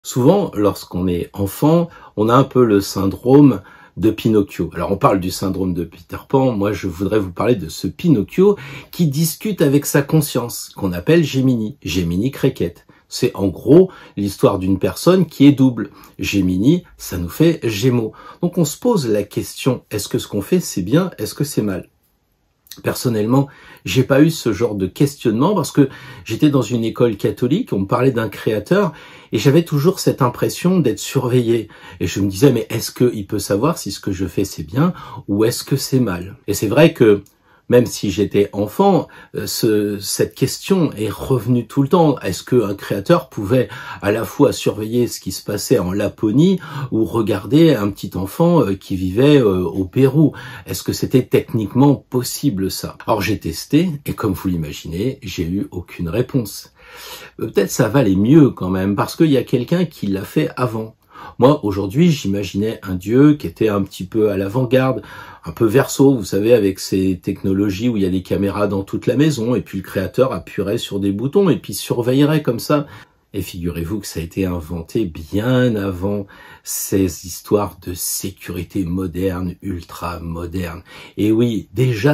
Souvent, lorsqu'on est enfant, on a un peu le syndrome de Pinocchio. Alors, on parle du syndrome de Peter Pan. Moi, je voudrais vous parler de ce Pinocchio qui discute avec sa conscience, qu'on appelle Gemini, Gemini Cricket. C'est en gros l'histoire d'une personne qui est double. Gemini, ça nous fait Gémeaux. Donc, on se pose la question, est-ce que ce qu'on fait, c'est bien? Est-ce que c'est mal? Personnellement, j'ai pas eu ce genre de questionnement parce que j'étais dans une école catholique, on me parlait d'un créateur et j'avais toujours cette impression d'être surveillé. Et je me disais, mais est-ce qu'il peut savoir si ce que je fais c'est bien ou est-ce que c'est mal? Et c'est vrai que même si j'étais enfant, cette question est revenue tout le temps. Est-ce qu'un créateur pouvait à la fois surveiller ce qui se passait en Laponie ou regarder un petit enfant qui vivait au Pérou? Est-ce que c'était techniquement possible ça? Alors j'ai testé et comme vous l'imaginez, j'ai eu aucune réponse. Peut-être ça valait mieux quand même parce qu'il y a quelqu'un qui l'a fait avant. Moi, aujourd'hui, j'imaginais un dieu qui était un petit peu à l'avant-garde, un peu Verseau, vous savez, avec ces technologies où il y a des caméras dans toute la maison, et puis le créateur appuierait sur des boutons, et puis surveillerait comme ça. Et figurez-vous que ça a été inventé bien avant ces histoires de sécurité moderne, ultra moderne. Et oui, déjà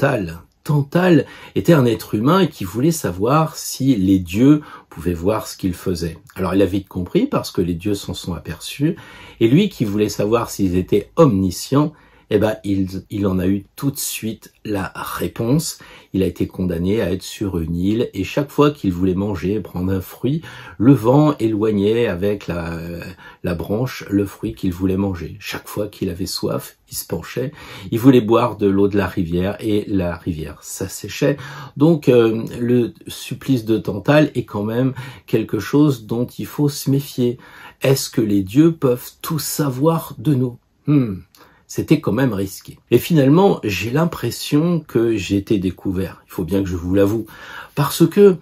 Tantale était un être humain qui voulait savoir si les dieux pouvaient voir ce qu'il faisait. Alors il a vite compris parce que les dieux s'en sont aperçus, et lui qui voulait savoir s'ils étaient omniscients, eh ben il en a eu tout de suite la réponse. Il a été condamné à être sur une île et chaque fois qu'il voulait manger, prendre un fruit, le vent éloignait avec la branche le fruit qu'il voulait manger. Chaque fois qu'il avait soif, il se penchait, il voulait boire de l'eau de la rivière et la rivière s'asséchait. Donc le supplice de Tantale est quand même quelque chose dont il faut se méfier. Est-ce que les dieux peuvent tout savoir de nous? C'était quand même risqué. Et finalement, j'ai l'impression que j'ai été découvert. Il faut bien que je vous l'avoue. Parce que,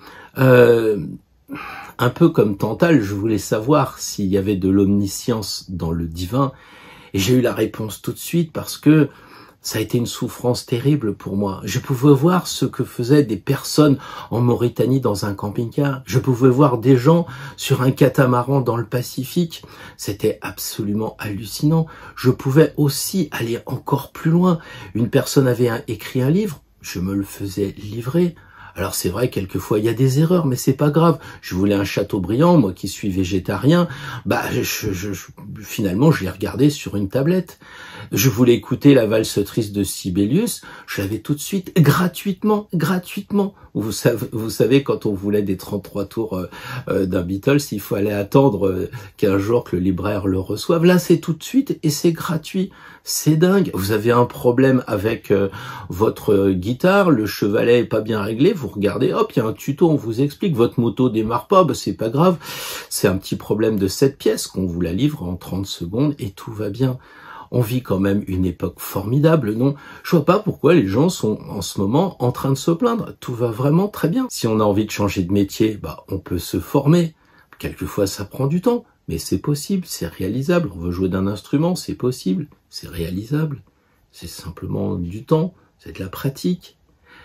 un peu comme Tantale, je voulais savoir s'il y avait de l'omniscience dans le divin. Et j'ai eu la réponse tout de suite parce que ça a été une souffrance terrible pour moi. Je pouvais voir ce que faisaient des personnes en Mauritanie dans un camping-car. Je pouvais voir des gens sur un catamaran dans le Pacifique. C'était absolument hallucinant. Je pouvais aussi aller encore plus loin. Une personne avait écrit un livre, je me le faisais livrer. Alors c'est vrai, quelquefois il y a des erreurs, mais c'est pas grave. Je voulais un Chateaubriand, moi qui suis végétarien, finalement je l'ai regardé sur une tablette. Je voulais écouter la valse triste de Sibelius, je l'avais tout de suite, gratuitement. Vous savez, quand on voulait des 33 tours d'un Beatles, il fallait attendre 15 jours que le libraire le reçoive. Là, c'est tout de suite et c'est gratuit. C'est dingue. Vous avez un problème avec votre guitare, le chevalet est pas bien réglé, vous regardez, hop, il y a un tuto, on vous explique, votre moto démarre pas, c'est pas grave. C'est un petit problème de 7 pièces qu'on vous la livre en 30 secondes et tout va bien. On vit quand même une époque formidable, non? Je vois pas pourquoi les gens sont en ce moment en train de se plaindre. Tout va vraiment très bien. Si on a envie de changer de métier, on peut se former. Quelquefois, ça prend du temps, mais c'est possible, c'est réalisable. On veut jouer d'un instrument, c'est possible, c'est réalisable. C'est simplement du temps, c'est de la pratique.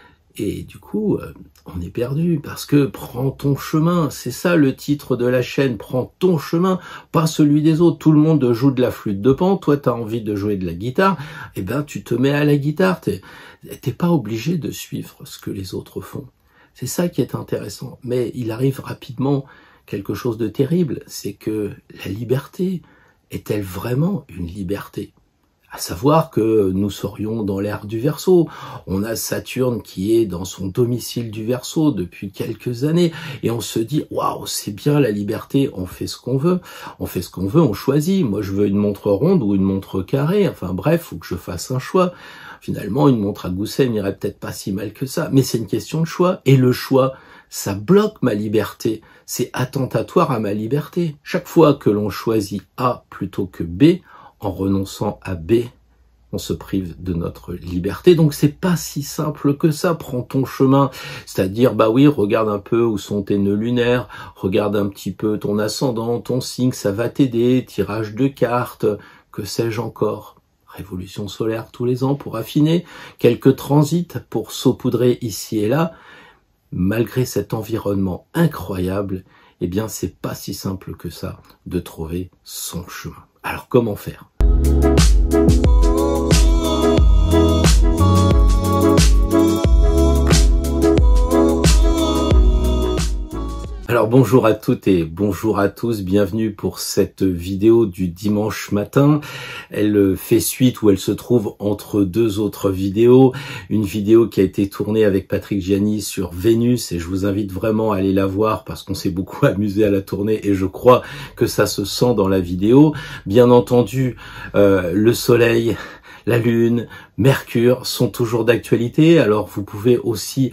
Et du coup, on est perdu parce que prends ton chemin, c'est ça le titre de la chaîne, prends ton chemin, pas celui des autres. Tout le monde joue de la flûte de Pan, toi t'as envie de jouer de la guitare, tu te mets à la guitare, t'es pas obligé de suivre ce que les autres font. C'est ça qui est intéressant, mais il arrive rapidement quelque chose de terrible, c'est que la liberté est-elle vraiment une liberté ? À savoir que nous serions dans l'ère du Verseau. On a Saturne qui est dans son domicile du Verseau depuis quelques années et on se dit waouh, c'est bien la liberté, on fait ce qu'on veut, on choisit. Moi je veux une montre ronde ou une montre carrée, enfin bref, faut que je fasse un choix. Finalement, une montre à gousset n'irait peut-être pas si mal que ça, mais c'est une question de choix et le choix, ça bloque ma liberté, c'est attentatoire à ma liberté. Chaque fois que l'on choisit A plutôt que B, en renonçant à B, on se prive de notre liberté. Donc c'est pas si simple que ça. Prends ton chemin. C'est-à-dire, regarde un peu où sont tes nœuds lunaires, regarde un petit peu ton ascendant, ton signe, ça va t'aider, tirage de cartes, que sais-je encore. Révolution solaire tous les ans pour affiner, quelques transits pour saupoudrer ici et là. Malgré cet environnement incroyable, eh bien c'est pas si simple que ça de trouver son chemin. Alors comment faire ? Alors bonjour à toutes et bonjour à tous, bienvenue pour cette vidéo du dimanche matin. Elle fait suite ou elle se trouve entre deux autres vidéos. Une vidéo qui a été tournée avec Patrick Gianni sur Vénus et je vous invite vraiment à aller la voir parce qu'on s'est beaucoup amusé à la tourner et je crois que ça se sent dans la vidéo. Bien entendu, le soleil, la Lune, Mercure sont toujours d'actualité, alors vous pouvez aussi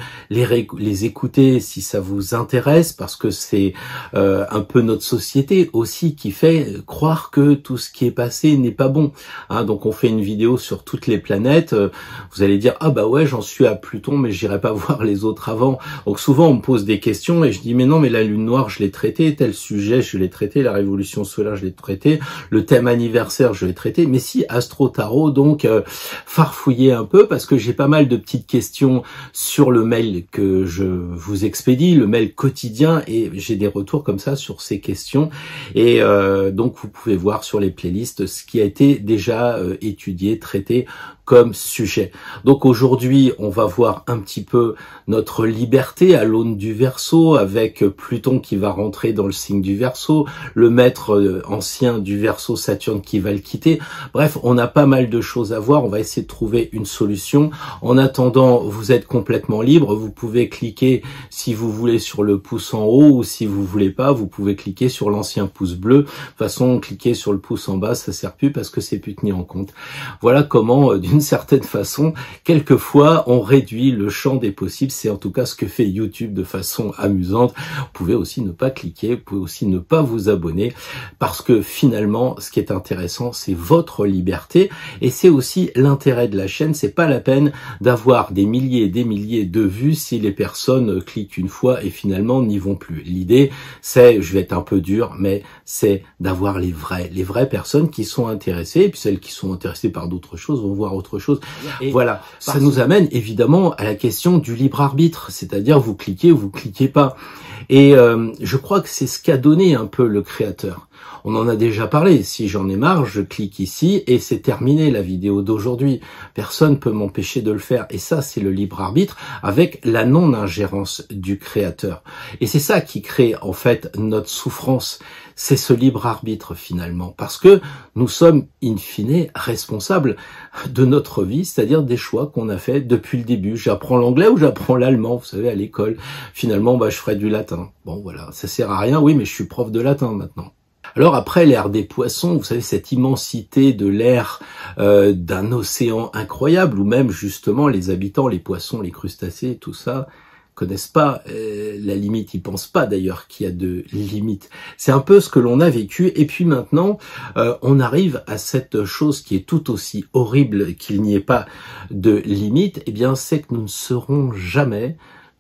les écouter si ça vous intéresse, parce que c'est un peu notre société aussi qui fait croire que tout ce qui est passé n'est pas bon. Donc on fait une vidéo sur toutes les planètes, vous allez dire « Ah bah ouais, j'en suis à Pluton, mais j'irai pas voir les autres avant ». Donc souvent on me pose des questions et je dis « Mais non, mais la Lune noire, je l'ai traité, tel sujet, je l'ai traité, la révolution solaire, je l'ai traité, le thème anniversaire, je l'ai traité, mais si, Astro Tarot, donc farfouiller un peu parce que j'ai pas mal de petites questions sur le mail que je vous expédie, le mail quotidien, et j'ai des retours comme ça sur ces questions et donc vous pouvez voir sur les playlists ce qui a été déjà étudié, traité comme sujet. Donc aujourd'hui, on va voir un petit peu notre liberté à l'aune du Verseau, avec Pluton qui va rentrer dans le signe du Verseau, le maître ancien du Verseau, Saturne, qui va le quitter. Bref, on a pas mal de choses à voir, on va essayer de trouver une solution. En attendant, vous êtes complètement libre, vous pouvez cliquer si vous voulez sur le pouce en haut, ou si vous voulez pas, vous pouvez cliquer sur l'ancien pouce bleu. De toute façon, cliquer sur le pouce en bas, ça sert plus parce que c'est plus tenu en compte. Voilà comment, d'une certaine façon, quelquefois, on réduit le champ des possibles. C'est en tout cas ce que fait YouTube de façon amusante. Vous pouvez aussi ne pas cliquer, vous pouvez aussi ne pas vous abonner, parce que finalement, ce qui est intéressant, c'est votre liberté, et c'est aussi l'intérêt de la chaîne. C'est pas la peine d'avoir des milliers et des milliers de vues si les personnes cliquent une fois et finalement n'y vont plus. L'idée, c'est, je vais être un peu dur, mais c'est d'avoir les vraies personnes qui sont intéressées, et puis celles qui sont intéressées par d'autres choses vont voir autre chose. Et voilà, ça nous amène évidemment à la question du libre arbitre, c'est-à-dire vous cliquez ou vous cliquez pas. Et je crois que c'est ce qu'a donné un peu le créateur. On en a déjà parlé, si j'en ai marre, je clique ici et c'est terminé la vidéo d'aujourd'hui. Personne peut m'empêcher de le faire. Et ça, c'est le libre arbitre avec la non-ingérence du créateur. Et c'est ça qui crée en fait notre souffrance. C'est ce libre arbitre finalement. Parce que nous sommes in fine responsables de notre vie, c'est-à-dire des choix qu'on a fait depuis le début. J'apprends l'anglais ou j'apprends l'allemand, vous savez, à l'école. Finalement, je ferai du latin. Bon, voilà, ça sert à rien, oui, mais je suis prof de latin maintenant. Alors après l'ère des poissons, vous savez, cette immensité de l'ère d'un océan incroyable, où même justement les habitants, les poissons, les crustacés, tout ça, connaissent pas la limite, ils pensent pas d'ailleurs qu'il y a de limite. C'est un peu ce que l'on a vécu, et puis maintenant on arrive à cette chose qui est tout aussi horrible qu'il n'y ait pas de limite, et bien c'est que nous ne serons jamais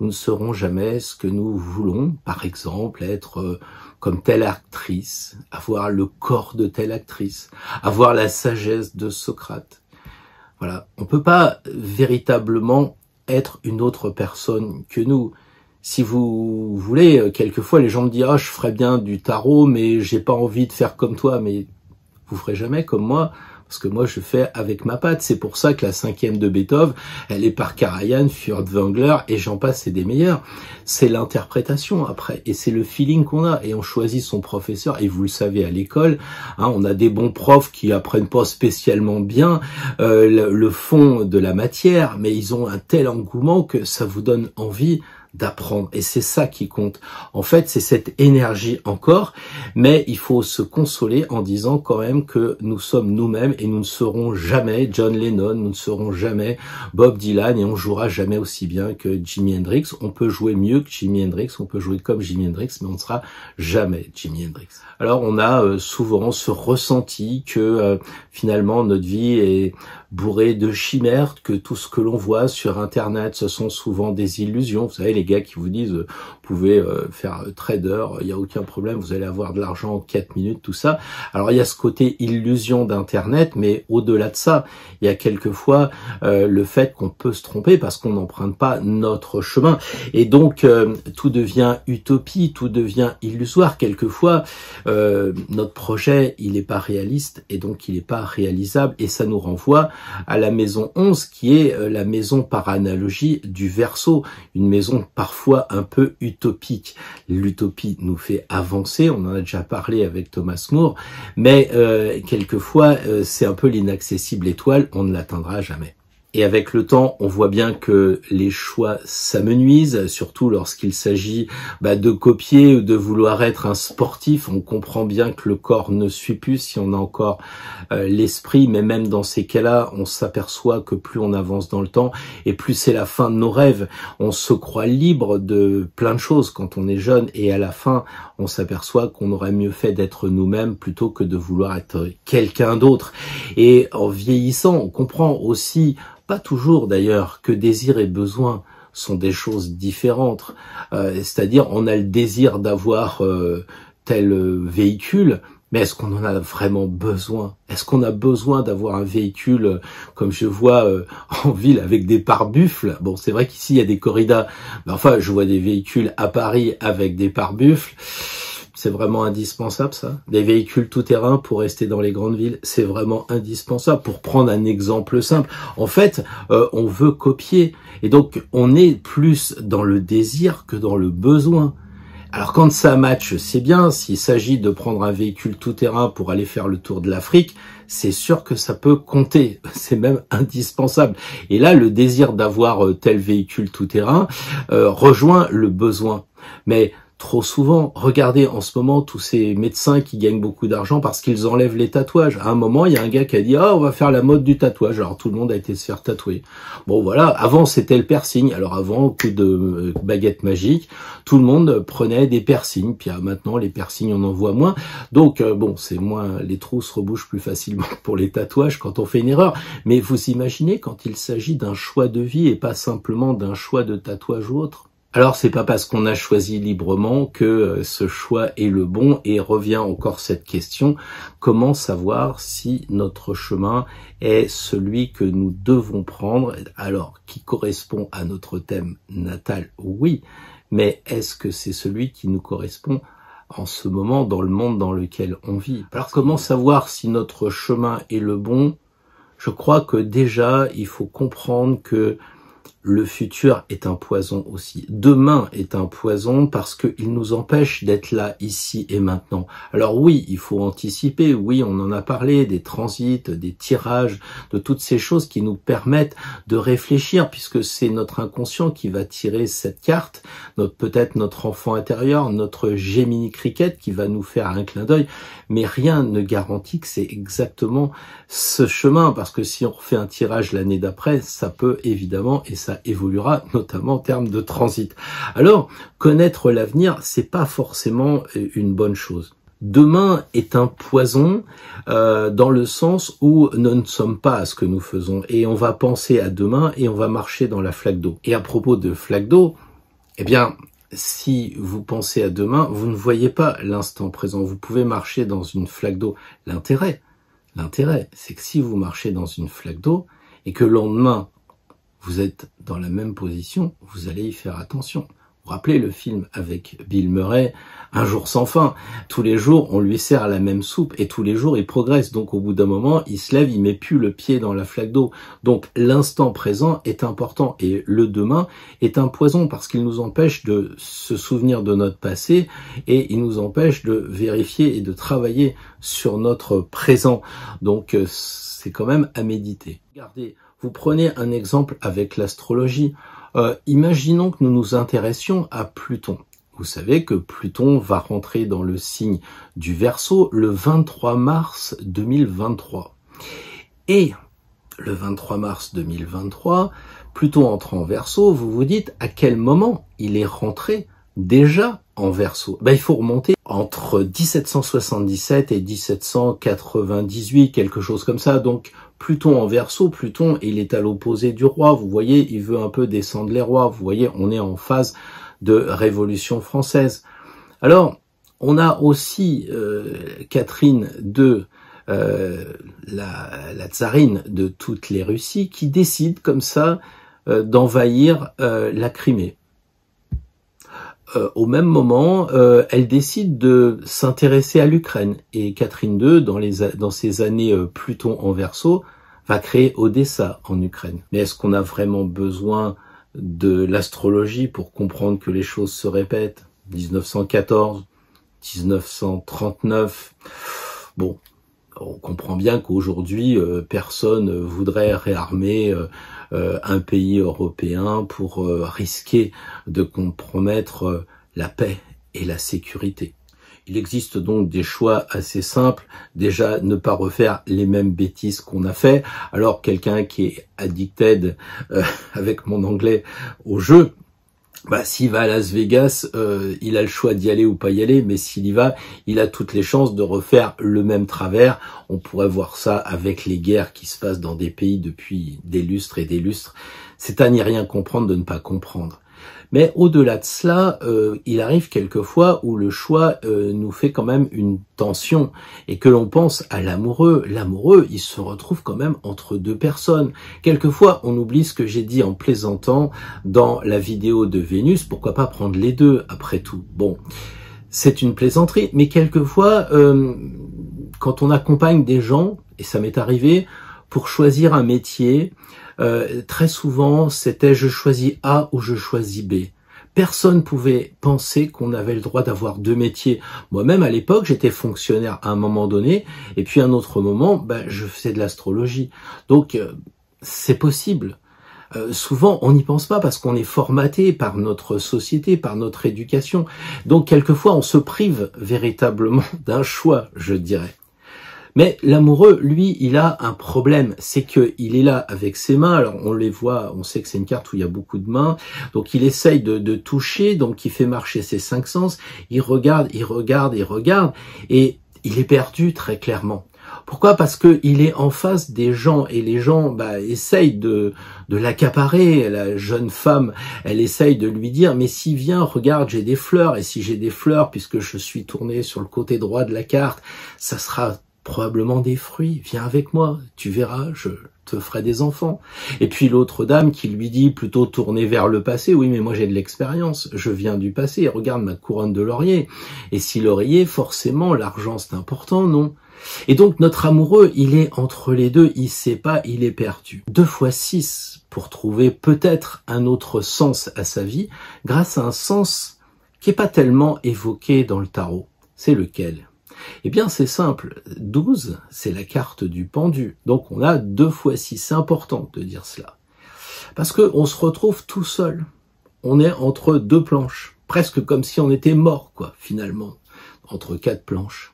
ce que nous voulons, par exemple être comme telle actrice, avoir le corps de telle actrice, avoir la sagesse de Socrate. Voilà, on peut pas véritablement être une autre personne que nous. Si vous voulez, quelquefois les gens me disent « Ah, je ferais bien du tarot, mais j'ai pas envie de faire comme toi. » Mais vous ferez jamais comme moi, parce que moi je fais avec ma patte. C'est pour ça que la 5e de Beethoven, elle est par Karajan, Furtwängler, et j'en passe, c'est des meilleurs. C'est l'interprétation après, et c'est le feeling qu'on a, et on choisit son professeur, et vous le savez à l'école, on a des bons profs qui apprennent pas spécialement bien le fond de la matière, mais ils ont un tel engouement que ça vous donne envie d'apprendre, et c'est ça qui compte. En fait, c'est cette énergie encore, mais il faut se consoler en disant quand même que nous sommes nous-mêmes et nous ne serons jamais John Lennon, nous ne serons jamais Bob Dylan, et on jouera jamais aussi bien que Jimi Hendrix. On peut jouer mieux que Jimi Hendrix, on peut jouer comme Jimi Hendrix, mais on ne sera jamais Jimi Hendrix. Alors on a souvent ce ressenti que finalement notre vie est bourré de chimères, que tout ce que l'on voit sur Internet, ce sont souvent des illusions. Vous savez, les gars qui vous disent, vous pouvez faire trader, il n'y a aucun problème, vous allez avoir de l'argent en 4 minutes, tout ça. Alors, il y a ce côté illusion d'Internet, mais au-delà de ça, il y a quelquefois le fait qu'on peut se tromper parce qu'on n'emprunte pas notre chemin. Et donc, tout devient utopie, tout devient illusoire. Quelquefois, notre projet, il n'est pas réaliste et donc il n'est pas réalisable. Et ça nous renvoie à la maison 11, qui est la maison par analogie du Verseau, une maison parfois un peu utopique. L'utopie nous fait avancer, on en a déjà parlé avec Thomas More, mais quelquefois c'est un peu l'inaccessible étoile, on ne l'atteindra jamais. Et avec le temps, on voit bien que les choix s'amenuisent, surtout lorsqu'il s'agit de copier ou de vouloir être un sportif. On comprend bien que le corps ne suit plus si on a encore l'esprit, mais même dans ces cas-là, on s'aperçoit que plus on avance dans le temps et plus c'est la fin de nos rêves. On se croit libre de plein de choses quand on est jeune et à la fin, on s'aperçoit qu'on aurait mieux fait d'être nous-mêmes plutôt que de vouloir être quelqu'un d'autre. Et en vieillissant, on comprend aussi, pas toujours d'ailleurs, que désir et besoin sont des choses différentes. C'est-à-dire, on a le désir d'avoir tel véhicule, mais est-ce qu'on en a vraiment besoin? Est-ce qu'on a besoin d'avoir un véhicule comme je vois en ville avec des pare-buffles? Bon, c'est vrai qu'ici il y a des corridas, mais enfin, je vois des véhicules à Paris avec des pare-buffles. C'est vraiment indispensable, ça. Des véhicules tout-terrain pour rester dans les grandes villes, c'est vraiment indispensable. Pour prendre un exemple simple, en fait, on veut copier. Et donc, on est plus dans le désir que dans le besoin. Alors, quand ça match, c'est bien. S'il s'agit de prendre un véhicule tout-terrain pour aller faire le tour de l'Afrique, c'est sûr que ça peut compter. C'est même indispensable. Et là, le désir d'avoir tel véhicule tout-terrain rejoint le besoin. Mais trop souvent, regardez en ce moment tous ces médecins qui gagnent beaucoup d'argent parce qu'ils enlèvent les tatouages. À un moment, il y a un gars qui a dit « Ah, on va faire la mode du tatouage ». Alors tout le monde a été se faire tatouer. Bon voilà, avant c'était le piercing. Alors avant, coup de baguette magique, tout le monde prenait des piercings. Puis maintenant, les piercings, on en voit moins. Donc bon, c'est moins, les trous se rebouchent plus facilement pour les tatouages quand on fait une erreur. Mais vous imaginez quand il s'agit d'un choix de vie et pas simplement d'un choix de tatouage ou autre. Alors c'est pas parce qu'on a choisi librement que ce choix est le bon, et revient encore cette question, comment savoir si notre chemin est celui que nous devons prendre, alors qui correspond à notre thème natal, oui, mais est-ce que c'est celui qui nous correspond en ce moment dans le monde dans lequel on vit? Alors comment savoir si notre chemin est le bon? Je crois que déjà il faut comprendre que le futur est un poison aussi. Demain est un poison parce qu'il nous empêche d'être là, ici et maintenant. Alors oui, il faut anticiper, oui, on en a parlé, des transits, des tirages, de toutes ces choses qui nous permettent de réfléchir, puisque c'est notre inconscient qui va tirer cette carte, peut-être notre enfant intérieur, notre Gemini Cricket qui va nous faire un clin d'œil, mais rien ne garantit que c'est exactement ce chemin, parce que si on refait un tirage l'année d'après, ça peut évidemment, et ça évoluera notamment en termes de transit. Alors, connaître l'avenir, c'est pas forcément une bonne chose. Demain est un poison dans le sens où nous ne sommes pas à ce que nous faisons, et on va penser à demain et on va marcher dans la flaque d'eau. Et à propos de flaque d'eau, eh bien, si vous pensez à demain, vous ne voyez pas l'instant présent. Vous pouvez marcher dans une flaque d'eau. L'intérêt, c'est que si vous marchez dans une flaque d'eau et que le lendemain, vous êtes dans la même position, vous allez y faire attention. Vous vous rappelez le film avec Bill Murray, Un jour sans fin. Tous les jours, on lui sert la même soupe et tous les jours, il progresse. Donc au bout d'un moment, il se lève, il met plus le pied dans la flaque d'eau. Donc l'instant présent est important, et le demain est un poison parce qu'il nous empêche de se souvenir de notre passé et il nous empêche de vérifier et de travailler sur notre présent. Donc c'est quand même à méditer. Regardez, vous prenez un exemple avec l'astrologie. Imaginons que nous nous intéressions à Pluton. Vous savez que Pluton va rentrer dans le signe du Verseau le 23 mars 2023. Et le 23 mars 2023, Pluton entre en Verseau, vous vous dites à quel moment il est rentré déjà en Verseau? Ben, il faut remonter entre 1777 et 1798, quelque chose comme ça. Donc, Pluton en Verseau, Pluton, il est à l'opposé du roi. Vous voyez, il veut un peu descendre les rois. Vous voyez, on est en phase de Révolution française. Alors, on a aussi Catherine II, la tsarine de toutes les Russies, qui décide comme ça d'envahir la Crimée. Au même moment, elle décide de s'intéresser à l'Ukraine. Et Catherine II, dans ces années Pluton en Verseau, va créer Odessa en Ukraine. Mais est-ce qu'on a vraiment besoin de l'astrologie pour comprendre que les choses se répètent? 1914, 1939, bon, on comprend bien qu'aujourd'hui, personne voudrait réarmer un pays européen pour risquer de compromettre la paix et la sécurité. Il existe donc des choix assez simples. Déjà, ne pas refaire les mêmes bêtises qu'on a fait. Alors, quelqu'un qui est addicted, avec mon anglais, au jeu, bah, s'il va à Las Vegas, il a le choix d'y aller ou pas y aller, mais s'il y va, il a toutes les chances de refaire le même travers. On pourrait voir ça avec les guerres qui se passent dans des pays depuis des lustres et des lustres. C'est à n'y rien comprendre de ne pas comprendre. Mais au-delà de cela, il arrive quelquefois où le choix nous fait quand même une tension et que l'on pense à l'amoureux. L'amoureux, il se retrouve quand même entre deux personnes. Quelquefois, on oublie ce que j'ai dit en plaisantant dans la vidéo de Vénus. Pourquoi pas prendre les deux, après tout? Bon, c'est une plaisanterie, mais quelquefois, quand on accompagne des gens, et ça m'est arrivé, pour choisir un métier, très souvent, c'était je choisis A ou je choisis B. Personne pouvait penser qu'on avait le droit d'avoir deux métiers. Moi-même, à l'époque, j'étais fonctionnaire à un moment donné, et puis à un autre moment, je faisais de l'astrologie. Donc, c'est possible. Souvent, on n'y pense pas parce qu'on est formaté par notre société, par notre éducation. Donc, quelquefois, on se prive véritablement d'un choix, je dirais. Mais l'amoureux, lui, il a un problème, c'est que il est là avec ses mains. Alors on les voit, on sait que c'est une carte où il y a beaucoup de mains, donc il essaye de toucher, donc il fait marcher ses cinq sens. Il regarde, il regarde, il regarde, et il est perdu très clairement. Pourquoi? Parce que il est en face des gens et les gens essayent de l'accaparer. La jeune femme, elle essaye de lui dire mais s'il vient, regarde, j'ai des fleurs, et si j'ai des fleurs, puisque je suis tourné sur le côté droit de la carte, ça sera probablement des fruits, viens avec moi, tu verras, je te ferai des enfants. Et puis l'autre dame qui lui dit, plutôt tournée vers le passé, oui mais moi j'ai de l'expérience, je viens du passé, regarde ma couronne de laurier. Et si laurier, forcément l'argent c'est important, non? Et donc notre amoureux, il est entre les deux, il sait pas, il est perdu. 2 fois 6 pour trouver peut-être un autre sens à sa vie, grâce à un sens qui est pas tellement évoqué dans le tarot. C'est lequel? Eh bien, c'est simple. 12, c'est la carte du pendu. Donc, on a 2 fois 6. C'est important de dire cela. Parce que on se retrouve tout seul. On est entre 2 planches. Presque comme si on était mort, quoi, finalement. Entre 4 planches.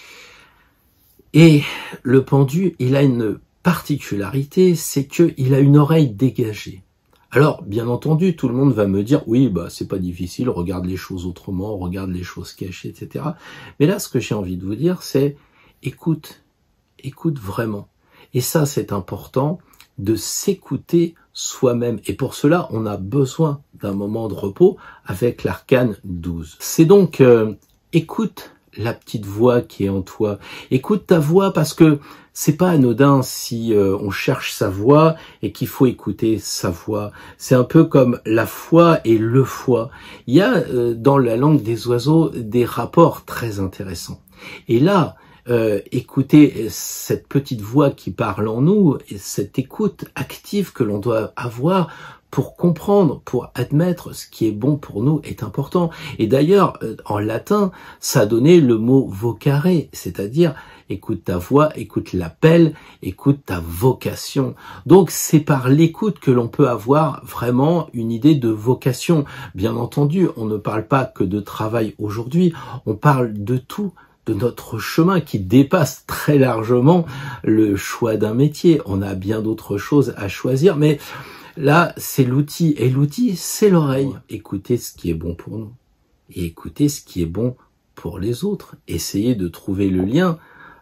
Et le pendu, il a une particularité, c'est qu'il a une oreille dégagée. Alors, bien entendu, tout le monde va me dire, oui, c'est pas difficile, regarde les choses autrement, regarde les choses cachées, etc. Mais là, ce que j'ai envie de vous dire, c'est, écoute vraiment. Et ça, c'est important de s'écouter soi-même. Et pour cela, on a besoin d'un moment de repos avec l'arcane 12. C'est donc, écoute la petite voix qui est en toi. Écoute ta voix parce que c'est pas anodin si on cherche sa voix et qu'il faut écouter sa voix. C'est un peu comme la foi et le foie. Il y a dans la langue des oiseaux des rapports très intéressants. Et là, écouter cette petite voix qui parle en nous, et cette écoute active que l'on doit avoir pour comprendre, pour admettre ce qui est bon pour nous est important. Et d'ailleurs, en latin, ça a donné le mot vocare, c'est-à-dire écoute ta voix, écoute l'appel, écoute ta vocation. Donc c'est par l'écoute que l'on peut avoir vraiment une idée de vocation. Bien entendu, on ne parle pas que de travail aujourd'hui, on parle de tout, de notre chemin qui dépasse très largement le choix d'un métier. On a bien d'autres choses à choisir, mais là, c'est l'outil. Et l'outil, c'est l'oreille. Écoutez ce qui est bon pour nous. et écoutez ce qui est bon pour les autres. Essayez de trouver le lien,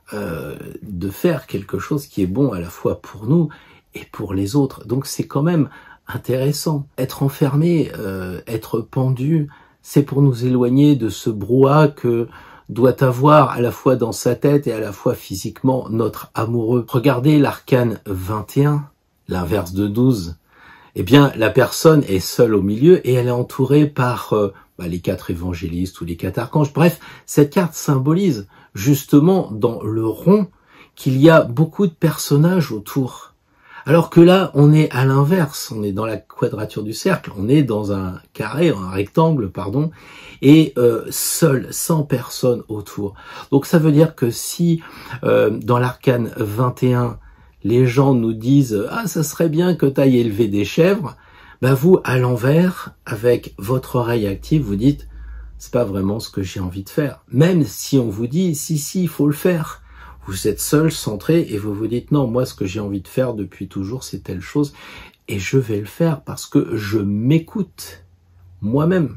de faire quelque chose qui est bon à la fois pour nous et pour les autres. Donc c'est quand même intéressant. Être enfermé, être pendu, c'est pour nous éloigner de ce brouhaha que doit avoir à la fois dans sa tête et à la fois physiquement notre amoureux. Regardez l'arcane 21, l'inverse de 12. Eh bien, la personne est seule au milieu et elle est entourée par les 4 évangélistes ou les 4 archanges. Bref, cette carte symbolise justement dans le rond qu'il y a beaucoup de personnages autour. Alors que là, on est à l'inverse, on est dans la quadrature du cercle, on est dans un carré, un rectangle, pardon, et seul, sans personne autour. Donc ça veut dire que si dans l'arcane 21, les gens nous disent « Ah, ça serait bien que tu ailles élever des chèvres », ben vous, à l'envers, avec votre oreille active, vous dites « C'est pas vraiment ce que j'ai envie de faire ». Même si on vous dit « Si, il faut le faire ». Vous êtes seul, centré, et vous vous dites « Non, moi, ce que j'ai envie de faire depuis toujours, c'est telle chose, et je vais le faire parce que je m'écoute moi-même ».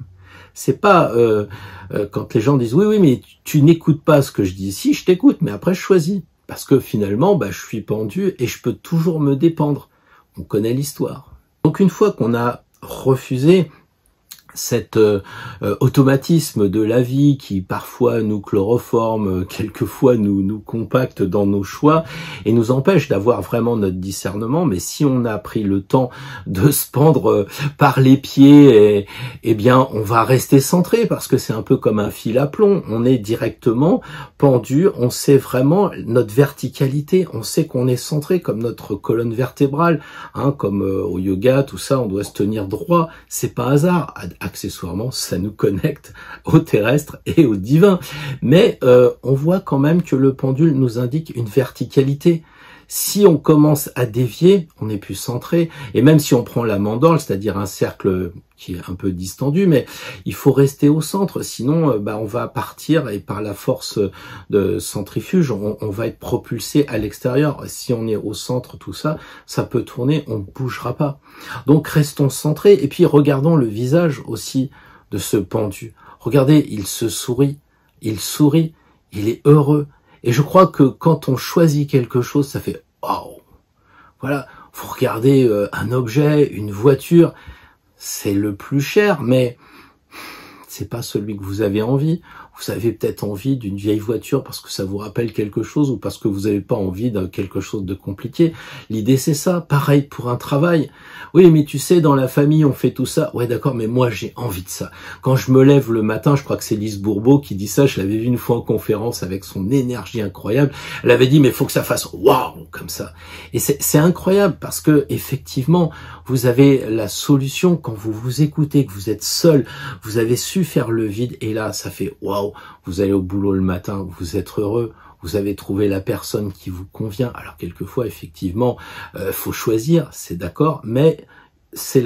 C'est pas quand les gens disent « Oui, mais tu n'écoutes pas ce que je dis. » Si, je t'écoute, mais après, je choisis. Parce que finalement, je suis pendu et je peux toujours me dépendre. On connaît l'histoire. Donc une fois qu'on a refusé cet automatisme de la vie qui parfois nous chloroforme, quelquefois nous compacte dans nos choix et nous empêche d'avoir vraiment notre discernement. Mais si on a pris le temps de se pendre par les pieds, eh bien on va rester centré parce que c'est un peu comme un fil à plomb. On est directement pendu, on sait vraiment notre verticalité, on sait qu'on est centré comme notre colonne vertébrale, comme au yoga, tout ça, on doit se tenir droit. C'est pas hasard. Accessoirement, ça nous connecte au terrestre et au divin. Mais on voit quand même que le pendule nous indique une verticalité. Si on commence à dévier, on n'est plus centré. Et même si on prend la mandorle, c'est-à-dire un cercle qui est un peu distendu, mais il faut rester au centre. Sinon, on va partir et par la force de centrifuge, on va être propulsé à l'extérieur. Si on est au centre, tout ça, ça peut tourner, on ne bougera pas. Donc restons centrés et puis regardons le visage aussi de ce pendu. Regardez, il se sourit, il sourit, il est heureux. Et je crois que quand on choisit quelque chose, ça fait « waouh ». Voilà, vous regardez un objet, une voiture, c'est le plus cher, mais c'est pas celui que vous avez envie. Vous avez peut-être envie d'une vieille voiture parce que ça vous rappelle quelque chose ou parce que vous n'avez pas envie de quelque chose de compliqué. L'idée, c'est ça. Pareil pour un travail. Oui, mais tu sais, dans la famille, on fait tout ça. Ouais, d'accord, mais moi, j'ai envie de ça. Quand je me lève le matin, je crois que c'est Lise Bourbeau qui dit ça. Je l'avais vu une fois en conférence avec son énergie incroyable. Elle avait dit, mais il faut que ça fasse waouh, comme ça. Et c'est incroyable parce que, effectivement, vous avez la solution quand vous vous écoutez, que vous êtes seul. Vous avez su faire le vide et là, ça fait waouh. Vous allez au boulot le matin, vous êtes heureux, vous avez trouvé la personne qui vous convient. Alors quelquefois, effectivement, faut choisir, c'est d'accord, mais c'est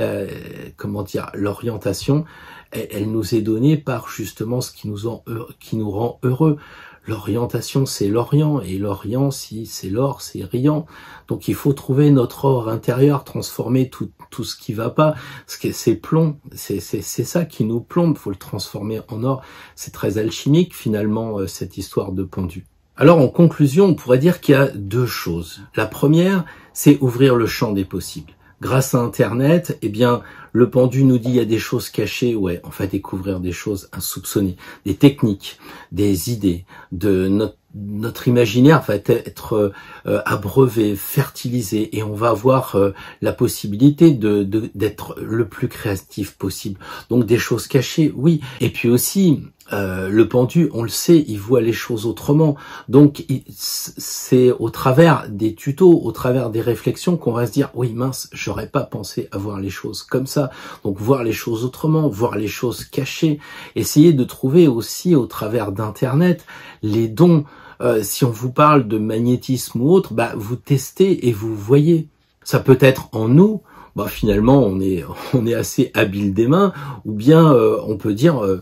l'orientation, elle nous est donnée par justement ce qui nous rend heureux. L'orientation, c'est l'Orient, et l'Orient, si c'est l'or, c'est riant. Donc il faut trouver notre or intérieur, transformer tout ce qui va pas, c'est plomb, c'est ça qui nous plombe, faut le transformer en or. C'est très alchimique finalement cette histoire de pendu. Alors en conclusion, on pourrait dire qu'il y a 2 choses. La première, c'est ouvrir le champ des possibles. Grâce à Internet, eh bien, le pendu nous dit il y a des choses cachées, ouais, on va découvrir des choses insoupçonnées, des techniques, des idées, de notre imaginaire va être abreuvé, fertilisé, et on va avoir la possibilité d'être le plus créatif possible. Donc des choses cachées, oui. Et puis aussi, le pendu, on le sait, il voit les choses autrement. Donc c'est au travers des tutos, au travers des réflexions qu'on va se dire, oui mince, j'aurais pas pensé à voir les choses comme ça. Donc voir les choses autrement, voir les choses cachées, essayer de trouver aussi au travers d'Internet les dons. Si on vous parle de magnétisme ou autre, vous testez et vous voyez. Ça peut être en nous, finalement on est assez habile des mains, ou bien on peut dire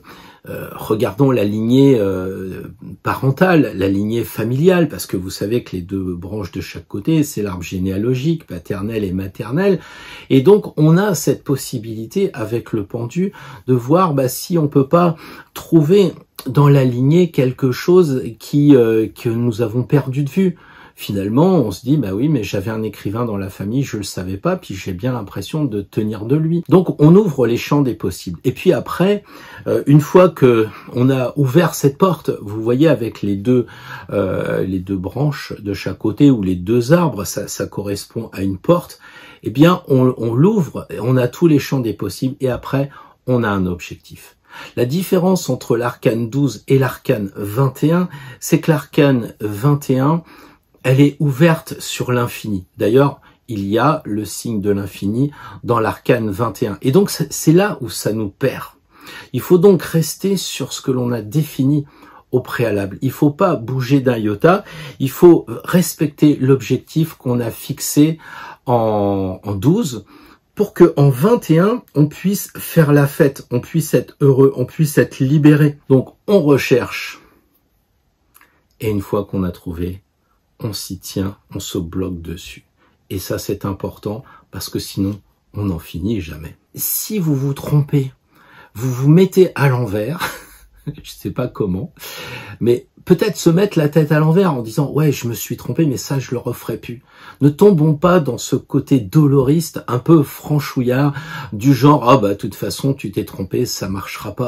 Regardons la lignée parentale, la lignée familiale, parce que vous savez que les deux branches de chaque côté, c'est l'arbre généalogique, paternel et maternel. Et donc, on a cette possibilité, avec le pendu, de voir si on peut pas trouver dans la lignée quelque chose que nous avons perdu de vue. Finalement, on se dit, oui, mais j'avais un écrivain dans la famille, je le savais pas, puis j'ai bien l'impression de tenir de lui. Donc, on ouvre les champs des possibles. Et puis après, une fois que on a ouvert cette porte, vous voyez, avec les deux branches de chaque côté, ou les deux arbres, ça correspond à une porte, eh bien, on l'ouvre, on a tous les champs des possibles, et après, on a un objectif. La différence entre l'arcane 12 et l'arcane 21, c'est que l'arcane 21, elle est ouverte sur l'infini. D'ailleurs, il y a le signe de l'infini dans l'arcane 21. Et donc, c'est là où ça nous perd. Il faut donc rester sur ce que l'on a défini au préalable. Il ne faut pas bouger d'un iota. Il faut respecter l'objectif qu'on a fixé en 12 pour que en 21, on puisse faire la fête, on puisse être heureux, on puisse être libéré. Donc, on recherche. Et une fois qu'on a trouvé, on s'y tient, on se bloque dessus. Et ça, c'est important parce que sinon, on n'en finit jamais. Si vous vous trompez, vous vous mettez à l'envers, je sais pas comment, mais peut-être se mettre la tête à l'envers en disant « Ouais, je me suis trompé, mais ça, je le referai plus ». Ne tombons pas dans ce côté doloriste, un peu franchouillard, du genre « Ah de toute façon, tu t'es trompé, ça marchera pas ».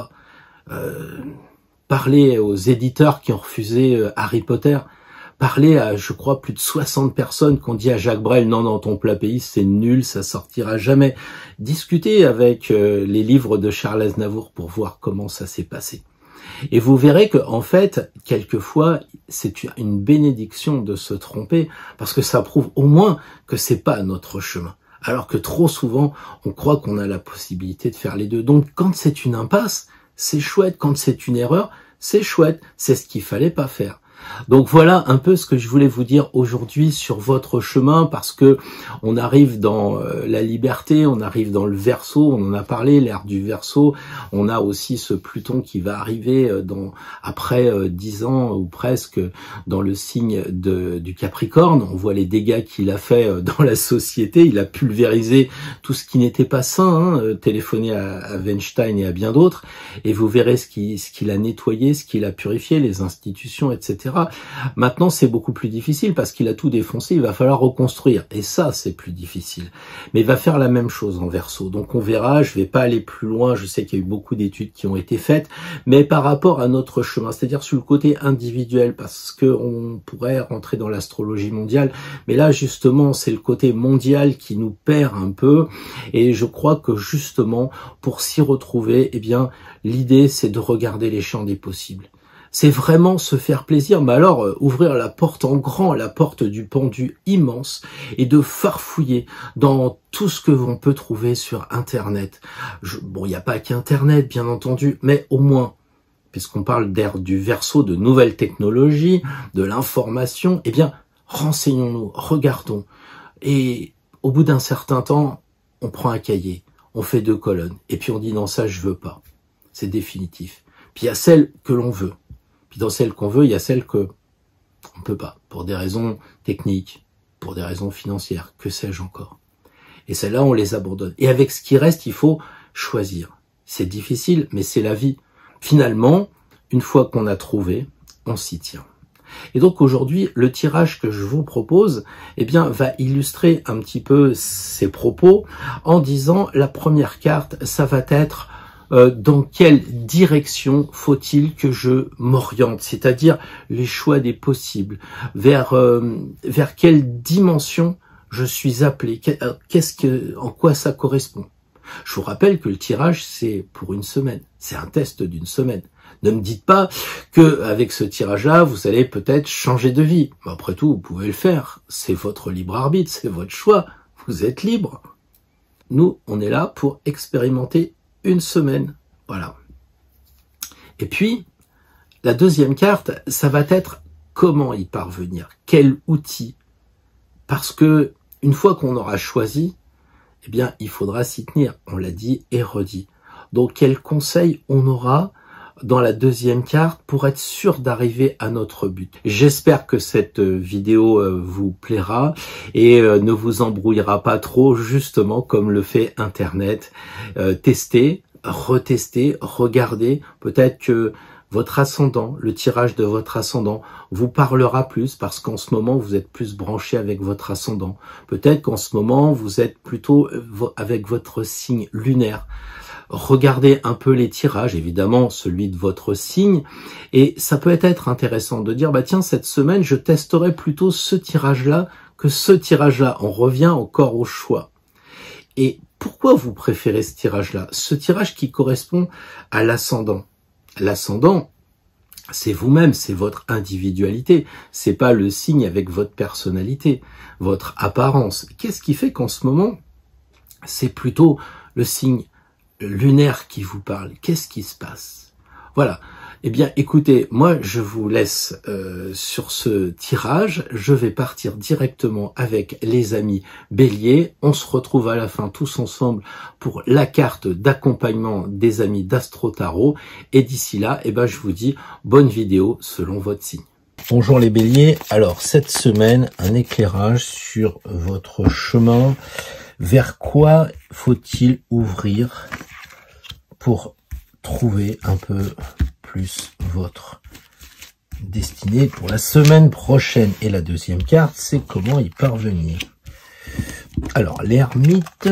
Parlez aux éditeurs qui ont refusé Harry Potter. Parler à, je crois, plus de 60 personnes qui ont dit à Jacques Brel, non, ton plat pays, c'est nul, ça sortira jamais. Discutez avec les livres de Charles Aznavour pour voir comment ça s'est passé. Et vous verrez que, en fait, quelquefois, c'est une bénédiction de se tromper, parce que ça prouve au moins que c'est pas notre chemin. Alors que trop souvent, on croit qu'on a la possibilité de faire les deux. Donc, quand c'est une impasse, c'est chouette. Quand c'est une erreur, c'est chouette. C'est ce qu'il fallait pas faire. Donc voilà un peu ce que je voulais vous dire aujourd'hui sur votre chemin, parce que on arrive dans la liberté, on arrive dans le Verseau, on en a parlé, l'ère du Verseau, on a aussi ce Pluton qui va arriver après 10 ans ou presque dans le signe du Capricorne. On voit les dégâts qu'il a fait dans la société, il a pulvérisé tout ce qui n'était pas sain, téléphoné à Weinstein et à bien d'autres, et vous verrez ce qu'il a nettoyé, ce qu'il a purifié, les institutions, etc. Maintenant, c'est beaucoup plus difficile parce qu'il a tout défoncé, il va falloir reconstruire. Et ça, c'est plus difficile. Mais il va faire la même chose en Verseau. Donc on verra, je vais pas aller plus loin, je sais qu'il y a eu beaucoup d'études qui ont été faites, mais par rapport à notre chemin, c'est-à-dire sur le côté individuel, parce que on pourrait rentrer dans l'astrologie mondiale, mais là, justement, c'est le côté mondial qui nous perd un peu, et je crois que justement, pour s'y retrouver, eh bien, l'idée, c'est de regarder les champs des possibles. C'est vraiment se faire plaisir, mais alors ouvrir la porte en grand, la porte du pendu immense, et de farfouiller dans tout ce que l'on peut trouver sur Internet. Bon, il n'y a pas qu'Internet, bien entendu, mais au moins, puisqu'on parle d'ère du Verseau, de nouvelles technologies, de l'information, eh bien, renseignons-nous, regardons. Et au bout d'un certain temps, on prend un cahier, on fait 2 colonnes, et puis on dit non, ça je veux pas. C'est définitif. Puis il y a celle que l'on veut. Puis dans celle qu'on veut, il y a celle que on peut pas, pour des raisons techniques, pour des raisons financières, que sais-je encore. Et celles-là, on les abandonne. Et avec ce qui reste, il faut choisir. C'est difficile, mais c'est la vie. Finalement, une fois qu'on a trouvé, on s'y tient. Et donc aujourd'hui, le tirage que je vous propose, eh bien, va illustrer un petit peu ces propos en disant la première carte, ça va être dans quelle direction faut-il que je m'oriente, c'est-à-dire les choix des possibles, vers quelle dimension je suis appelé, en quoi ça correspond. Je vous rappelle que le tirage, c'est pour une semaine, c'est un test d'une semaine. Ne me dites pas que avec ce tirage-là, vous allez peut-être changer de vie. Après tout, vous pouvez le faire, c'est votre libre arbitre, c'est votre choix, vous êtes libre. Nous, on est là pour expérimenter une semaine, voilà. Et puis, la deuxième carte, ça va être comment y parvenir, quel outil. Parce que une fois qu'on aura choisi, eh bien, il faudra s'y tenir. On l'a dit et redit. Donc, quel conseil on aura dans la deuxième carte pour être sûr d'arriver à notre but. J'espère que cette vidéo vous plaira et ne vous embrouillera pas trop, justement comme le fait Internet. Testez, retestez, regardez, peut-être que votre ascendant, le tirage de votre ascendant vous parlera plus parce qu'en ce moment vous êtes plus branché avec votre ascendant. Peut-être qu'en ce moment vous êtes plutôt avec votre signe lunaire. Regardez un peu les tirages, évidemment celui de votre signe, et ça peut être intéressant de dire, bah tiens, cette semaine je testerai plutôt ce tirage-là que ce tirage-là. On revient encore au choix. Et pourquoi vous préférez ce tirage-là? Ce tirage qui correspond à l'ascendant. L'ascendant, c'est vous-même, c'est votre individualité, c'est pas le signe avec votre personnalité, votre apparence. Qu'est-ce qui fait qu'en ce moment, c'est plutôt le signe lunaire qui vous parle? Qu'est-ce qui se passe? Voilà. Eh bien, écoutez, moi, je vous laisse sur ce tirage. Je vais partir directement avec les amis Bélier. On se retrouve à la fin tous ensemble pour la carte d'accompagnement des amis d'Astro Tarot. Et d'ici là, eh ben, je vous dis bonne vidéo selon votre signe. Bonjour les Béliers. Alors, cette semaine, un éclairage sur votre chemin. Vers quoi faut-il ouvrir pour trouver un peu plus votre destinée pour la semaine prochaine? Et la deuxième carte, c'est comment y parvenir. Alors, l'ermite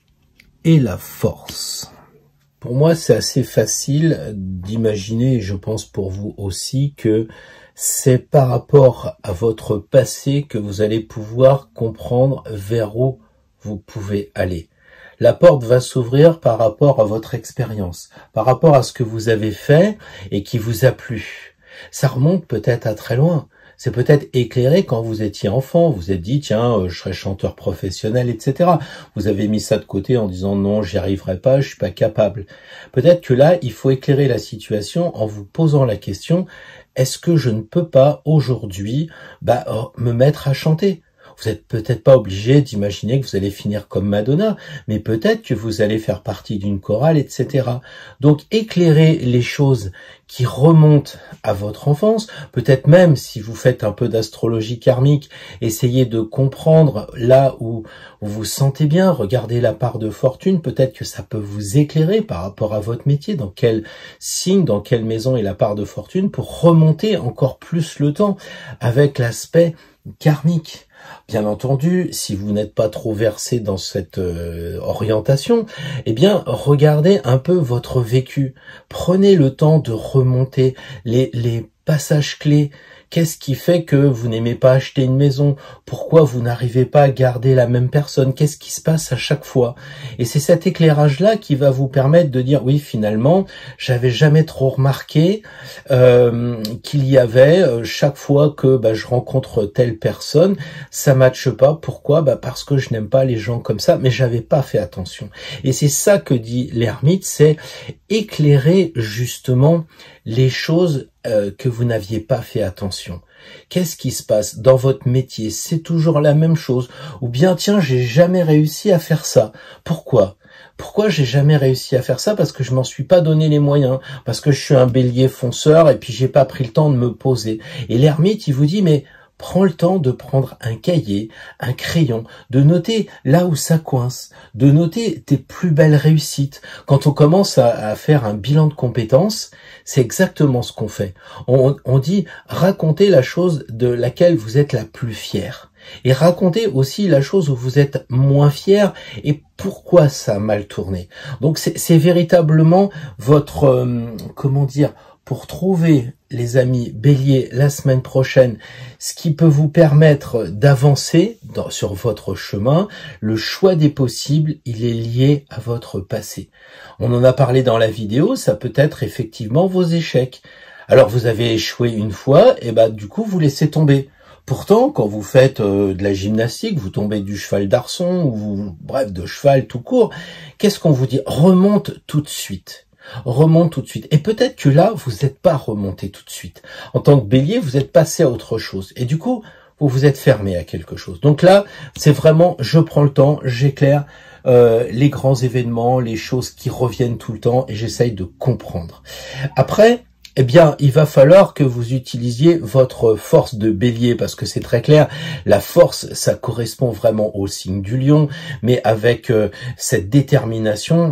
et la force. Pour moi, c'est assez facile d'imaginer, et je pense pour vous aussi, que c'est par rapport à votre passé que vous allez pouvoir comprendre vers où vous pouvez aller. La porte va s'ouvrir par rapport à votre expérience, par rapport à ce que vous avez fait et qui vous a plu. Ça remonte peut-être à très loin. C'est peut-être éclairé quand vous étiez enfant. Vous vous êtes dit, tiens, je serai chanteur professionnel, etc. Vous avez mis ça de côté en disant, non, j'y arriverai pas, je suis pas capable. Peut-être que là, il faut éclairer la situation en vous posant la question, est-ce que je ne peux pas aujourd'hui me mettre à chanter ? Vous n'êtes peut-être pas obligé d'imaginer que vous allez finir comme Madonna, mais peut-être que vous allez faire partie d'une chorale, etc. Donc, éclairez les choses qui remontent à votre enfance. Peut-être même, si vous faites un peu d'astrologie karmique, essayez de comprendre là où vous vous sentez bien. Regardez la part de fortune. Peut-être que ça peut vous éclairer par rapport à votre métier. Dans quel signe, dans quelle maison est la part de fortune pour remonter encore plus le temps avec l'aspect karmique. Bien entendu, si vous n'êtes pas trop versé dans cette orientation, eh bien, regardez un peu votre vécu. Prenez le temps de remonter les passages clés. Qu'est-ce qui fait que vous n'aimez pas acheter une maison? Pourquoi vous n'arrivez pas à garder la même personne? Qu'est-ce qui se passe à chaque fois? Et c'est cet éclairage-là qui va vous permettre de dire, oui, finalement, j'avais jamais trop remarqué qu'il y avait, chaque fois que je rencontre telle personne, ça matche pas. Pourquoi? Parce que je n'aime pas les gens comme ça, mais j'avais pas fait attention. Et c'est ça que dit l'ermite, c'est éclairer justement les choses que vous n'aviez pas fait attention. Qu'est-ce qui se passe dans votre métier? C'est toujours la même chose. Ou bien, tiens, j'ai jamais réussi à faire ça. Pourquoi? Pourquoi j'ai jamais réussi à faire ça? Parce que je m'en suis pas donné les moyens. Parce que je suis un bélier fonceur et puis j'ai pas pris le temps de me poser. Et l'ermite, il vous dit, mais prends le temps de prendre un cahier, un crayon, de noter là où ça coince, de noter tes plus belles réussites. Quand on commence à faire un bilan de compétences, c'est exactement ce qu'on fait. On dit racontez la chose de laquelle vous êtes la plus fière. Et racontez aussi la chose où vous êtes moins fier et pourquoi ça a mal tourné. Donc c'est véritablement votre, pour trouver, les amis Bélier, la semaine prochaine, ce qui peut vous permettre d'avancer sur votre chemin. Le choix des possibles, il est lié à votre passé. On en a parlé dans la vidéo, ça peut être effectivement vos échecs. Alors vous avez échoué une fois, et du coup vous laissez tomber. Pourtant, quand vous faites de la gymnastique, vous tombez du cheval d'arçon, ou bref, de cheval tout court, qu'est-ce qu'on vous dit? Remonte tout de suite. Remonte tout de suite. Et peut-être que là, vous n'êtes pas remonté tout de suite. En tant que bélier, vous êtes passé à autre chose. Et du coup, vous vous êtes fermé à quelque chose. Donc là, c'est vraiment, je prends le temps, j'éclaire les grands événements, les choses qui reviennent tout le temps et j'essaye de comprendre. Après, eh bien, il va falloir que vous utilisiez votre force de bélier parce que c'est très clair, la force, ça correspond vraiment au signe du lion, mais avec cette détermination,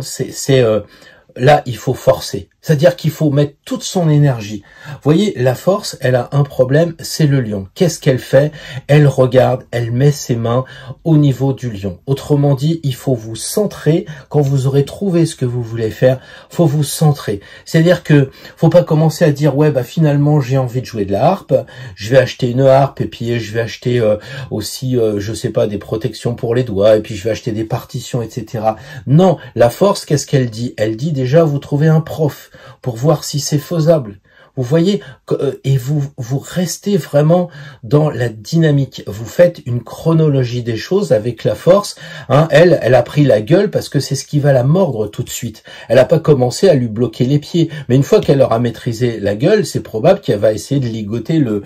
là, il faut forcer. C'est-à-dire qu'il faut mettre toute son énergie. Vous voyez, la force, elle a un problème, c'est le lion. Qu'est-ce qu'elle fait? Elle regarde, elle met ses mains au niveau du lion. Autrement dit, il faut vous centrer. Quand vous aurez trouvé ce que vous voulez faire, faut vous centrer. C'est-à-dire que faut pas commencer à dire, ouais, bah finalement, j'ai envie de jouer de la harpe. Je vais acheter une harpe et puis je vais acheter aussi, je sais pas, des protections pour les doigts et puis je vais acheter des partitions, etc. Non, la force, qu'est-ce qu'elle dit? Elle dit déjà, vous trouvez un prof pour voir si c'est faisable. Vous voyez, et vous restez vraiment dans la dynamique. Vous faites une chronologie des choses avec la force. Hein, elle a pris la gueule parce que c'est ce qui va la mordre tout de suite. Elle n'a pas commencé à lui bloquer les pieds. Mais une fois qu'elle aura maîtrisé la gueule, c'est probable qu'elle va essayer de ligoter le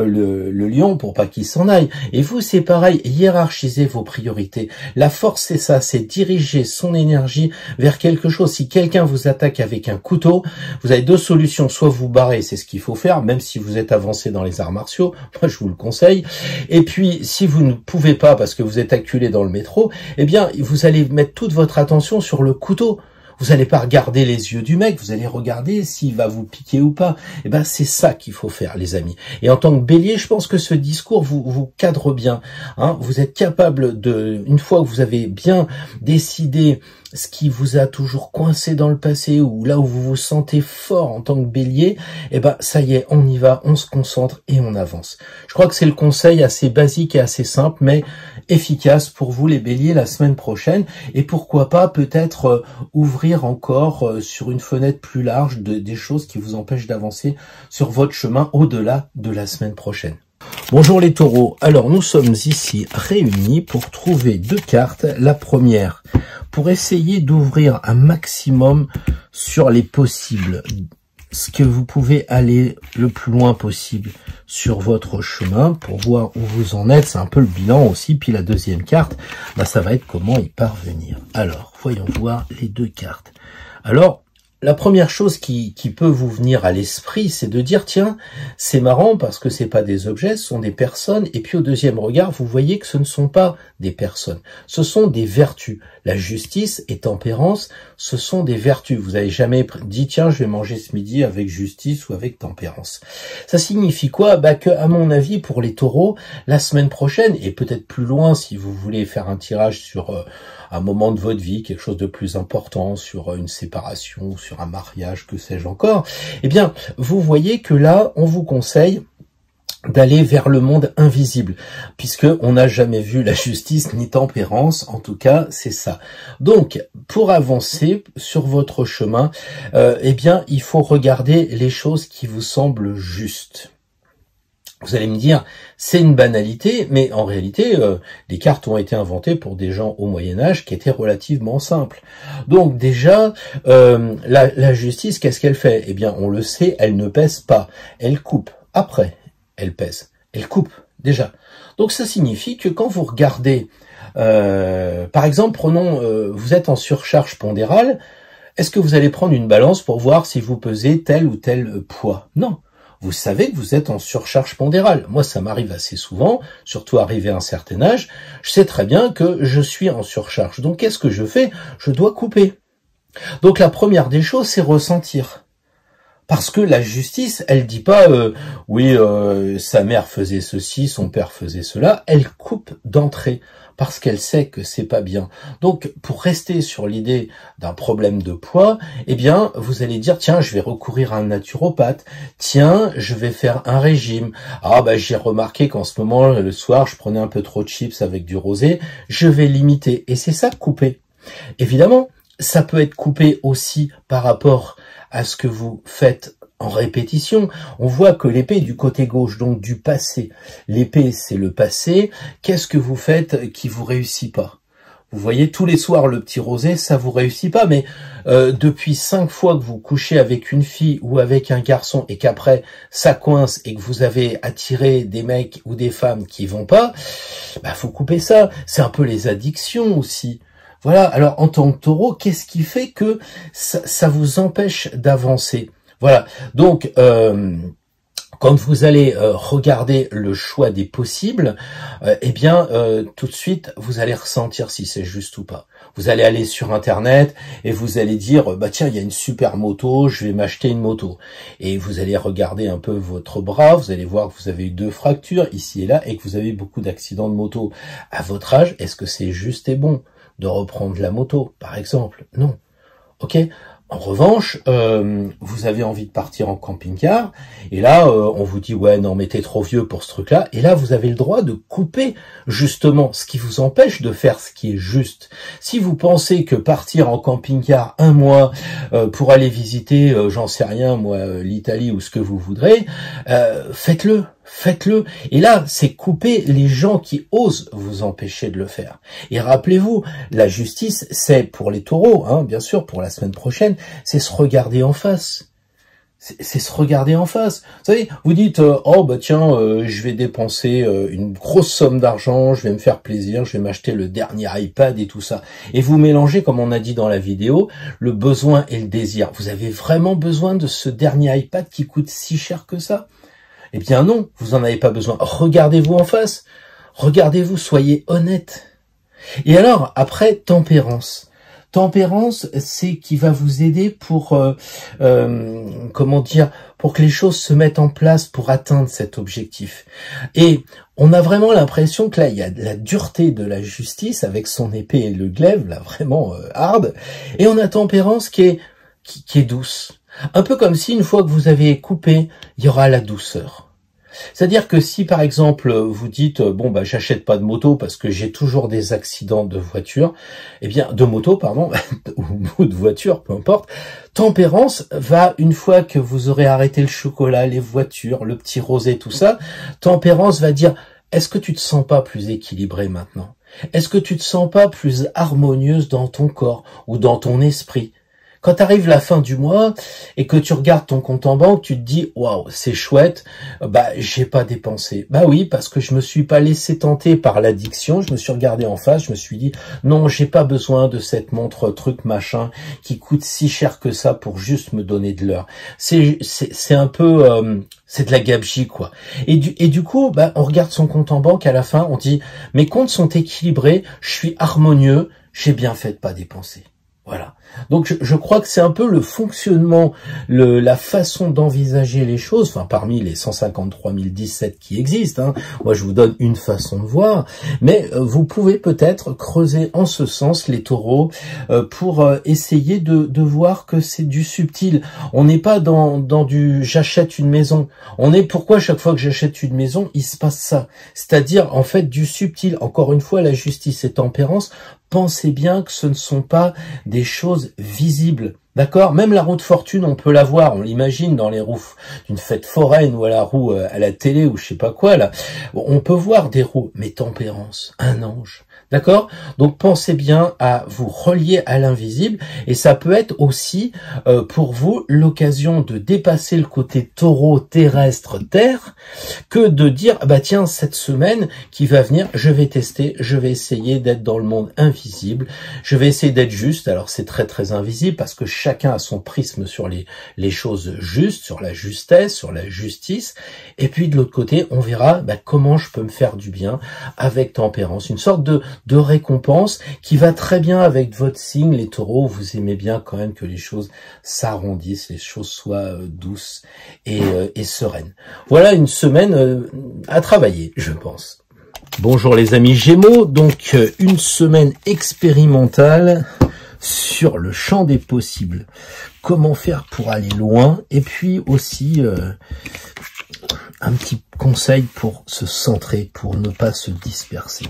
lion pour pas qu'il s'en aille. Et vous, c'est pareil, hiérarchisez vos priorités. La force, c'est ça, c'est diriger son énergie vers quelque chose. Si quelqu'un vous attaque avec un couteau, vous avez deux solutions. Soit vous barrez, c'est ce qu'il faut faire, même si vous êtes avancé dans les arts martiaux, moi je vous le conseille. Et puis, si vous ne pouvez pas, parce que vous êtes acculé dans le métro, eh bien, vous allez mettre toute votre attention sur le couteau. Vous n'allez pas regarder les yeux du mec, vous allez regarder s'il va vous piquer ou pas. Eh ben, c'est ça qu'il faut faire, les amis. Et en tant que bélier, je pense que ce discours vous cadre bien. Hein. Vous êtes capable de, une fois que vous avez bien décidé ce qui vous a toujours coincé dans le passé ou là où vous vous sentez fort en tant que bélier, eh ben, ça y est, on y va, on se concentre et on avance. Je crois que c'est le conseil assez basique et assez simple, mais efficace pour vous, les béliers, la semaine prochaine. Et pourquoi pas, peut-être, ouvrir encore sur une fenêtre plus large des choses qui vous empêchent d'avancer sur votre chemin au-delà de la semaine prochaine. Bonjour les taureaux, alors nous sommes ici réunis pour trouver deux cartes. La première, pour essayer d'ouvrir un maximum sur les possibles, ce que vous pouvez aller le plus loin possible sur votre chemin pour voir où vous en êtes. C'est un peu le bilan aussi. Puis la deuxième carte, bah, ça va être comment y parvenir. Alors, voyons voir les deux cartes. Alors, la première chose qui peut vous venir à l'esprit, c'est de dire, tiens, c'est marrant parce que c'est pas des objets, ce sont des personnes. Et puis au deuxième regard, vous voyez que ce ne sont pas des personnes, ce sont des vertus. La justice et tempérance, ce sont des vertus. Vous avez jamais dit, tiens, je vais manger ce midi avec justice ou avec tempérance. Ça signifie quoi? Bah que, à mon avis, pour les taureaux, la semaine prochaine, et peut-être plus loin, si vous voulez faire un tirage sur un moment de votre vie, quelque chose de plus important, sur une séparation, sur un mariage, que sais-je encore, eh bien, vous voyez que là, on vous conseille d'aller vers le monde invisible, puisque on n'a jamais vu la justice ni tempérance, en tout cas, c'est ça. Donc, pour avancer sur votre chemin, eh bien, il faut regarder les choses qui vous semblent justes. Vous allez me dire, c'est une banalité, mais en réalité, les cartes ont été inventées pour des gens au Moyen-Âge qui étaient relativement simples. Donc déjà, la justice, qu'est-ce qu'elle fait? Eh bien, on le sait, elle ne pèse pas, elle coupe. Après, elle pèse, elle coupe, déjà. Donc ça signifie que quand vous regardez, par exemple, prenons, vous êtes en surcharge pondérale, est-ce que vous allez prendre une balance pour voir si vous pesez tel ou tel poids? Non. Vous savez que vous êtes en surcharge pondérale. Moi, ça m'arrive assez souvent, surtout arrivé à un certain âge. Je sais très bien que je suis en surcharge. Donc, qu'est-ce que je fais? Je dois couper. Donc, la première des choses, c'est ressentir. Parce que la justice, elle dit pas oui, sa mère faisait ceci, son père faisait cela. Elle coupe d'entrée parce qu'elle sait que c'est pas bien. Donc, pour rester sur l'idée d'un problème de poids, eh bien, vous allez dire, tiens, je vais recourir à un naturopathe. Tiens, je vais faire un régime. Ah, bah, j'ai remarqué qu'en ce moment, le soir, je prenais un peu trop de chips avec du rosé. Je vais limiter. Et c'est ça, couper. Évidemment, ça peut être coupé aussi par rapport à ce que vous faites en répétition. On voit que l'épée est du côté gauche, donc du passé. L'épée, c'est le passé. Qu'est-ce que vous faites qui vous réussit pas? Vous voyez, tous les soirs, le petit rosé, ça vous réussit pas, mais depuis 5 fois que vous couchez avec une fille ou avec un garçon et qu'après, ça coince et que vous avez attiré des mecs ou des femmes qui vont pas, bah, faut couper ça. C'est un peu les addictions aussi. Voilà, alors en tant que taureau, qu'est-ce qui fait que ça vous empêche d'avancer? Voilà, donc quand vous allez regarder le choix des possibles, eh bien, tout de suite, vous allez ressentir si c'est juste ou pas. Vous allez aller sur Internet et vous allez dire, bah tiens, il y a une super moto, je vais m'acheter une moto. Et vous allez regarder un peu votre bras, vous allez voir que vous avez eu 2 fractures ici et là et que vous avez beaucoup d'accidents de moto. À votre âge, est-ce que c'est juste et bon de reprendre la moto, par exemple? Non. Ok. En revanche, vous avez envie de partir en camping-car, et là, on vous dit, ouais, non, mais t'es trop vieux pour ce truc-là, et là, vous avez le droit de couper, justement, ce qui vous empêche de faire ce qui est juste. Si vous pensez que partir en camping-car 1 mois pour aller visiter, j'en sais rien, moi, l'Italie ou ce que vous voudrez, faites-le. Faites-le. Et là, c'est couper les gens qui osent vous empêcher de le faire. Et rappelez-vous, la justice, c'est pour les taureaux, hein, bien sûr, pour la semaine prochaine, c'est se regarder en face. C'est se regarder en face. Vous savez, vous dites, oh bah tiens, je vais dépenser une grosse somme d'argent, je vais me faire plaisir, je vais m'acheter le dernier iPad et tout ça. Et vous mélangez, comme on a dit dans la vidéo, le besoin et le désir. Vous avez vraiment besoin de ce dernier iPad qui coûte si cher que ça? Eh bien non, vous en avez pas besoin. Regardez-vous en face. Regardez-vous, soyez honnête. Et alors, après, tempérance. Tempérance, c'est qui va vous aider pour, comment dire, pour que les choses se mettent en place pour atteindre cet objectif. Et on a vraiment l'impression que là, il y a de la dureté de la justice avec son épée et le glaive, là, vraiment hard. Et on a tempérance qui est douce. Un peu comme si une fois que vous avez coupé, il y aura la douceur. C'est-à-dire que si par exemple vous dites bon bah j'achète pas de moto parce que j'ai toujours des accidents de voiture, eh bien de moto pardon ou de voiture, peu importe, tempérance va, une fois que vous aurez arrêté le chocolat, les voitures, le petit rosé, tout ça, tempérance va dire est-ce que tu te sens pas plus équilibré maintenant? Est-ce que tu te sens pas plus harmonieuse dans ton corps ou dans ton esprit? Quand arrive la fin du mois et que tu regardes ton compte en banque, tu te dis waouh, c'est chouette, bah j'ai pas dépensé. Bah oui, parce que je me suis pas laissé tenter par l'addiction, je me suis regardé en face, je me suis dit non, j'ai pas besoin de cette montre truc machin qui coûte si cher que ça pour juste me donner de l'heure. C'est un peu c'est de la gabegie quoi. Et du coup, bah on regarde son compte en banque à la fin, on dit mes comptes sont équilibrés, je suis harmonieux, j'ai bien fait de pas dépenser. Voilà. Donc je crois que c'est un peu le fonctionnement, la façon d'envisager les choses, enfin parmi les 153 017 qui existent, hein, moi je vous donne une façon de voir, mais vous pouvez peut-être creuser en ce sens les taureaux pour essayer de voir que c'est du subtil. On n'est pas dans du j'achète une maison, on est pourquoi chaque fois que j'achète une maison, il se passe ça, c'est-à-dire en fait du subtil. Encore une fois, la justice et tempérance, pensez bien que ce ne sont pas des choses visibles. D'accord? Même la roue de fortune, on peut la voir, on l'imagine dans les roues d'une fête foraine ou à la roue à la télé ou je sais pas quoi là. On peut voir des roues, mais tempérance, un ange. D'accord? Donc pensez bien à vous relier à l'invisible et ça peut être aussi pour vous l'occasion de dépasser le côté taureau terrestre terre que de dire bah tiens cette semaine qui va venir je vais tester, je vais essayer d'être dans le monde invisible, je vais essayer d'être juste. Alors c'est très très invisible parce que chacun a son prisme sur les choses justes, sur la justesse, sur la justice et puis de l'autre côté on verra bah, comment je peux me faire du bien avec tempérance, une sorte de récompense qui va très bien avec votre signe, les taureaux. Vous aimez bien quand même que les choses s'arrondissent, les choses soient douces et sereines. Voilà une semaine à travailler, je pense. Bonjour les amis Gémeaux, donc une semaine expérimentale sur le champ des possibles. Comment faire pour aller loin et puis aussi un petit conseil pour se centrer, pour ne pas se disperser.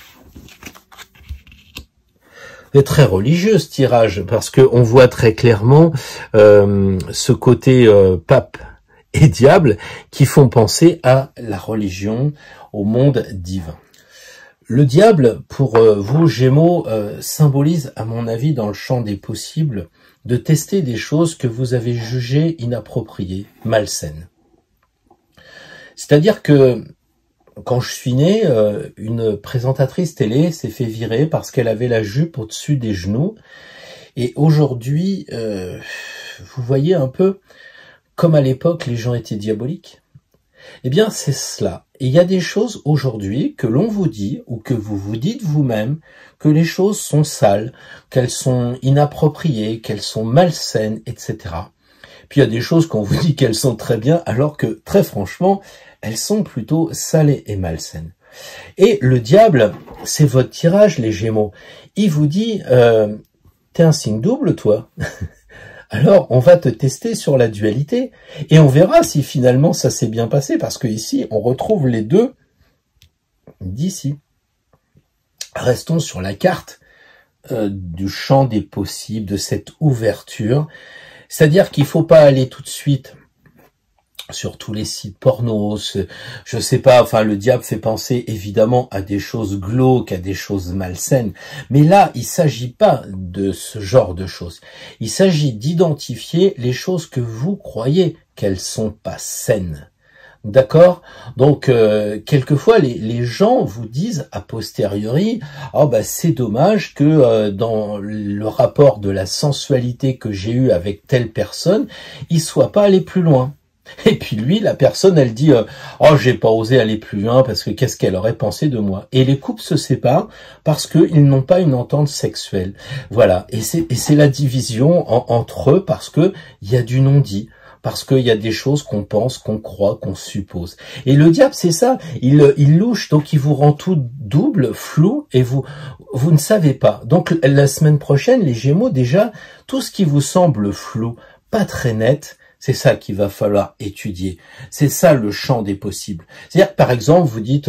C'est très religieux ce tirage parce que on voit très clairement ce côté pape et diable qui font penser à la religion, au monde divin. Le diable, pour vous, Gémeaux, symbolise, à mon avis, dans le champ des possibles, de tester des choses que vous avez jugées inappropriées, malsaines. C'est-à-dire que, quand je suis né, une présentatrice télé s'est fait virer parce qu'elle avait la jupe au-dessus des genoux. Et aujourd'hui, vous voyez un peu, comme à l'époque, les gens étaient diaboliques. Eh bien, c'est cela. Et il y a des choses aujourd'hui que l'on vous dit, ou que vous vous dites vous-même, que les choses sont sales, qu'elles sont inappropriées, qu'elles sont malsaines, etc. Puis il y a des choses qu'on vous dit qu'elles sont très bien, alors que, très franchement, elles sont plutôt sales et malsaines. Et le diable, c'est votre tirage, les Gémeaux. Il vous dit, t'es un signe double, toi. Alors, on va te tester sur la dualité et on verra si finalement ça s'est bien passé, parce que ici, on retrouve les deux d'ici. Restons sur la carte du champ des possibles, de cette ouverture. C'est-à-dire qu'il ne faut pas aller tout de suite sur tous les sites pornos, je sais pas, enfin le diable fait penser évidemment à des choses glauques, à des choses malsaines, mais là il s'agit pas de ce genre de choses. Il s'agit d'identifier les choses que vous croyez qu'elles sont pas saines. D'accord? Donc quelquefois les gens vous disent a posteriori, oh bah c'est dommage que dans le rapport de la sensualité que j'ai eu avec telle personne, il soit pas allé plus loin. Et puis lui, la personne, elle dit oh, j'ai pas osé aller plus loin parce que qu'est-ce qu'elle aurait pensé de moi. Et les couples se séparent parce qu'ils n'ont pas une entente sexuelle. Voilà. Et c'est la division entre eux parce que il y a du non-dit. Parce qu'il y a des choses qu'on pense, qu'on croit, qu'on suppose. Et le diable, c'est ça. Il louche, donc il vous rend tout double, flou, et vous ne savez pas. Donc la semaine prochaine, les Gémeaux, déjà, tout ce qui vous semble flou, pas très net, c'est ça qu'il va falloir étudier. C'est ça le champ des possibles. C'est-à-dire que par exemple, vous dites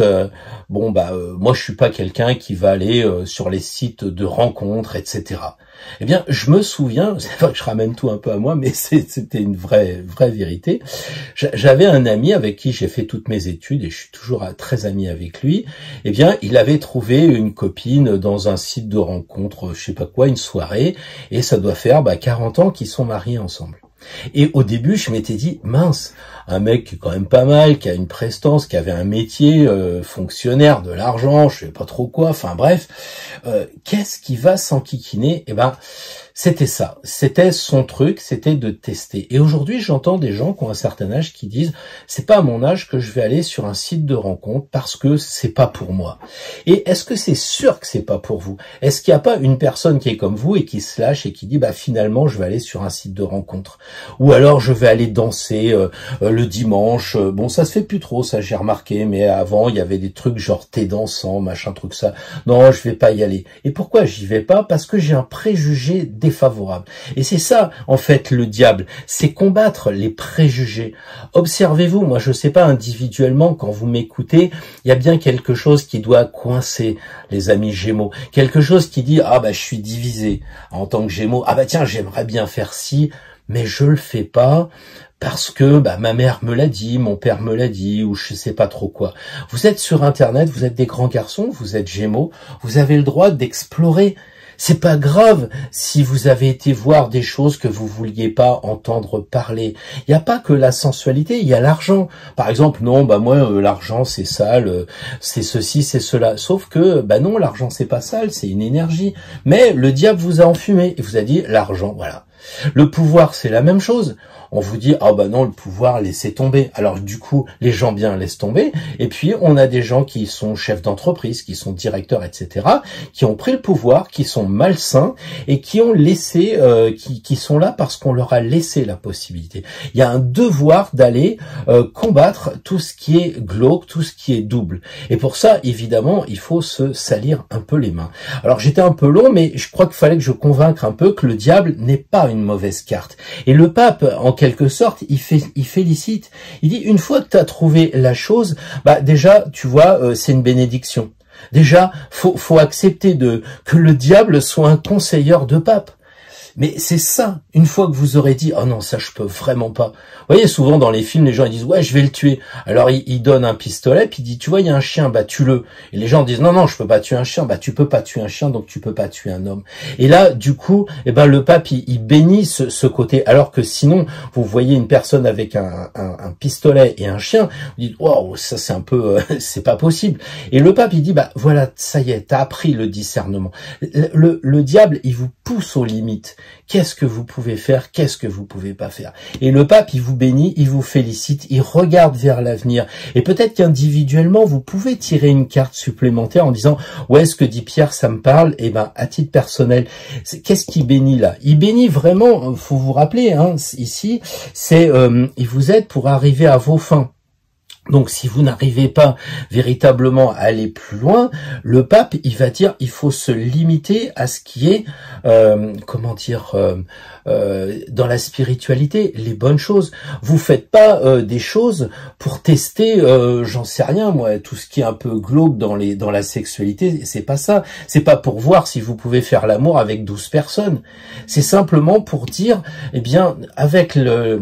moi je suis pas quelqu'un qui va aller sur les sites de rencontres, etc. Eh bien, je me souviens, c'est vrai que je ramène tout un peu à moi, mais c'était une vraie vérité. J'avais un ami avec qui j'ai fait toutes mes études et je suis toujours très ami avec lui. Eh bien, il avait trouvé une copine dans un site de rencontre, je sais pas quoi, une soirée, et ça doit faire 40 ans qu'ils sont mariés ensemble. Et au début, je m'étais dit, mince, un mec qui est quand même pas mal, qui a une prestance, qui avait un métier, fonctionnaire, de l'argent, je sais pas trop quoi, enfin bref, qu'est-ce qui va s'enquiquiner? Eh ben, c'était ça, c'était son truc, c'était de tester. Et aujourd'hui, j'entends des gens qui ont un certain âge qui disent, c'est pas à mon âge que je vais aller sur un site de rencontre parce que c'est pas pour moi. Et est-ce que c'est sûr que c'est pas pour vous? Est-ce qu'il n'y a pas une personne qui est comme vous et qui se lâche et qui dit, finalement, je vais aller sur un site de rencontre? Ou alors, je vais aller danser le dimanche. Bon, ça se fait plus trop, ça j'ai remarqué, mais avant, il y avait des trucs genre thé dansant, machin, truc ça. Non, je vais pas y aller. Et pourquoi j'y vais pas? Parce que j'ai un préjugé défavorable. Et c'est ça, en fait, le diable. C'est combattre les préjugés. Observez-vous, moi, je sais pas, individuellement, quand vous m'écoutez, il y a bien quelque chose qui doit coincer, les amis Gémeaux. Quelque chose qui dit, je suis divisé en tant que Gémeaux. Tiens, j'aimerais bien faire ci, mais je le fais pas. Parce que ma mère me l'a dit, mon père me l'a dit, ou je sais pas trop quoi. Vous êtes sur Internet, vous êtes des grands garçons, vous êtes Gémeaux, vous avez le droit d'explorer. C'est pas grave si vous avez été voir des choses que vous vouliez pas entendre parler. Il n'y a pas que la sensualité, il y a l'argent. Par exemple, non, moi l'argent c'est sale, c'est ceci, c'est cela. Sauf que non, l'argent c'est pas sale, c'est une énergie. Mais le diable vous a enfumé et vous a dit l'argent, voilà. Le pouvoir, c'est la même chose. On vous dit, non, le pouvoir, laissez tomber. Alors du coup, les gens bien laissent tomber. Et puis, on a des gens qui sont chefs d'entreprise, qui sont directeurs, etc., qui ont pris le pouvoir, qui sont malsains et qui ont laissé, qui sont là parce qu'on leur a laissé la possibilité. Il y a un devoir d'aller combattre tout ce qui est glauque, tout ce qui est double. Et pour ça, évidemment, il faut se salir un peu les mains. Alors, j'étais un peu long, mais je crois qu'il fallait que je convainque un peu que le diable n'est pas une mauvaise carte. Et le pape, en quelque sorte, il félicite. Il dit, une fois que tu as trouvé la chose, déjà, tu vois, c'est une bénédiction. Déjà, faut accepter que le diable soit un conseiller de pape. Mais c'est ça, une fois que vous aurez dit, oh non, ça je peux vraiment pas. Vous voyez, souvent dans les films, les gens ils disent, ouais, je vais le tuer. Alors il donne un pistolet, puis il dit, tu vois, il y a un chien, bah tue-le. Et les gens disent, non, non, je peux pas tuer un chien. Bah tu peux pas tuer un chien, donc tu peux pas tuer un homme. Et là, du coup, eh ben le pape, il bénit ce côté. Alors que sinon, vous voyez une personne avec un pistolet et un chien, vous dites, waouh, ça c'est un peu, c'est pas possible. Et le pape, il dit, bah voilà, ça y est, t'as appris le discernement. Le diable, il vous pousse aux limites. Qu'est-ce que vous pouvez faire? Qu'est-ce que vous pouvez pas faire? Et le pape, il vous bénit, il vous félicite, il regarde vers l'avenir. Et peut-être qu'individuellement, vous pouvez tirer une carte supplémentaire en disant, ouais, ce que dit Pierre, ça me parle. Et ben, à titre personnel, qu'est-ce qu'il bénit là? Il bénit vraiment, faut vous rappeler, hein, ici, c'est, il vous aide pour arriver à vos fins. Donc, si vous n'arrivez pas véritablement à aller plus loin, le pape, il va dire, il faut se limiter à ce qui est, dans la spiritualité, les bonnes choses. Vous faites pas des choses pour tester, j'en sais rien, moi, tout ce qui est un peu glauque dans la sexualité, c'est pas ça. C'est pas pour voir si vous pouvez faire l'amour avec 12 personnes. C'est simplement pour dire, eh bien, avec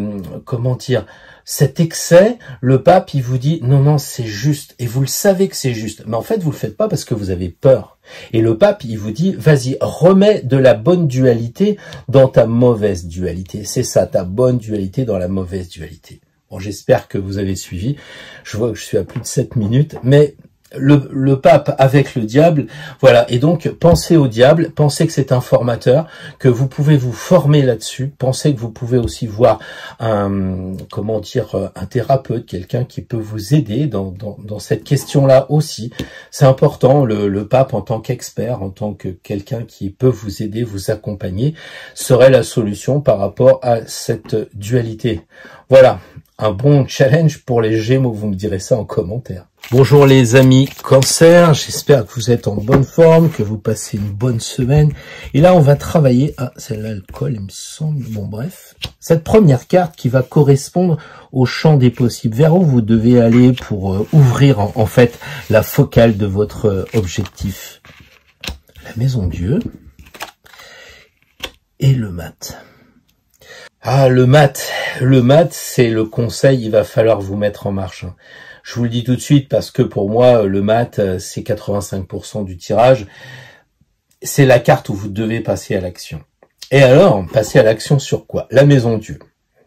cet excès, le pape, il vous dit, non, non, c'est juste. Et vous le savez que c'est juste. Mais en fait, vous le faites pas parce que vous avez peur. Et le pape, il vous dit, vas-y, remets de la bonne dualité dans ta mauvaise dualité. C'est ça, ta bonne dualité dans la mauvaise dualité. Bon, j'espère que vous avez suivi. Je vois que je suis à plus de 7 minutes, mais le pape avec le diable, voilà. Et donc, pensez au diable, pensez que c'est un formateur, que vous pouvez vous former là-dessus, pensez que vous pouvez aussi voir un thérapeute, quelqu'un qui peut vous aider dans cette question-là aussi. C'est important, le pape en tant qu'expert, en tant que quelqu'un qui peut vous aider, vous accompagner, serait la solution par rapport à cette dualité. Voilà, un bon challenge pour les Gémeaux, vous me direz ça en commentaire. Bonjour les amis Cancer, j'espère que vous êtes en bonne forme, que vous passez une bonne semaine. Et là, on va travailler, c'est l'alcool, il me semble, bon bref. Cette première carte qui va correspondre au champ des possibles, vers où vous devez aller pour ouvrir en fait la focale de votre objectif. La maison Dieu et le mat. Ah, le mat, c'est le conseil, il va falloir vous mettre en marche. Je vous le dis tout de suite parce que pour moi, le mat, c'est 85% du tirage. C'est la carte où vous devez passer à l'action. Et alors, passer à l'action sur quoi? La maison Dieu.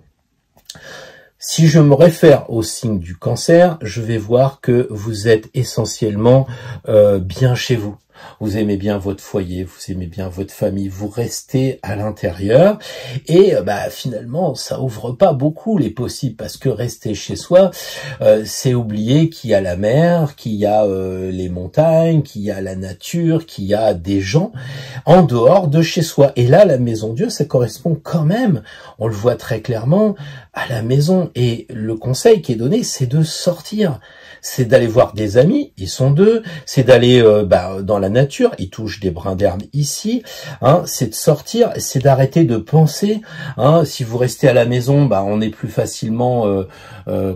Si je me réfère au signe du Cancer, je vais voir que vous êtes essentiellement bien chez vous. Vous aimez bien votre foyer, vous aimez bien votre famille, vous restez à l'intérieur et finalement ça ouvre pas beaucoup les possibles parce que rester chez soi, c'est oublier qu'il y a la mer, qu'il y a les montagnes, qu'il y a la nature, qu'il y a des gens en dehors de chez soi. Et là, la maison Dieu, ça correspond quand même, on le voit très clairement, à la maison. Et le conseil qui est donné, c'est de sortir. C'est d'aller voir des amis, ils sont 2, c'est d'aller dans la nature, ils touchent des brins d'herbe ici, c'est de sortir, c'est d'arrêter de penser, si vous restez à la maison, on est plus facilement, à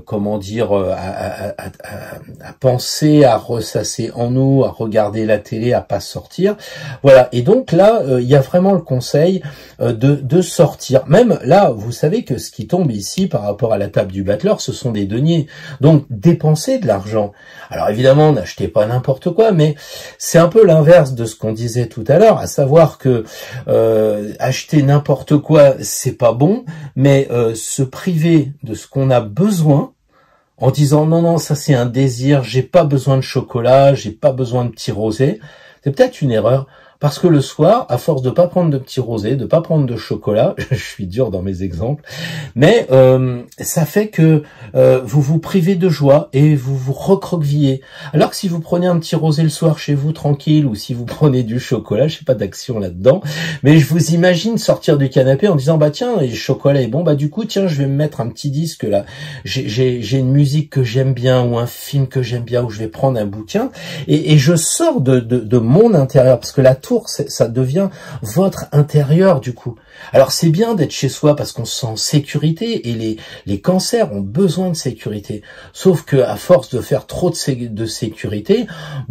penser, à ressasser en nous, à regarder la télé, à pas sortir, voilà. Et donc là, il y a vraiment le conseil de sortir. Même là, vous savez que ce qui tombe ici par rapport à la table du battleur, ce sont des deniers, donc dépenser de l'argent. Alors évidemment, n'achetez pas n'importe quoi, mais c'est un peu l'inverse de ce qu'on disait tout à l'heure, à savoir que acheter n'importe quoi, c'est pas bon, mais se priver de ce qu'on a besoin en disant non, non, ça c'est un désir, j'ai pas besoin de chocolat, j'ai pas besoin de petits rosés, c'est peut-être une erreur. Parce que le soir, à force de pas prendre de petits rosés, de pas prendre de chocolat, je suis dur dans mes exemples, mais ça fait que vous vous privez de joie et vous vous recroquevillez. Alors que si vous prenez un petit rosé le soir chez vous tranquille, ou si vous prenez du chocolat, je sais pas d'action là-dedans, mais je vous imagine sortir du canapé en disant tiens, le chocolat est bon, du coup tiens, je vais me mettre un petit disque là, j'ai une musique que j'aime bien ou un film que j'aime bien, ou je vais prendre un bouquin et je sors de mon intérieur, parce que là tout carrefour, ça devient votre intérieur du coup. Alors c'est bien d'être chez soi parce qu'on se sent en sécurité et les cancers ont besoin de sécurité. Sauf que à force de faire trop de sécurité,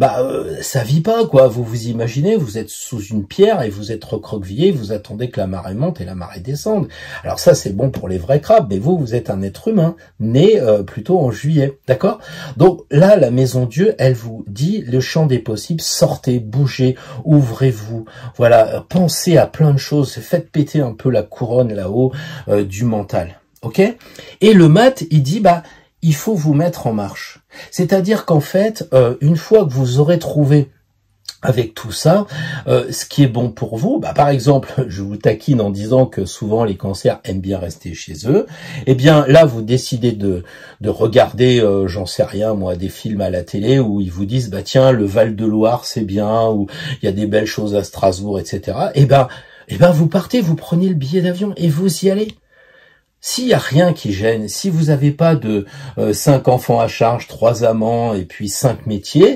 ça vit pas quoi. Vous vous imaginez, vous êtes sous une pierre et vous êtes recroquevillé, vous attendez que la marée monte et la marée descende. Alors ça c'est bon pour les vrais crabes, mais vous êtes un être humain né plutôt en juillet, d'accord? Donc là la Maison Dieu, elle vous dit le champ des possibles, sortez, bougez, ouvrez-vous, voilà, pensez à plein de choses, faites péter un peu la couronne là-haut du mental, ok? Et le mat, il dit, il faut vous mettre en marche. C'est-à-dire qu'en fait, une fois que vous aurez trouvé avec tout ça, ce qui est bon pour vous, par exemple, je vous taquine en disant que souvent les cancers aiment bien rester chez eux, eh bien là vous décidez de regarder, j'en sais rien moi, des films à la télé où ils vous disent, tiens, le Val-de-Loire c'est bien, ou il y a des belles choses à Strasbourg, etc. Eh ben vous partez, vous prenez le billet d'avion et vous y allez. S'il y a rien qui gêne, si vous n'avez pas de 5 enfants à charge, 3 amants et puis 5 métiers,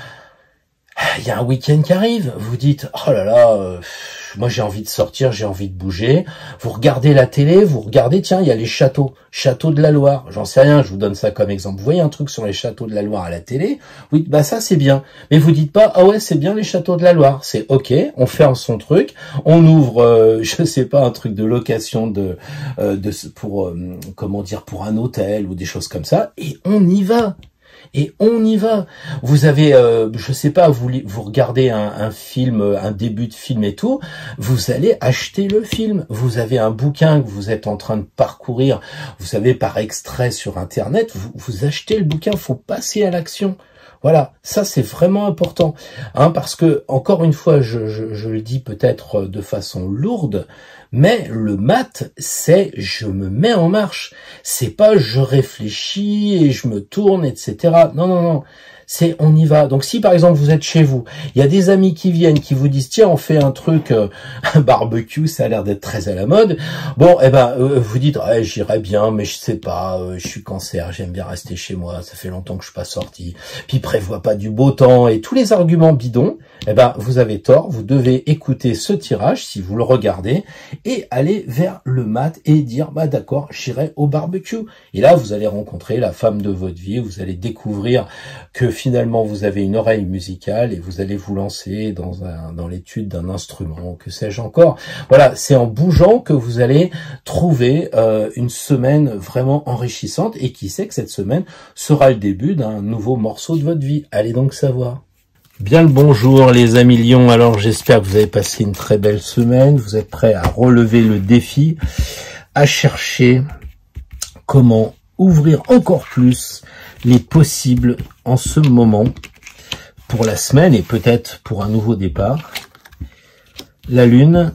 il y a un week-end qui arrive, vous dites, oh là là, moi j'ai envie de sortir, j'ai envie de bouger. Vous regardez la télé, vous regardez, tiens, il y a les châteaux de la Loire. J'en sais rien, je vous donne ça comme exemple. Vous voyez un truc sur les châteaux de la Loire à la télé, oui, ça c'est bien. Mais vous dites pas, ah ouais, c'est bien les châteaux de la Loire. C'est ok, on ferme son truc, on ouvre, je sais pas, un truc de location pour un hôtel ou des choses comme ça, et on y va. Et on y va. Vous avez, je sais pas, vous regardez un film, un début de film et tout, vous allez acheter le film. Vous avez un bouquin que vous êtes en train de parcourir, vous savez, par extrait sur Internet, vous achetez le bouquin, faut passer à l'action. Voilà, ça c'est vraiment important, parce que, encore une fois, je le dis peut-être de façon lourde, mais le mat, c'est je me mets en marche. C'est pas je réfléchis et je me tourne, etc. Non, non, non. C'est on y va. Donc si par exemple vous êtes chez vous, il y a des amis qui viennent, qui vous disent tiens on fait un truc, un barbecue, ça a l'air d'être très à la mode. Bon, vous dites j'irais bien, mais je sais pas, je suis cancer, j'aime bien rester chez moi, ça fait longtemps que je suis pas sorti. Puis prévois pas du beau temps et tous les arguments bidons. Vous avez tort. Vous devez écouter ce tirage si vous le regardez et aller vers le mat et dire d'accord, j'irai au barbecue. Et là vous allez rencontrer la femme de votre vie, vous allez découvrir que finalement vous avez une oreille musicale et vous allez vous lancer dans l'étude d'un instrument, que sais-je encore. Voilà, c'est en bougeant que vous allez trouver une semaine vraiment enrichissante et qui sait que cette semaine sera le début d'un nouveau morceau de votre vie. Allez donc savoir. Bien le bonjour les amis lions, alors j'espère que vous avez passé une très belle semaine, vous êtes prêts à relever le défi, à chercher comment ouvrir encore plus les possibles en ce moment, pour la semaine et peut-être pour un nouveau départ. La lune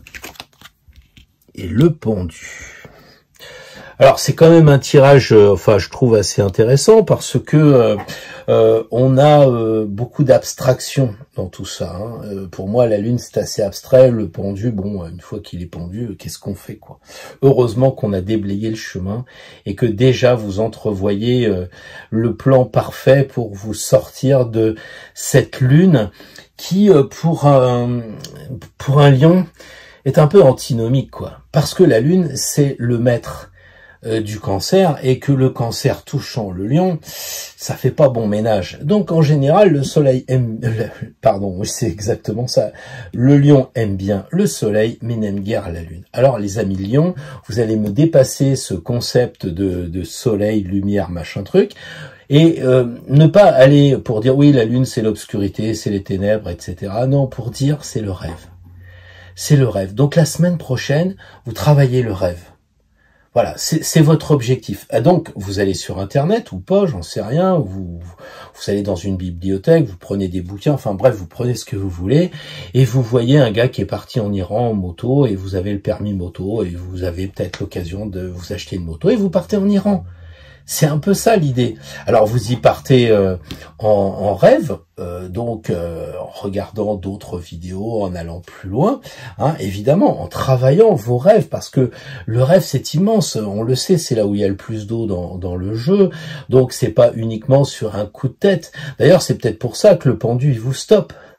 et le pendu. Alors c'est quand même un tirage, je trouve assez intéressant parce que on a beaucoup d'abstraction dans tout ça. Pour moi, la lune c'est assez abstrait. Le pendu, bon, une fois qu'il est pendu, qu'est-ce qu'on fait quoi? Heureusement qu'on a déblayé le chemin et que déjà vous entrevoyez le plan parfait pour vous sortir de cette lune qui, pour un lion, est un peu antinomique quoi. Parce que la lune c'est le maître du cancer et que le cancer touchant le lion, ça fait pas bon ménage. Donc en général, le soleil aime... Pardon, c'est exactement ça. Le lion aime bien le soleil, mais n'aime guère la lune. Alors les amis lions, vous allez me dépasser ce concept de soleil, lumière, machin truc, et ne pas aller pour dire oui, la lune c'est l'obscurité, c'est les ténèbres, etc. Non, pour dire c'est le rêve. C'est le rêve. Donc la semaine prochaine, vous travaillez le rêve. Voilà, c'est votre objectif. Donc, vous allez sur Internet ou pas, j'en sais rien, vous allez dans une bibliothèque, vous prenez des bouquins, enfin bref, vous prenez ce que vous voulez, et vous voyez un gars qui est parti en Iran en moto, et vous avez le permis moto, et vous avez peut-être l'occasion de vous acheter une moto, et vous partez en Iran. C'est un peu ça l'idée. Alors vous y partez en rêve, en regardant d'autres vidéos, en allant plus loin, évidemment, en travaillant vos rêves, parce que le rêve c'est immense, on le sait, c'est là où il y a le plus d'eau dans le jeu, donc c'est pas uniquement sur un coup de tête. D'ailleurs c'est peut-être pour ça que le pendu il vous stoppe.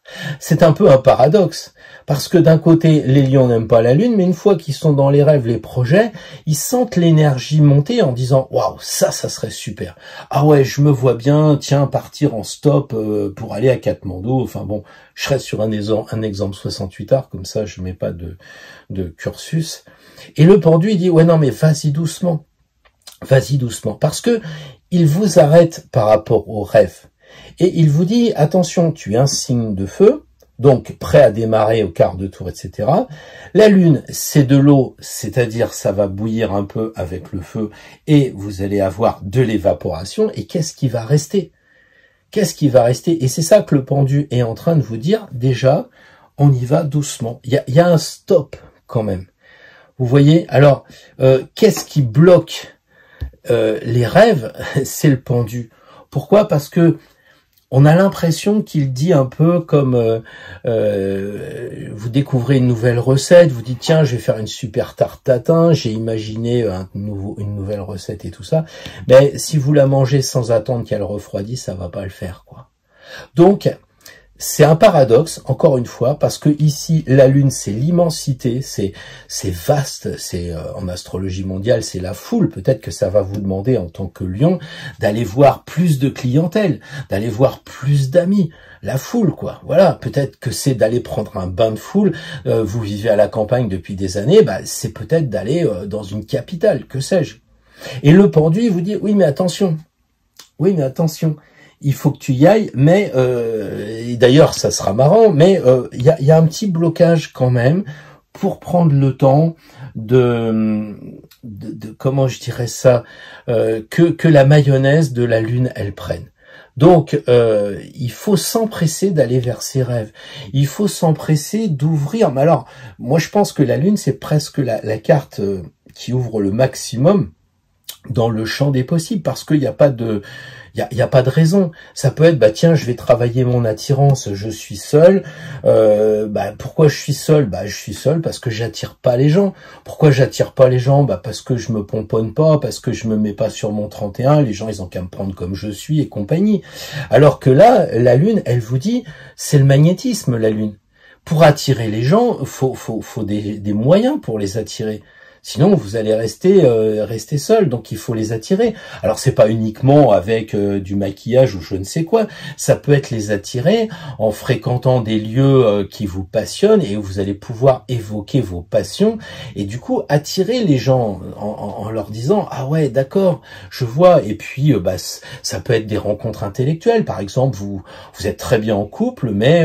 C'est un peu un paradoxe. Parce que d'un côté, les lions n'aiment pas la lune, mais une fois qu'ils sont dans les rêves, les projets, ils sentent l'énergie monter en disant « Waouh, ça serait super. Ah ouais, je me vois bien, tiens, partir en stop pour aller à Katmandou. » Enfin bon, je serais sur un exemple 68 heures, comme ça je mets pas de cursus. Et le pendu, il dit « Ouais, non, mais vas-y doucement. Vas-y doucement. » Parce que il vous arrête par rapport au rêve. Et il vous dit « Attention, tu es un signe de feu. » Donc, prêt à démarrer au quart de tour, etc. La lune, c'est de l'eau, c'est-à-dire ça va bouillir un peu avec le feu et vous allez avoir de l'évaporation. Et qu'est-ce qui va rester? Qu'est-ce qui va rester? Et c'est ça que le pendu est en train de vous dire. Déjà, on y va doucement. Il y a un stop quand même. Vous voyez? Alors, qu'est-ce qui bloque les rêves? C'est le pendu. Pourquoi? Parce que on a l'impression qu'il dit un peu comme vous découvrez une nouvelle recette, vous dites tiens je vais faire une super tarte tatin, j'ai imaginé une nouvelle recette et tout ça, mais si vous la mangez sans attendre qu'elle refroidisse, ça va pas le faire quoi. Donc c'est un paradoxe, encore une fois, parce que ici, la Lune, c'est l'immensité, c'est vaste, c'est en astrologie mondiale, c'est la foule. Peut-être que ça va vous demander, en tant que lion, d'aller voir plus de clientèle, d'aller voir plus d'amis. La foule, quoi. Voilà, peut-être que c'est d'aller prendre un bain de foule. Vous vivez à la campagne depuis des années, bah, c'est peut-être d'aller dans une capitale, que sais-je. Et le pendu, il vous dit, oui, mais attention. Oui, mais attention. Il faut que tu y ailles, mais et d'ailleurs ça sera marrant, mais il y a un petit blocage quand même pour prendre le temps de comment je dirais ça, que la mayonnaise de la lune elle prenne. Donc il faut s'empresser d'aller vers ses rêves. Il faut s'empresser d'ouvrir. Mais alors moi je pense que la lune c'est presque la carte qui ouvre le maximum dans le champ des possibles, parce qu'il n'y a pas de raison. Ça peut être, bah tiens, je vais travailler mon attirance, je suis seul. Pourquoi je suis seul? Bah je suis seul parce que j'attire pas les gens. Pourquoi j'attire pas les gens? Bah parce que je me pomponne pas, parce que je me mets pas sur mon 31, les gens ils ont qu'à me prendre comme je suis et compagnie. Alors que là, la lune, elle vous dit, c'est le magnétisme, la lune. Pour attirer les gens, faut des moyens pour les attirer. Sinon, vous allez rester seul, donc il faut les attirer. Alors, c'est pas uniquement avec du maquillage ou je ne sais quoi. Ça peut être les attirer en fréquentant des lieux qui vous passionnent et où vous allez pouvoir évoquer vos passions et du coup attirer les gens en leur disant ah ouais d'accord, je vois. Et puis ça peut être des rencontres intellectuelles. Par exemple, vous êtes très bien en couple, mais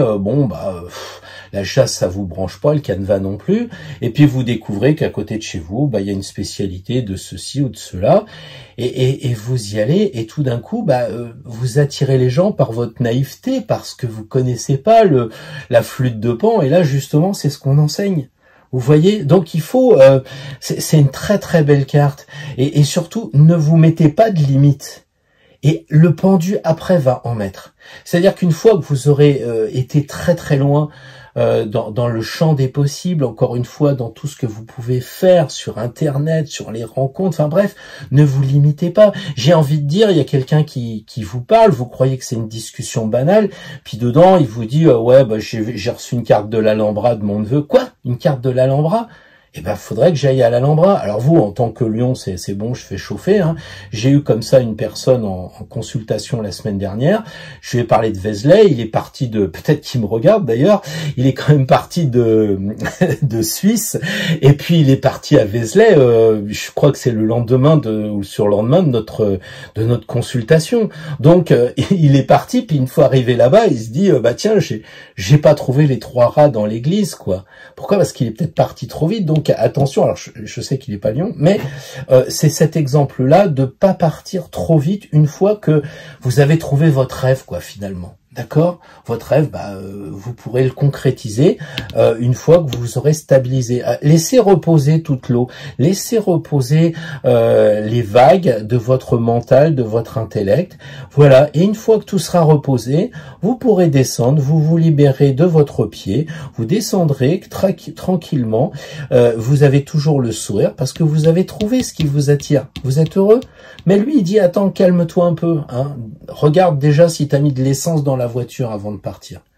la chasse, ça vous branche pas, le canevas non plus. Et puis vous découvrez qu'à côté de chez vous, il y a une spécialité de ceci ou de cela. Et vous y allez, et tout d'un coup, vous attirez les gens par votre naïveté, parce que vous connaissez pas la flûte de Pan. Et là, justement, c'est ce qu'on enseigne. Vous voyez, donc il faut, c'est une très très belle carte. Et surtout, ne vous mettez pas de limite. Et le pendu après va en mettre. C'est-à-dire qu'une fois que vous aurez été très très loin dans le champ des possibles, encore une fois, dans tout ce que vous pouvez faire sur Internet, sur les rencontres, enfin bref, ne vous limitez pas. J'ai envie de dire, il y a quelqu'un qui vous parle, vous croyez que c'est une discussion banale, puis dedans, il vous dit, j'ai reçu une carte de l'Alhambra de mon neveu. Quoi? Une carte de l'Alhambra? Eh ben, faudrait que j'aille à l'Alhambra. Alors vous, en tant que lion, c'est bon, je fais chauffer. Hein. J'ai eu comme ça une personne en consultation la semaine dernière. Je lui ai parlé de Vézelay. Il est parti peut-être qu'il me regarde d'ailleurs, il est quand même parti de Suisse. Et puis il est parti à Vézelay. Je crois que c'est le lendemain ou le surlendemain de notre consultation. Donc il est parti. Puis une fois arrivé là-bas, il se dit tiens, j'ai pas trouvé les 3 rats dans l'église quoi. Pourquoi? Parce qu'il est peut-être parti trop vite. Donc attention, alors je sais qu'il n'est pas lion, mais c'est cet exemple-là de pas partir trop vite une fois que vous avez trouvé votre rêve, quoi, finalement. D'accord? Votre rêve, vous pourrez le concrétiser une fois que vous aurez stabilisé. Laissez reposer toute l'eau. Laissez reposer les vagues de votre mental, de votre intellect. Voilà. Et une fois que tout sera reposé, vous pourrez descendre, vous vous libérez de votre pied, vous descendrez tranquillement. Vous avez toujours le sourire parce que vous avez trouvé ce qui vous attire. Vous êtes heureux? Mais lui, il dit, attends, calme-toi un peu. Hein. Regarde déjà si tu as mis de l'essence dans la voiture avant de partir.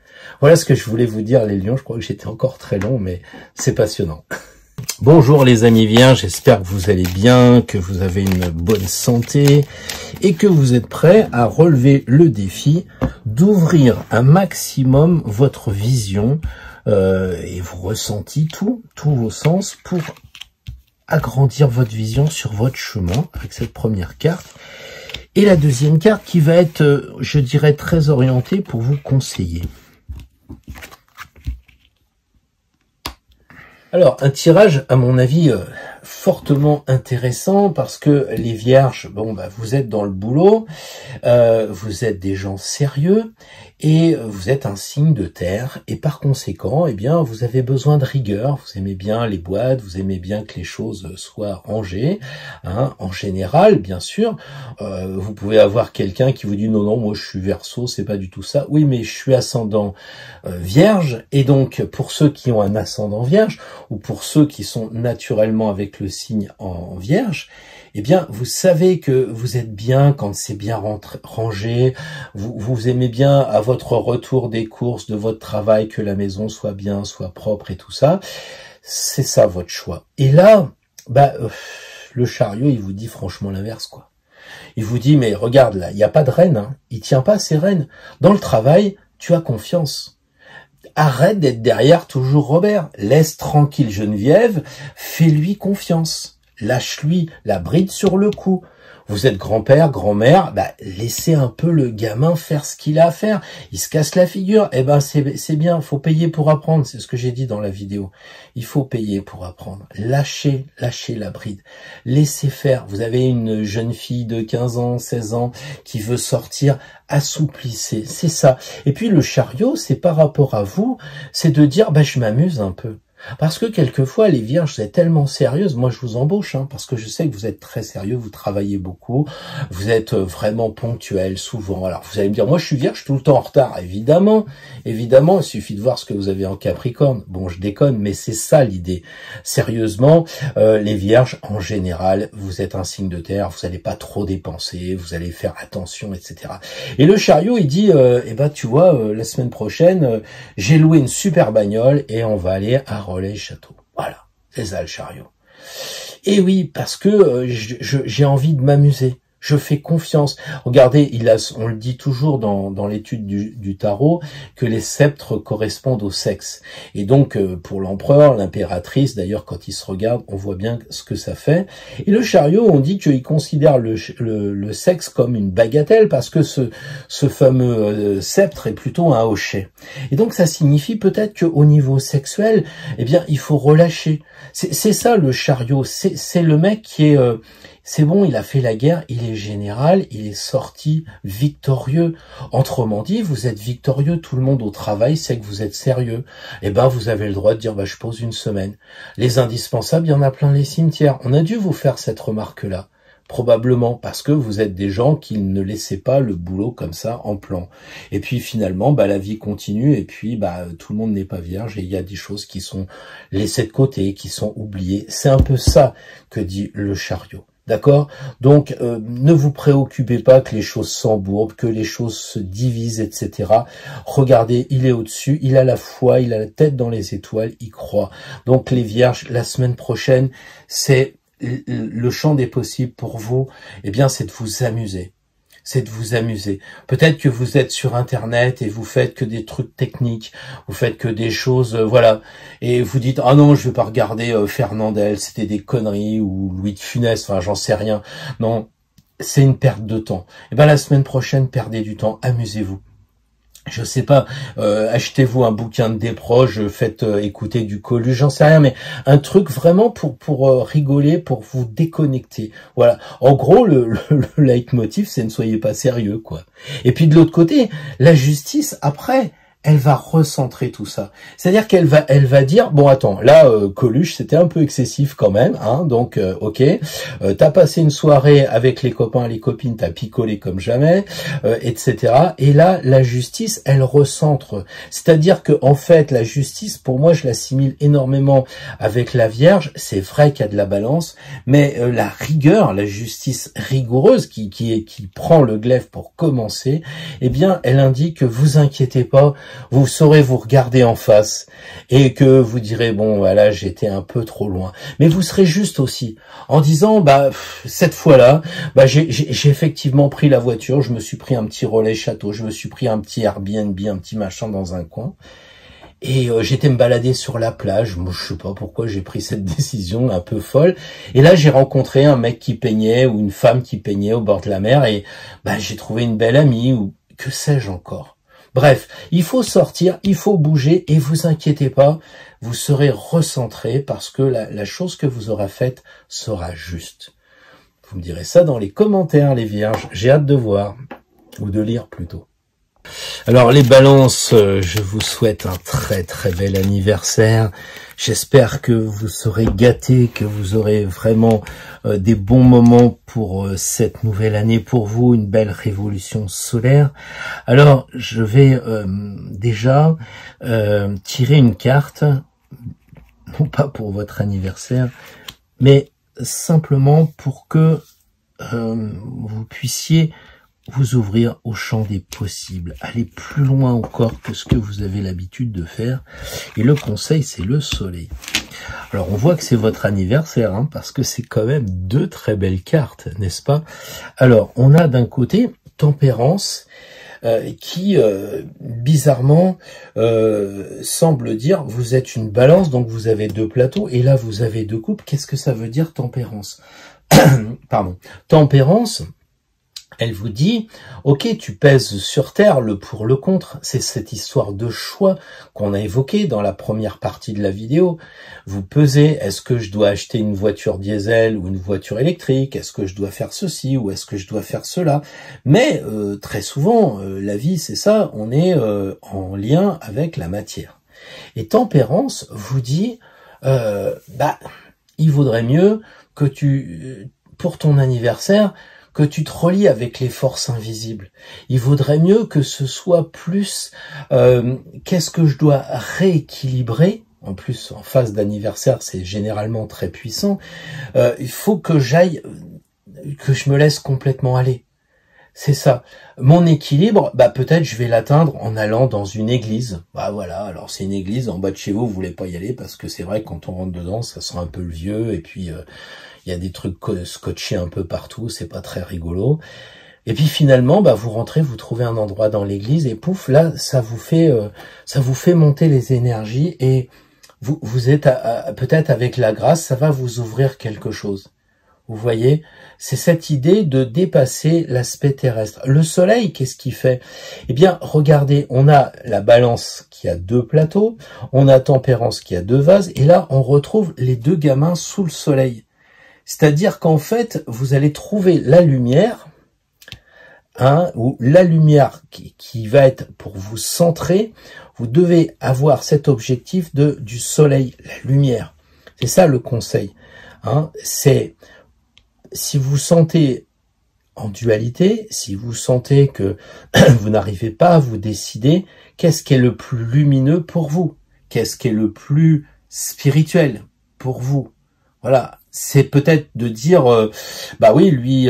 Voilà ce que je voulais vous dire, les lions. Je crois que j'étais encore très long, mais c'est passionnant. Bonjour les amis vierges, j'espère que vous allez bien, que vous avez une bonne santé et que vous êtes prêts à relever le défi d'ouvrir un maximum votre vision et vos ressentis, tous vos sens pour agrandir votre vision sur votre chemin avec cette première carte. Et la deuxième carte qui va être, je dirais, très orientée pour vous conseiller. Alors, un tirage, à mon avis, fortement intéressant parce que les vierges, bon, bah, vous êtes dans le boulot, vous êtes des gens sérieux et vous êtes un signe de terre et par conséquent, eh bien, vous avez besoin de rigueur, vous aimez bien les boîtes, vous aimez bien que les choses soient rangées, hein, en général, bien sûr. Vous pouvez avoir quelqu'un qui vous dit non, moi je suis Verseau, c'est pas du tout ça. Oui, mais je suis ascendant vierge et donc pour ceux qui ont un ascendant vierge ou pour ceux qui sont naturellement avec le signe en vierge, eh bien, vous savez que vous êtes bien quand c'est bien rangé, vous aimez bien à votre retour des courses, de votre travail, que la maison soit bien, soit propre et tout ça. C'est ça votre choix. Et là, bah, le chariot, il vous dit franchement l'inverse, quoi. Il vous dit, mais regarde là, il n'y a pas de rênes, hein. Il tient pas ses rênes. Dans le travail, tu as confiance. Arrête d'être derrière toujours Robert. Laisse tranquille Geneviève, fais-lui confiance. Lâche-lui la bride sur le cou. Vous êtes grand-père, grand-mère, bah, laissez un peu le gamin faire ce qu'il a à faire. Il se casse la figure. Eh ben, c'est bien, faut payer pour apprendre. C'est ce que j'ai dit dans la vidéo. Il faut payer pour apprendre. Lâchez la bride. Laissez faire. Vous avez une jeune fille de 15 ans, 16 ans qui veut sortir. Assouplissez. C'est ça. Et puis, le chariot, c'est par rapport à vous, c'est de dire, bah, je m'amuse un peu. Parce que quelquefois, les vierges, vous êtes tellement sérieuses, moi je vous embauche, hein, parce que je sais que vous êtes très sérieux, vous travaillez beaucoup, vous êtes vraiment ponctuel, souvent. Alors vous allez me dire, moi je suis vierge, tout le temps en retard. Évidemment, il suffit de voir ce que vous avez en Capricorne. Bon, je déconne, mais c'est ça l'idée. Sérieusement, les vierges, en général, vous êtes un signe de terre, vous n'allez pas trop dépenser, vous allez faire attention, etc. Et le chariot, il dit, eh ben tu vois, la semaine prochaine, j'ai loué une super bagnole et on va aller à Relais-Château. Voilà, c'est ça le chariot. Et oui, parce que j'ai envie de m'amuser. Je fais confiance. Regardez, on le dit toujours dans l'étude du tarot, que les sceptres correspondent au sexe. Et donc, pour l'empereur, l'impératrice, d'ailleurs, quand ils se regardent, on voit bien ce que ça fait. Et le chariot, on dit qu'il considère le sexe comme une bagatelle, parce que ce fameux sceptre est plutôt un hochet. Et donc, ça signifie peut-être qu'au niveau sexuel, eh bien, il faut relâcher. C'est ça, le chariot. C'est le mec qui est... c'est bon, il a fait la guerre, il est général, il est sorti victorieux. Autrement dit, vous êtes victorieux, tout le monde au travail sait que vous êtes sérieux. Eh ben, vous avez le droit de dire, bah, je pose une semaine. Les indispensables, il y en a plein les cimetières. On a dû vous faire cette remarque-là. Probablement parce que vous êtes des gens qui ne laissaient pas le boulot comme ça en plan. Et puis finalement, bah, la vie continue et puis bah, tout le monde n'est pas vierge et il y a des choses qui sont laissées de côté, qui sont oubliées. C'est un peu ça que dit le chariot. D'accord? Donc, ne vous préoccupez pas que les choses s'embourbent, que les choses se divisent, etc. Regardez, il est au-dessus, il a la foi, il a la tête dans les étoiles, il croit. Donc, les vierges, la semaine prochaine, c'est le champ des possibles pour vous. Eh bien, c'est de vous amuser. C'est de vous amuser. Peut-être que vous êtes sur Internet et vous faites que des trucs techniques, vous faites que des choses, voilà, et vous dites, ah non, je vais pas regarder Fernandel, c'était des conneries, ou Louis de Funès, enfin, j'en sais rien. Non, c'est une perte de temps. Eh ben, la semaine prochaine, perdez du temps, amusez-vous. Je sais pas, achetez-vous un bouquin de Desproges, faites écouter du Coluche, j'en sais rien, mais un truc vraiment pour rigoler, pour vous déconnecter. Voilà. En gros, le leitmotiv, c'est ne soyez pas sérieux, quoi. Et puis de l'autre côté, la justice, après, elle va recentrer tout ça. C'est-à-dire qu'elle va dire, bon attends, là, Coluche, c'était un peu excessif quand même, hein, donc ok, t'as passé une soirée avec les copains et les copines, t'as picolé comme jamais, etc. Et là, la justice, elle recentre. C'est-à-dire que en fait, la justice, pour moi, je l'assimile énormément avec la Vierge. C'est vrai qu'il y a de la balance, mais la rigueur, la justice rigoureuse qui prend le glaive pour commencer, eh bien, elle indique que vous inquiétez pas, vous saurez vous regarder en face et que vous direz bon voilà j'étais un peu trop loin. Mais vous serez juste aussi en disant cette fois-là j'ai effectivement pris la voiture, je me suis pris un petit relais château, je me suis pris un petit Airbnb, un petit machin dans un coin. Et j'étais me balader sur la plage. Moi, je sais pas pourquoi j'ai pris cette décision un peu folle. Et là, j'ai rencontré un mec qui peignait ou une femme qui peignait au bord de la mer. Et j'ai trouvé une belle amie ou que sais-je encore. Bref, il faut sortir, il faut bouger et vous inquiétez pas, vous serez recentré parce que la chose que vous aurez faite sera juste. Vous me direz ça dans les commentaires, les vierges. J'ai hâte de voir ou de lire plutôt. Alors les balances, je vous souhaite un très très bel anniversaire. J'espère que vous serez gâtés, que vous aurez vraiment des bons moments pour cette nouvelle année pour vous, une belle révolution solaire. Alors je vais déjà tirer une carte, non pas pour votre anniversaire, mais simplement pour que vous puissiez vous ouvrir au champ des possibles, aller plus loin encore que ce que vous avez l'habitude de faire. Et le conseil, c'est le soleil. Alors, on voit que c'est votre anniversaire, parce que c'est quand même deux très belles cartes, n'est-ce pas? Alors, on a d'un côté Tempérance, qui, bizarrement, semble dire, vous êtes une balance, donc vous avez deux plateaux, et là, vous avez deux coupes. Qu'est-ce que ça veut dire, Tempérance? Pardon. Tempérance, elle vous dit, ok, tu pèses sur Terre le pour, le contre. C'est cette histoire de choix qu'on a évoquée dans la première partie de la vidéo. Vous pesez, est-ce que je dois acheter une voiture diesel ou une voiture électrique? Est-ce que je dois faire ceci ou est-ce que je dois faire cela? Mais très souvent, la vie, c'est ça, on est en lien avec la matière. Et Tempérance vous dit, il vaudrait mieux que pour ton anniversaire, que tu te relies avec les forces invisibles. Il vaudrait mieux que ce soit plus qu'est-ce que je dois rééquilibrer. En plus, en phase d'anniversaire, c'est généralement très puissant. Il faut que j'aille, que je me laisse complètement aller. C'est ça. Mon équilibre, peut-être je vais l'atteindre en allant dans une église. Voilà, alors c'est une église en bas de chez vous, vous voulez pas y aller parce que c'est vrai que quand on rentre dedans, ça sent un peu le vieux et puis il y a des trucs scotchés un peu partout, c'est pas très rigolo. Et puis finalement, vous rentrez, vous trouvez un endroit dans l'église et pouf, là, ça vous fait monter les énergies et vous êtes peut-être avec la grâce, ça va vous ouvrir quelque chose. Vous voyez, c'est cette idée de dépasser l'aspect terrestre. Le soleil, qu'est-ce qu'il fait? Eh bien, regardez, on a la balance qui a deux plateaux, on a Tempérance qui a deux vases, et là, on retrouve les deux gamins sous le soleil. C'est-à-dire qu'en fait, vous allez trouver la lumière, ou la lumière qui va être pour vous centrer. Vous devez avoir cet objectif du soleil, la lumière. C'est ça le conseil. C'est si vous sentez en dualité, si vous sentez que vous n'arrivez pas à vous décider, qu'est-ce qui est le plus lumineux pour vous? Qu'est-ce qui est le plus spirituel pour vous? Voilà, c'est peut-être de dire, oui, lui,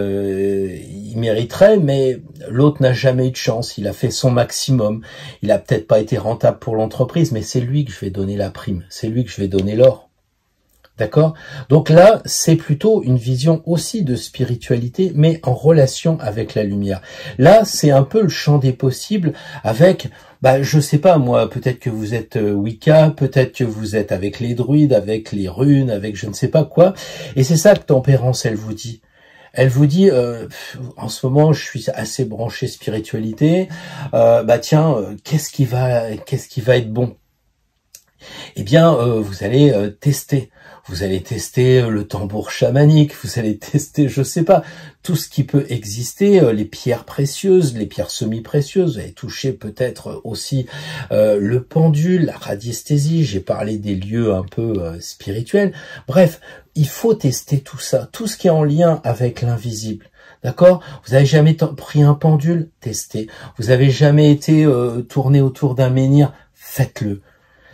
il mériterait, mais l'autre n'a jamais eu de chance, il a fait son maximum, il a peut-être pas été rentable pour l'entreprise, mais c'est lui que je vais donner la prime, c'est lui que je vais donner l'or. D'accord? Donc là, c'est plutôt une vision aussi de spiritualité, mais en relation avec la lumière. Là, c'est un peu le champ des possibles avec, je sais pas moi, peut-être que vous êtes Wicca, peut-être que vous êtes avec les druides, avec les runes, avec je ne sais pas quoi. Et c'est ça que Tempérance, elle vous dit. Elle vous dit, en ce moment, je suis assez branché spiritualité. Qu'est-ce qui va être bon? Eh bien, vous allez tester. Vous allez tester le tambour chamanique, vous allez tester, je sais pas, tout ce qui peut exister, les pierres précieuses, les pierres semi-précieuses. Vous allez toucher peut-être aussi le pendule, la radiesthésie. J'ai parlé des lieux un peu spirituels. Bref, il faut tester tout ça, tout ce qui est en lien avec l'invisible. D'accord? Vous avez jamais pris un pendule? Testez. Vous avez jamais été tourné autour d'un menhir? Faites-le.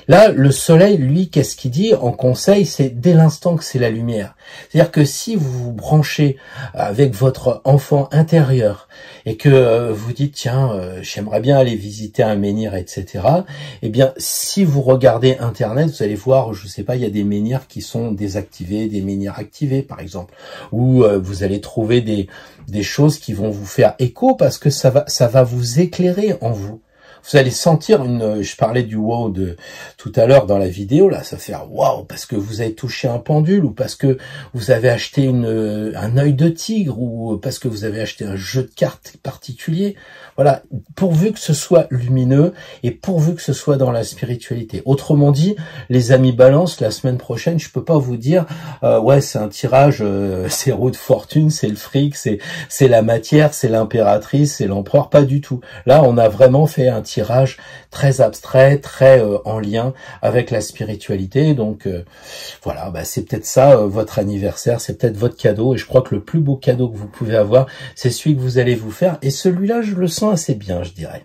Là, le soleil, lui, qu'est-ce qu'il dit en conseil? C'est dès l'instant que c'est la lumière. C'est-à-dire que si vous vous branchez avec votre enfant intérieur et que vous dites, tiens, j'aimerais bien aller visiter un menhir, etc., eh bien, si vous regardez Internet, vous allez voir, je sais pas, il y a des menhirs qui sont désactivés, des menhirs activés, par exemple, ou vous allez trouver des choses qui vont vous faire écho parce que ça va vous éclairer en vous. Vous allez sentir je parlais du wow de tout à l'heure dans la vidéo, là, ça fait wow, parce que vous avez touché un pendule, ou parce que vous avez acheté un œil de tigre, ou parce que vous avez acheté un jeu de cartes particulier. Voilà, pourvu que ce soit lumineux et pourvu que ce soit dans la spiritualité. Autrement dit, les amis balance, la semaine prochaine, je peux pas vous dire, ouais, c'est un tirage, c'est roue de fortune, c'est le fric, c'est la matière, c'est l'impératrice, c'est l'empereur, pas du tout. Là, on a vraiment fait un tirage très abstrait, très en lien avec la spiritualité. Donc voilà, c'est peut-être ça votre anniversaire, c'est peut-être votre cadeau. Et je crois que le plus beau cadeau que vous pouvez avoir, c'est celui que vous allez vous faire. Et celui-là, je le sens assez bien, je dirais.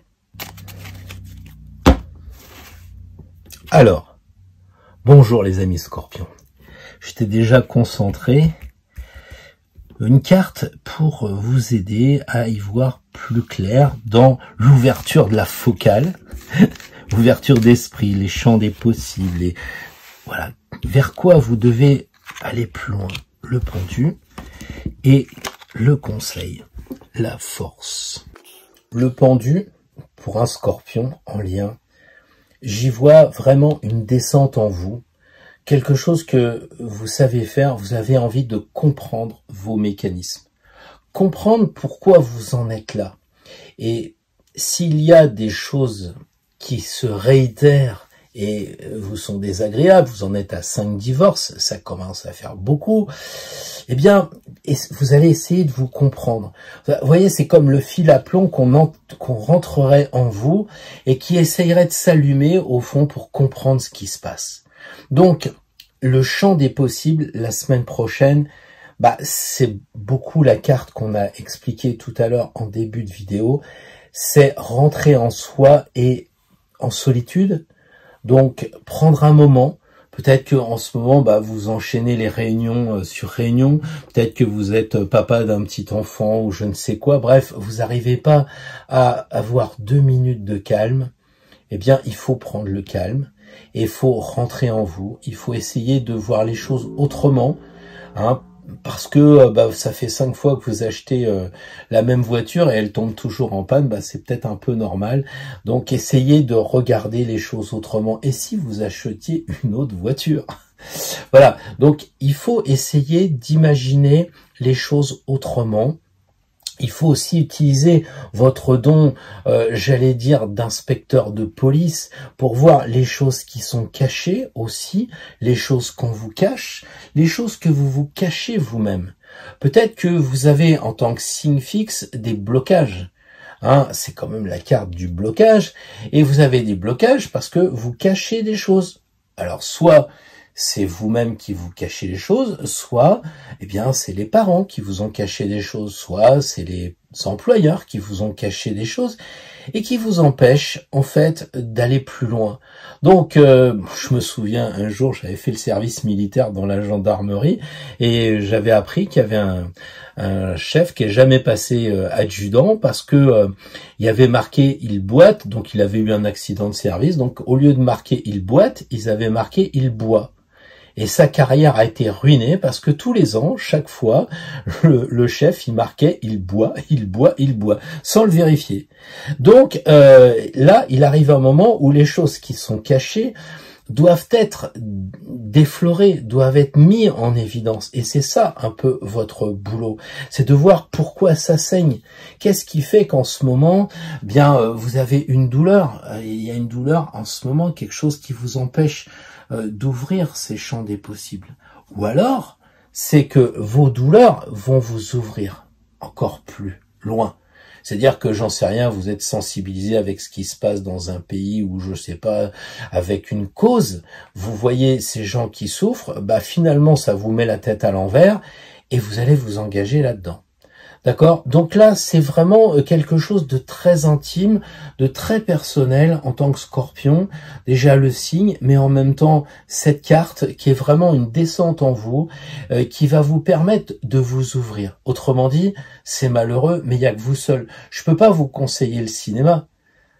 Alors, bonjour les amis Scorpions. J'étais déjà concentré. Une carte pour vous aider à y voir plus clair dans l'ouverture de la focale, l'ouverture d'esprit, les champs des possibles, et voilà, vers quoi vous devez aller plus loin. Le pendu et le conseil, la force. Le pendu, pour un Scorpion en lien, j'y vois vraiment une descente en vous. Quelque chose que vous savez faire, vous avez envie de comprendre vos mécanismes. Comprendre pourquoi vous en êtes là. Et s'il y a des choses qui se réitèrent et vous sont désagréables, vous en êtes à 5 divorces, ça commence à faire beaucoup, eh bien, vous allez essayer de vous comprendre. Vous voyez, c'est comme le fil à plomb qu'on rentrerait en vous et qui essayerait de s'allumer au fond pour comprendre ce qui se passe. Donc, le champ des possibles, la semaine prochaine, c'est beaucoup la carte qu'on a expliquée tout à l'heure en début de vidéo, c'est rentrer en soi et en solitude. Donc, prendre un moment, peut-être que en ce moment, vous enchaînez les réunions sur réunions, peut-être que vous êtes papa d'un petit enfant ou je ne sais quoi, bref, vous n'arrivez pas à avoir 2 minutes de calme, eh bien, il faut prendre le calme. Et il faut rentrer en vous, il faut essayer de voir les choses autrement, hein, parce que ça fait 5 fois que vous achetez la même voiture et elle tombe toujours en panne, c'est peut-être un peu normal. Donc essayez de regarder les choses autrement. Et si vous achetiez une autre voiture? Voilà, donc il faut essayer d'imaginer les choses autrement. Il faut aussi utiliser votre don, j'allais dire, d'inspecteur de police pour voir les choses qui sont cachées aussi, les choses qu'on vous cache, les choses que vous vous cachez vous-même. Peut-être que vous avez, en tant que signe fixe, des blocages. Hein, c'est quand même la carte du blocage. Et vous avez des blocages parce que vous cachez des choses. Alors, soit c'est vous-même qui vous cachez les choses, soit, c'est les parents qui vous ont caché des choses, soit c'est les employeurs qui vous ont caché des choses et qui vous empêchent, en fait, d'aller plus loin. Donc, je me souviens, un jour, j'avais fait le service militaire dans la gendarmerie et j'avais appris qu'il y avait un chef qui est jamais passé adjudant parce que il y avait marqué « il boite », donc il avait eu un accident de service, donc au lieu de marquer « il boite », ils avaient marqué « il boit ». Et sa carrière a été ruinée parce que tous les ans, chaque fois, le chef, il marquait « il boit, il boit, il boit », sans le vérifier. Donc là, il arrive un moment où les choses qui sont cachées doivent être déflorées, doivent être mises en évidence. Et c'est ça un peu votre boulot. C'est de voir pourquoi ça saigne. Qu'est-ce qui fait qu'en ce moment, vous avez une douleur. Il y a une douleur en ce moment, quelque chose qui vous empêche d'ouvrir ces champs des possibles. Ou alors, c'est que vos douleurs vont vous ouvrir encore plus loin. C'est-à-dire que, j'en sais rien, vous êtes sensibilisé avec ce qui se passe dans un pays ou, je sais pas, avec une cause. Vous voyez ces gens qui souffrent, finalement, ça vous met la tête à l'envers et vous allez vous engager là-dedans. D'accord? Donc là, c'est vraiment quelque chose de très intime, de très personnel en tant que Scorpion. Déjà le signe, mais en même temps, cette carte qui est vraiment une descente en vous, qui va vous permettre de vous ouvrir. Autrement dit, c'est malheureux, mais il n'y a que vous seul. Je peux pas vous conseiller le cinéma.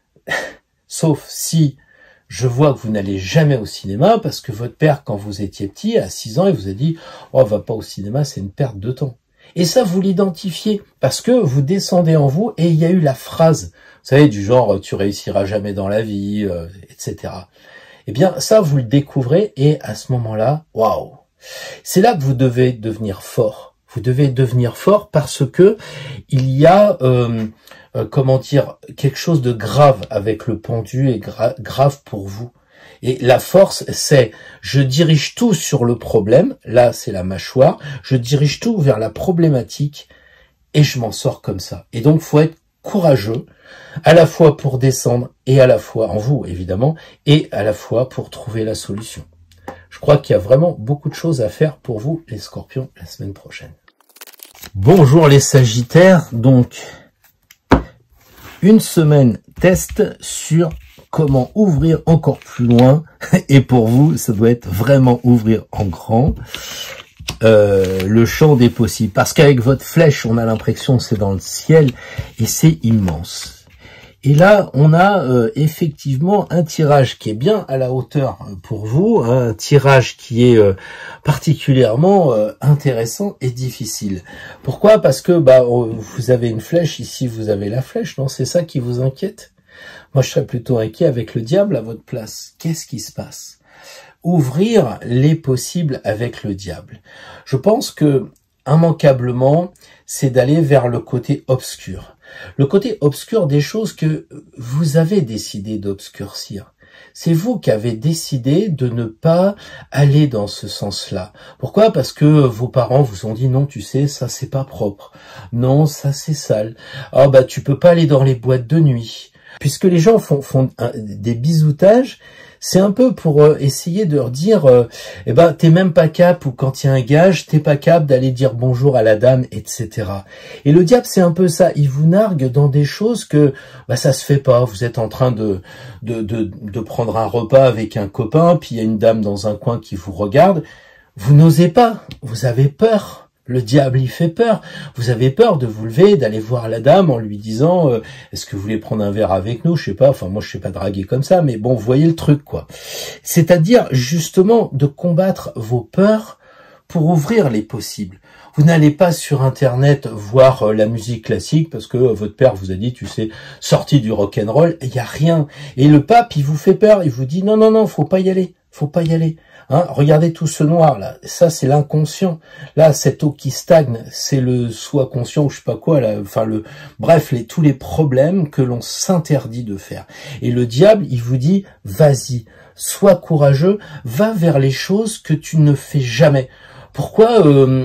Sauf si je vois que vous n'allez jamais au cinéma parce que votre père, quand vous étiez petit, à 6 ans, il vous a dit « Oh, va pas au cinéma, c'est une perte de temps ». Et ça, vous l'identifiez parce que vous descendez en vous et il y a eu la phrase, vous savez, du genre « tu réussiras jamais dans la vie etc. » Eh bien, ça, vous le découvrez et à ce moment-là, waouh, c'est là que vous devez devenir fort. Vous devez devenir fort parce que il y a, comment dire, quelque chose de grave avec le pendu et grave pour vous. Et la force, c'est, je dirige tout sur le problème, là c'est la mâchoire, je dirige tout vers la problématique et je m'en sors comme ça. Et donc, faut être courageux, à la fois pour descendre et à la fois, en vous évidemment, et à la fois pour trouver la solution. Je crois qu'il y a vraiment beaucoup de choses à faire pour vous, les Scorpions, la semaine prochaine. Bonjour les Sagittaires, donc une semaine test sur comment ouvrir encore plus loin, et pour vous, ça doit être vraiment ouvrir en grand le champ des possibles, parce qu'avec votre flèche, on a l'impression que c'est dans le ciel, et c'est immense. Et là, on a effectivement un tirage qui est bien à la hauteur pour vous, un tirage qui est particulièrement intéressant et difficile. Pourquoi? Parce que vous avez une flèche, ici vous avez la flèche, non? C'est ça qui vous inquiète? Moi, je serais plutôt inquiet avec le diable à votre place. Qu'est-ce qui se passe? Ouvrir les possibles avec le diable. Je pense que, immanquablement, c'est d'aller vers le côté obscur. Le côté obscur des choses que vous avez décidé d'obscurcir. C'est vous qui avez décidé de ne pas aller dans ce sens-là. Pourquoi? Parce que vos parents vous ont dit non, tu sais, ça c'est pas propre. Non, ça c'est sale. Ah tu peux pas aller dans les boîtes de nuit. Puisque les gens font des bisoutages, c'est un peu pour essayer de leur dire t'es même pas capable, ou quand il y a un gage, t'es pas capable d'aller dire bonjour à la dame, etc. Et le diable, c'est un peu ça, il vous nargue dans des choses que ça se fait pas. Vous êtes en train de prendre un repas avec un copain, puis il y a une dame dans un coin qui vous regarde, vous n'osez pas, vous avez peur. Le diable, il fait peur. Vous avez peur de vous lever, d'aller voir la dame en lui disant est-ce que vous voulez prendre un verre avec nous? Je sais pas, moi je sais pas draguer comme ça, mais bon, vous voyez le truc, quoi. C'est-à-dire, justement, de combattre vos peurs pour ouvrir les possibles. Vous n'allez pas sur Internet voir la musique classique parce que votre père vous a dit, tu sais, sorti du rock'n'roll, il y a rien. Et le pape, il vous fait peur, il vous dit non, faut pas y aller, faut pas y aller. Regardez tout ce noir là, ça c'est l'inconscient. Là, cette eau qui stagne, c'est le soi conscient ou je sais pas quoi. Là, bref, tous les problèmes que l'on s'interdit de faire. Et le diable, il vous dit, vas-y, sois courageux, va vers les choses que tu ne fais jamais. Pourquoi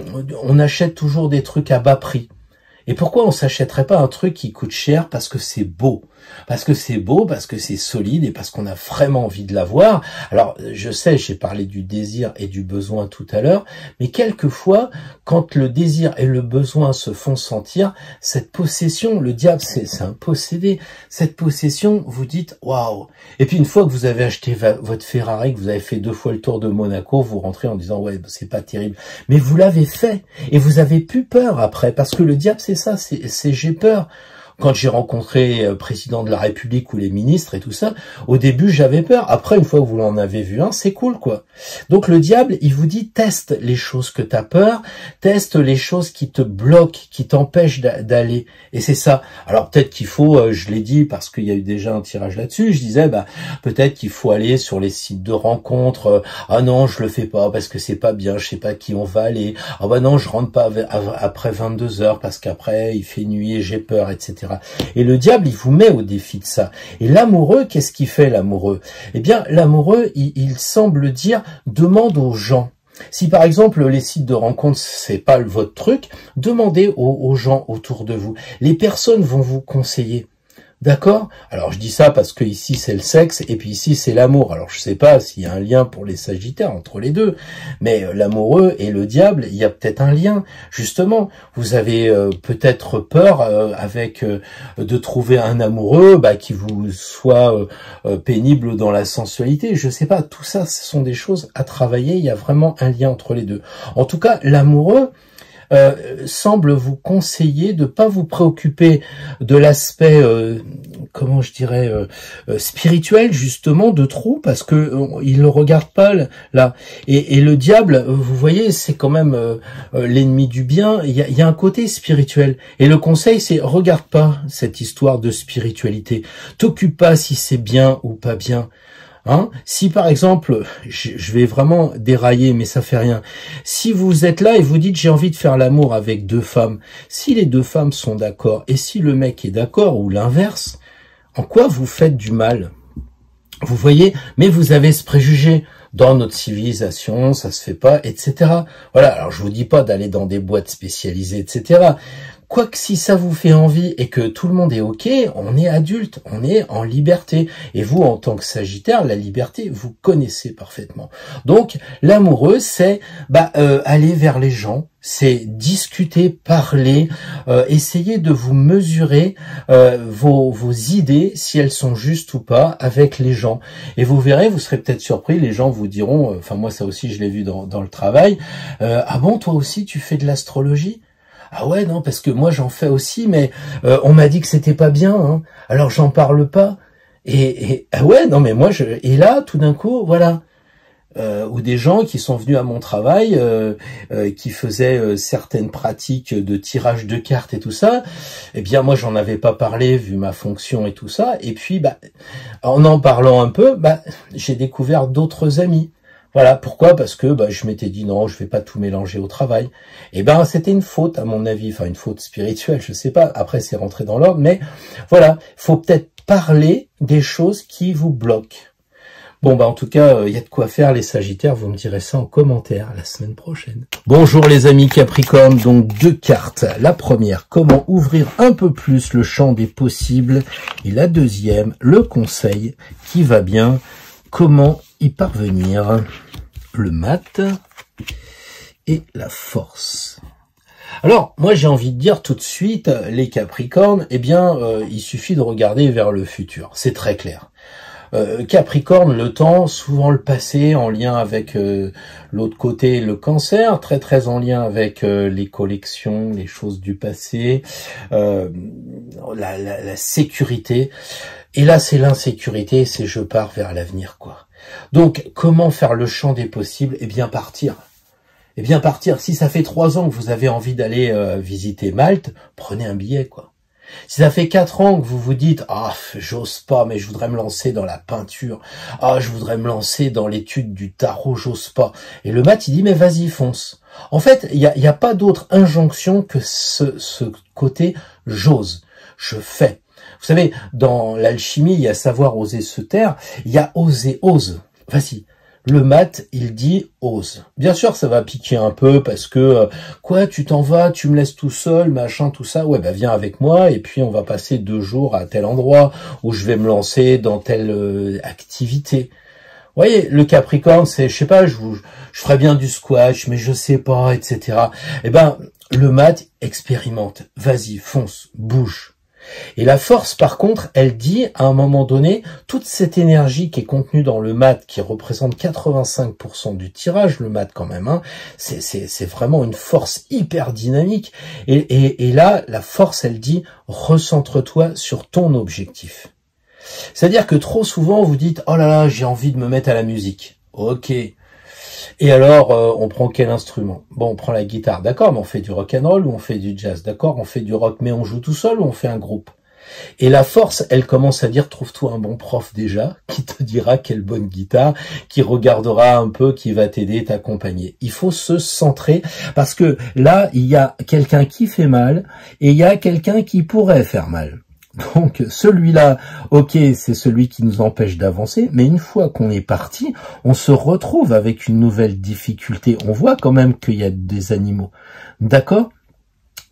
on achète toujours des trucs à bas prix? Et pourquoi on s'achèterait pas un truc qui coûte cher parce que c'est beau? Parce que c'est beau, parce que c'est solide et parce qu'on a vraiment envie de l'avoir. Alors, je sais, j'ai parlé du désir et du besoin tout à l'heure, mais quelquefois, quand le désir et le besoin se font sentir, cette possession, le diable, c'est un possédé. Cette possession, vous dites, waouh! Et puis, une fois que vous avez acheté votre Ferrari, que vous avez fait 2 fois le tour de Monaco, vous rentrez en disant, ouais, c'est pas terrible. Mais vous l'avez fait. Et vous avez plus peur après, parce que le diable, c'est ça, c'est j'ai peur. Quand j'ai rencontré le président de la République ou les ministres et tout ça, au début j'avais peur. Après, une fois que vous en avez vu un, c'est cool, quoi. Donc le diable, il vous dit, teste les choses que t'as peur, teste les choses qui te bloquent, qui t'empêchent d'aller. Et c'est ça. Alors peut-être qu'il faut, je l'ai dit parce qu'il y a eu déjà un tirage là-dessus, je disais, peut-être qu'il faut aller sur les sites de rencontres. Ah non, je le fais pas parce que c'est pas bien, je sais pas qui on va aller. Ah non, je rentre pas après 22 heures parce qu'après il fait nuit et j'ai peur, etc. Et le diable, il vous met au défi de ça. Et l'amoureux, qu'est-ce qu'il fait, l'amoureux? Eh bien, l'amoureux, il semble dire, demande aux gens. Si par exemple les sites de rencontres c'est pas votre truc, demandez aux gens autour de vous. Les personnes vont vous conseiller. D'accord? Alors je dis ça parce que ici c'est le sexe et puis ici c'est l'amour. Alors je sais pas s'il y a un lien pour les Sagittaires entre les deux, mais l'amoureux et le diable, il y a peut-être un lien. Justement, vous avez peut-être peur de trouver un amoureux qui vous soit pénible dans la sensualité. Je sais pas, tout ça ce sont des choses à travailler, il y a vraiment un lien entre les deux. En tout cas, l'amoureux semble vous conseiller de pas vous préoccuper de l'aspect comment je dirais spirituel justement de trop, parce que il le regarde pas là, et le diable, vous voyez, c'est quand même l'ennemi du bien. Il y a un côté spirituel, et le conseil c'est regarde pas cette histoire de spiritualité, t'occupe pas si c'est bien ou pas bien. Si par exemple, je vais vraiment dérailler, mais ça fait rien. Si vous êtes là et vous dites j'ai envie de faire l'amour avec deux femmes, si les deux femmes sont d'accord et si le mec est d'accord ou l'inverse, en quoi vous faites du mal? Vous voyez, mais vous avez ce préjugé. Dans notre civilisation, ça se fait pas, etc. Voilà, alors je vous dis pas d'aller dans des boîtes spécialisées, etc. Quoique si ça vous fait envie et que tout le monde est ok, on est adulte, on est en liberté. Et vous, en tant que Sagittaire, la liberté, vous connaissez parfaitement. Donc, l'amoureux, c'est aller vers les gens, c'est discuter, parler, essayer de vous mesurer vos idées, si elles sont justes ou pas, avec les gens. Et vous verrez, vous serez peut-être surpris, les gens vous diront, enfin moi ça aussi je l'ai vu dans le travail, ah bon, toi aussi tu fais de l'astrologie ? Ah ouais, non, parce que moi j'en fais aussi, mais on m'a dit que c'était pas bien, alors j'en parle pas. Et ah ouais, non, mais moi et là, tout d'un coup, voilà. Ou des gens qui sont venus à mon travail, qui faisaient certaines pratiques de tirage de cartes et tout ça. Eh bien, moi, j'en avais pas parlé vu ma fonction et tout ça. Et puis, en parlant un peu, j'ai découvert d'autres amis. Voilà, pourquoi? Parce que je m'étais dit non, je vais pas tout mélanger au travail. Et c'était une faute à mon avis, enfin une faute spirituelle, je sais pas. Après c'est rentré dans l'ordre, mais voilà, faut peut-être parler des choses qui vous bloquent. Bon en tout cas, il y a de quoi faire les Sagittaires, vous me direz ça en commentaire la semaine prochaine. Bonjour les amis Capricorne, donc 2 cartes. La première, comment ouvrir un peu plus le champ des possibles, et la deuxième, le conseil qui va bien, comment y parvenir. Le mat et la force. Alors, moi j'ai envie de dire tout de suite, les Capricornes, il suffit de regarder vers le futur, c'est très clair. Capricorne, le temps, souvent le passé, en lien avec l'autre côté, le Cancer, très en lien avec les collections, les choses du passé, la sécurité. Et là, c'est l'insécurité, c'est je pars vers l'avenir, quoi. Donc, comment faire le champ des possibles? Partir. Partir. Si ça fait 3 ans que vous avez envie d'aller visiter Malte, prenez un billet, quoi. Si ça fait 4 ans que vous vous dites « Ah, j'ose pas, mais je voudrais me lancer dans la peinture. Ah, je voudrais me lancer dans l'étude du tarot, j'ose pas. » Et le mat, il dit « Mais vas-y, fonce. » En fait, il y a pas d'autre injonction que ce côté « j'ose, je fais ». Vous savez, dans l'alchimie, il y a savoir, oser, se taire. Il y a oser, ose. Vas-y. Le mat, il dit ose. Bien sûr, ça va piquer un peu parce que quoi, tu t'en vas, tu me laisses tout seul, machin, tout ça. Ouais, viens avec moi et puis on va passer 2 jours à tel endroit où je vais me lancer dans telle activité. Vous voyez, le Capricorne, c'est, je sais pas, je ferais bien du squash, mais je sais pas, etc. Le mat expérimente. Vas-y, fonce, bouge. Et la force, par contre, elle dit, à un moment donné, toute cette énergie qui est contenue dans le mat, qui représente 85% du tirage, le mat quand même, c'est vraiment une force hyper dynamique. Et là, la force, elle dit, recentre-toi sur ton objectif. C'est-à-dire que trop souvent, vous dites, oh là là, j'ai envie de me mettre à la musique. Ok. Et alors, on prend quel instrument? Bon, on prend la guitare, d'accord, mais on fait du rock'n'roll ou on fait du jazz, d'accord, on fait du rock, mais on joue tout seul ou on fait un groupe? Et la force, elle commence à dire, trouve-toi un bon prof déjà, qui te dira quelle bonne guitare, qui regardera un peu, qui va t'aider, t'accompagner. Il faut se centrer, parce que là, il y a quelqu'un qui fait mal, et il y a quelqu'un qui pourrait faire mal. Donc celui-là, ok, c'est celui qui nous empêche d'avancer, mais une fois qu'on est parti, on se retrouve avec une nouvelle difficulté. On voit quand même qu'il y a des animaux, d'accord?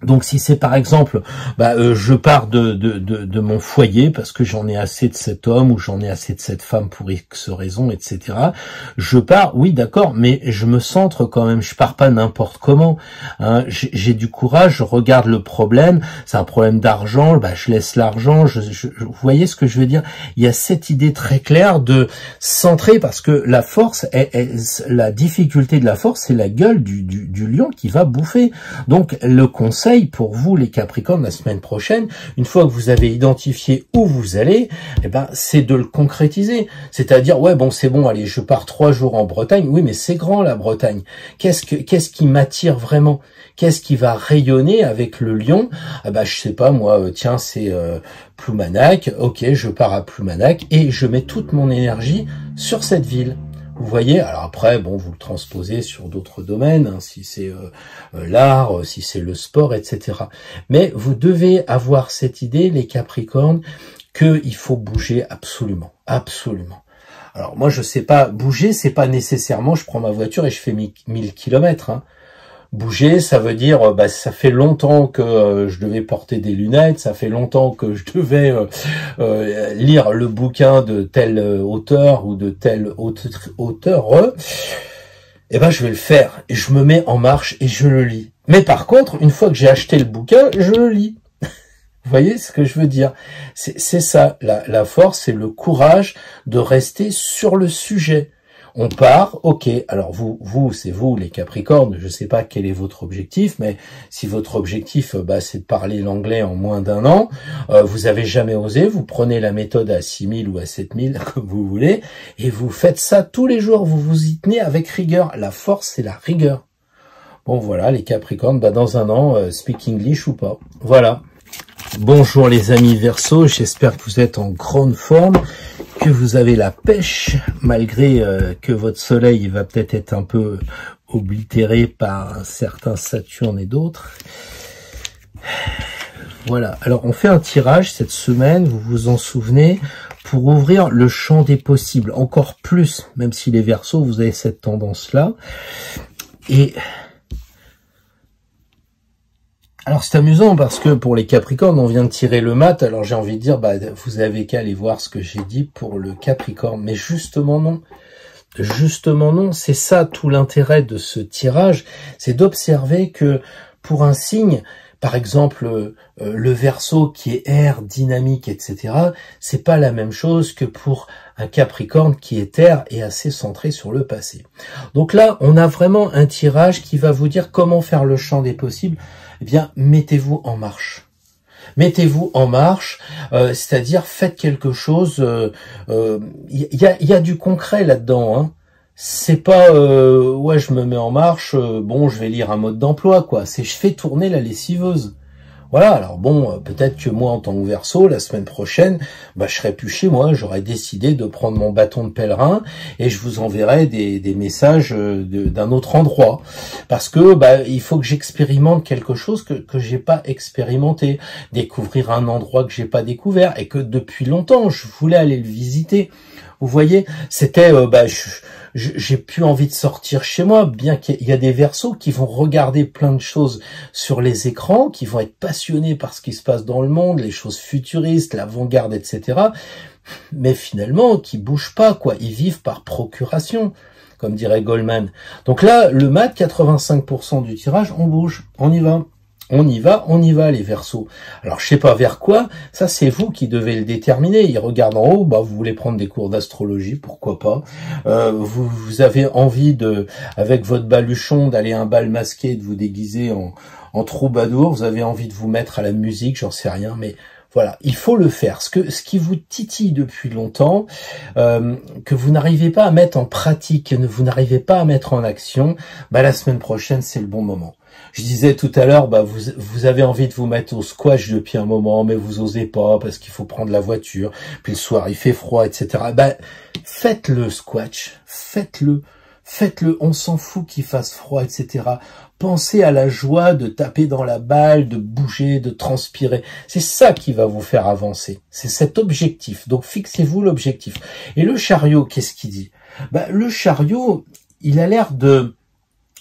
Donc si c'est par exemple, je pars de mon foyer parce que j'en ai assez de cet homme ou j'en ai assez de cette femme pour X raison, etc. Je pars, oui d'accord, mais je me centre quand même, je pars pas n'importe comment. Hein. J'ai du courage, je regarde le problème, c'est un problème d'argent, je laisse l'argent, vous voyez ce que je veux dire? Il y a cette idée très claire de centrer parce que la force, la difficulté de la force, c'est la gueule du lion qui va bouffer. Donc le conseil pour vous les Capricornes la semaine prochaine, une fois que vous avez identifié où vous allez, c'est de le concrétiser. C'est-à-dire, ouais, bon, c'est bon, allez, je pars 3 jours en Bretagne. Oui, mais c'est grand, la Bretagne. Qu'est-ce qui m'attire vraiment? Qu'est-ce qui va rayonner avec le lion? Je sais pas, moi, tiens, c'est Ploumanac. Ok, je pars à Ploumanac et je mets toute mon énergie sur cette ville. Vous voyez, alors après, bon, vous le transposez sur d'autres domaines, hein, si c'est l'art, si c'est le sport, etc. Mais vous devez avoir cette idée, les Capricornes, qu'il faut bouger absolument, absolument. Alors moi, je sais pas, bouger, c'est pas nécessairement, je prends ma voiture et je fais 1000 kilomètres, hein. Bouger, ça veut dire, ça fait longtemps que je devais porter des lunettes, ça fait longtemps que je devais lire le bouquin de tel auteur ou de tel auteur, je vais le faire. Et je me mets en marche et je le lis. Mais par contre, une fois que j'ai acheté le bouquin, je le lis. Vous voyez ce que je veux dire? C'est ça, la force, c'est le courage de rester sur le sujet. On part, ok, alors c'est vous les Capricornes, je sais pas quel est votre objectif, mais si votre objectif c'est de parler l'anglais en moins d'1 an, vous avez jamais osé, vous prenez la méthode à 6000 ou à 7000, comme vous voulez, et vous faites ça tous les jours, vous vous y tenez avec rigueur. La force, c'est la rigueur. Bon voilà, les Capricornes, dans 1 an, speak English ou pas. Voilà. Bonjour les amis Verseau, j'espère que vous êtes en grande forme, que vous avez la pêche, malgré que votre soleil va peut-être être un peu oblitéré par un certain Saturne et d'autres. Voilà, alors on fait un tirage cette semaine, vous vous en souvenez, pour ouvrir le champ des possibles, encore plus, même si les Verseaux, vous avez cette tendance-là. Et alors c'est amusant parce que pour les Capricornes, on vient de tirer le mat, alors j'ai envie de dire, vous avez qu'à aller voir ce que j'ai dit pour le Capricorne, mais justement non. Justement non, c'est ça tout l'intérêt de ce tirage, c'est d'observer que pour un signe, par exemple le Verseau qui est air, dynamique, etc., c'est pas la même chose que pour un Capricorne qui est terre et assez centré sur le passé. Donc là, on a vraiment un tirage qui va vous dire comment faire le champ des possibles. Eh bien, mettez-vous en marche. Mettez-vous en marche, c'est-à-dire faites quelque chose. Y a du concret là-dedans. Hein. C'est pas ouais, je me mets en marche. Bon, je vais lire un mode d'emploi, quoi. C'est je fais tourner la lessiveuse. Voilà, alors bon, peut-être que moi, en tant que Verseau, la semaine prochaine, je serai plus chez moi, j'aurais décidé de prendre mon bâton de pèlerin et je vous enverrai des messages d'un autre endroit. Parce que il faut que j'expérimente quelque chose que j'ai pas expérimenté, découvrir un endroit que j'ai pas découvert et que depuis longtemps, je voulais aller le visiter. Vous voyez, c'était, j'ai plus envie de sortir chez moi, bien qu'il y a des Verseaux qui vont regarder plein de choses sur les écrans, qui vont être passionnés par ce qui se passe dans le monde, les choses futuristes, l'avant-garde, etc. Mais finalement, qui bougent pas, quoi. Ils vivent par procuration, comme dirait Goldman. Donc là, le mat, 85% du tirage, on bouge, on y va. On y va les Verseaux. Alors je sais pas vers quoi, ça c'est vous qui devez le déterminer. Il regarde en haut, vous voulez prendre des cours d'astrologie, pourquoi pas. Vous avez envie avec votre baluchon d'aller à un bal masqué, de vous déguiser en troubadour, vous avez envie de vous mettre à la musique, j'en sais rien, mais voilà, il faut le faire. Ce qui vous titille depuis longtemps, que vous n'arrivez pas à mettre en pratique, que vous n'arrivez pas à mettre en action, la semaine prochaine c'est le bon moment. Je disais tout à l'heure, vous avez envie de vous mettre au squash depuis un moment, mais vous osez pas parce qu'il faut prendre la voiture, puis le soir il fait froid, etc. Faites le squash, faites-le, on s'en fout qu'il fasse froid, etc. Pensez à la joie de taper dans la balle, de bouger, de transpirer. C'est ça qui va vous faire avancer. C'est cet objectif. Donc fixez-vous l'objectif. Et le chariot, qu'est-ce qu'il dit? Le chariot, il a l'air de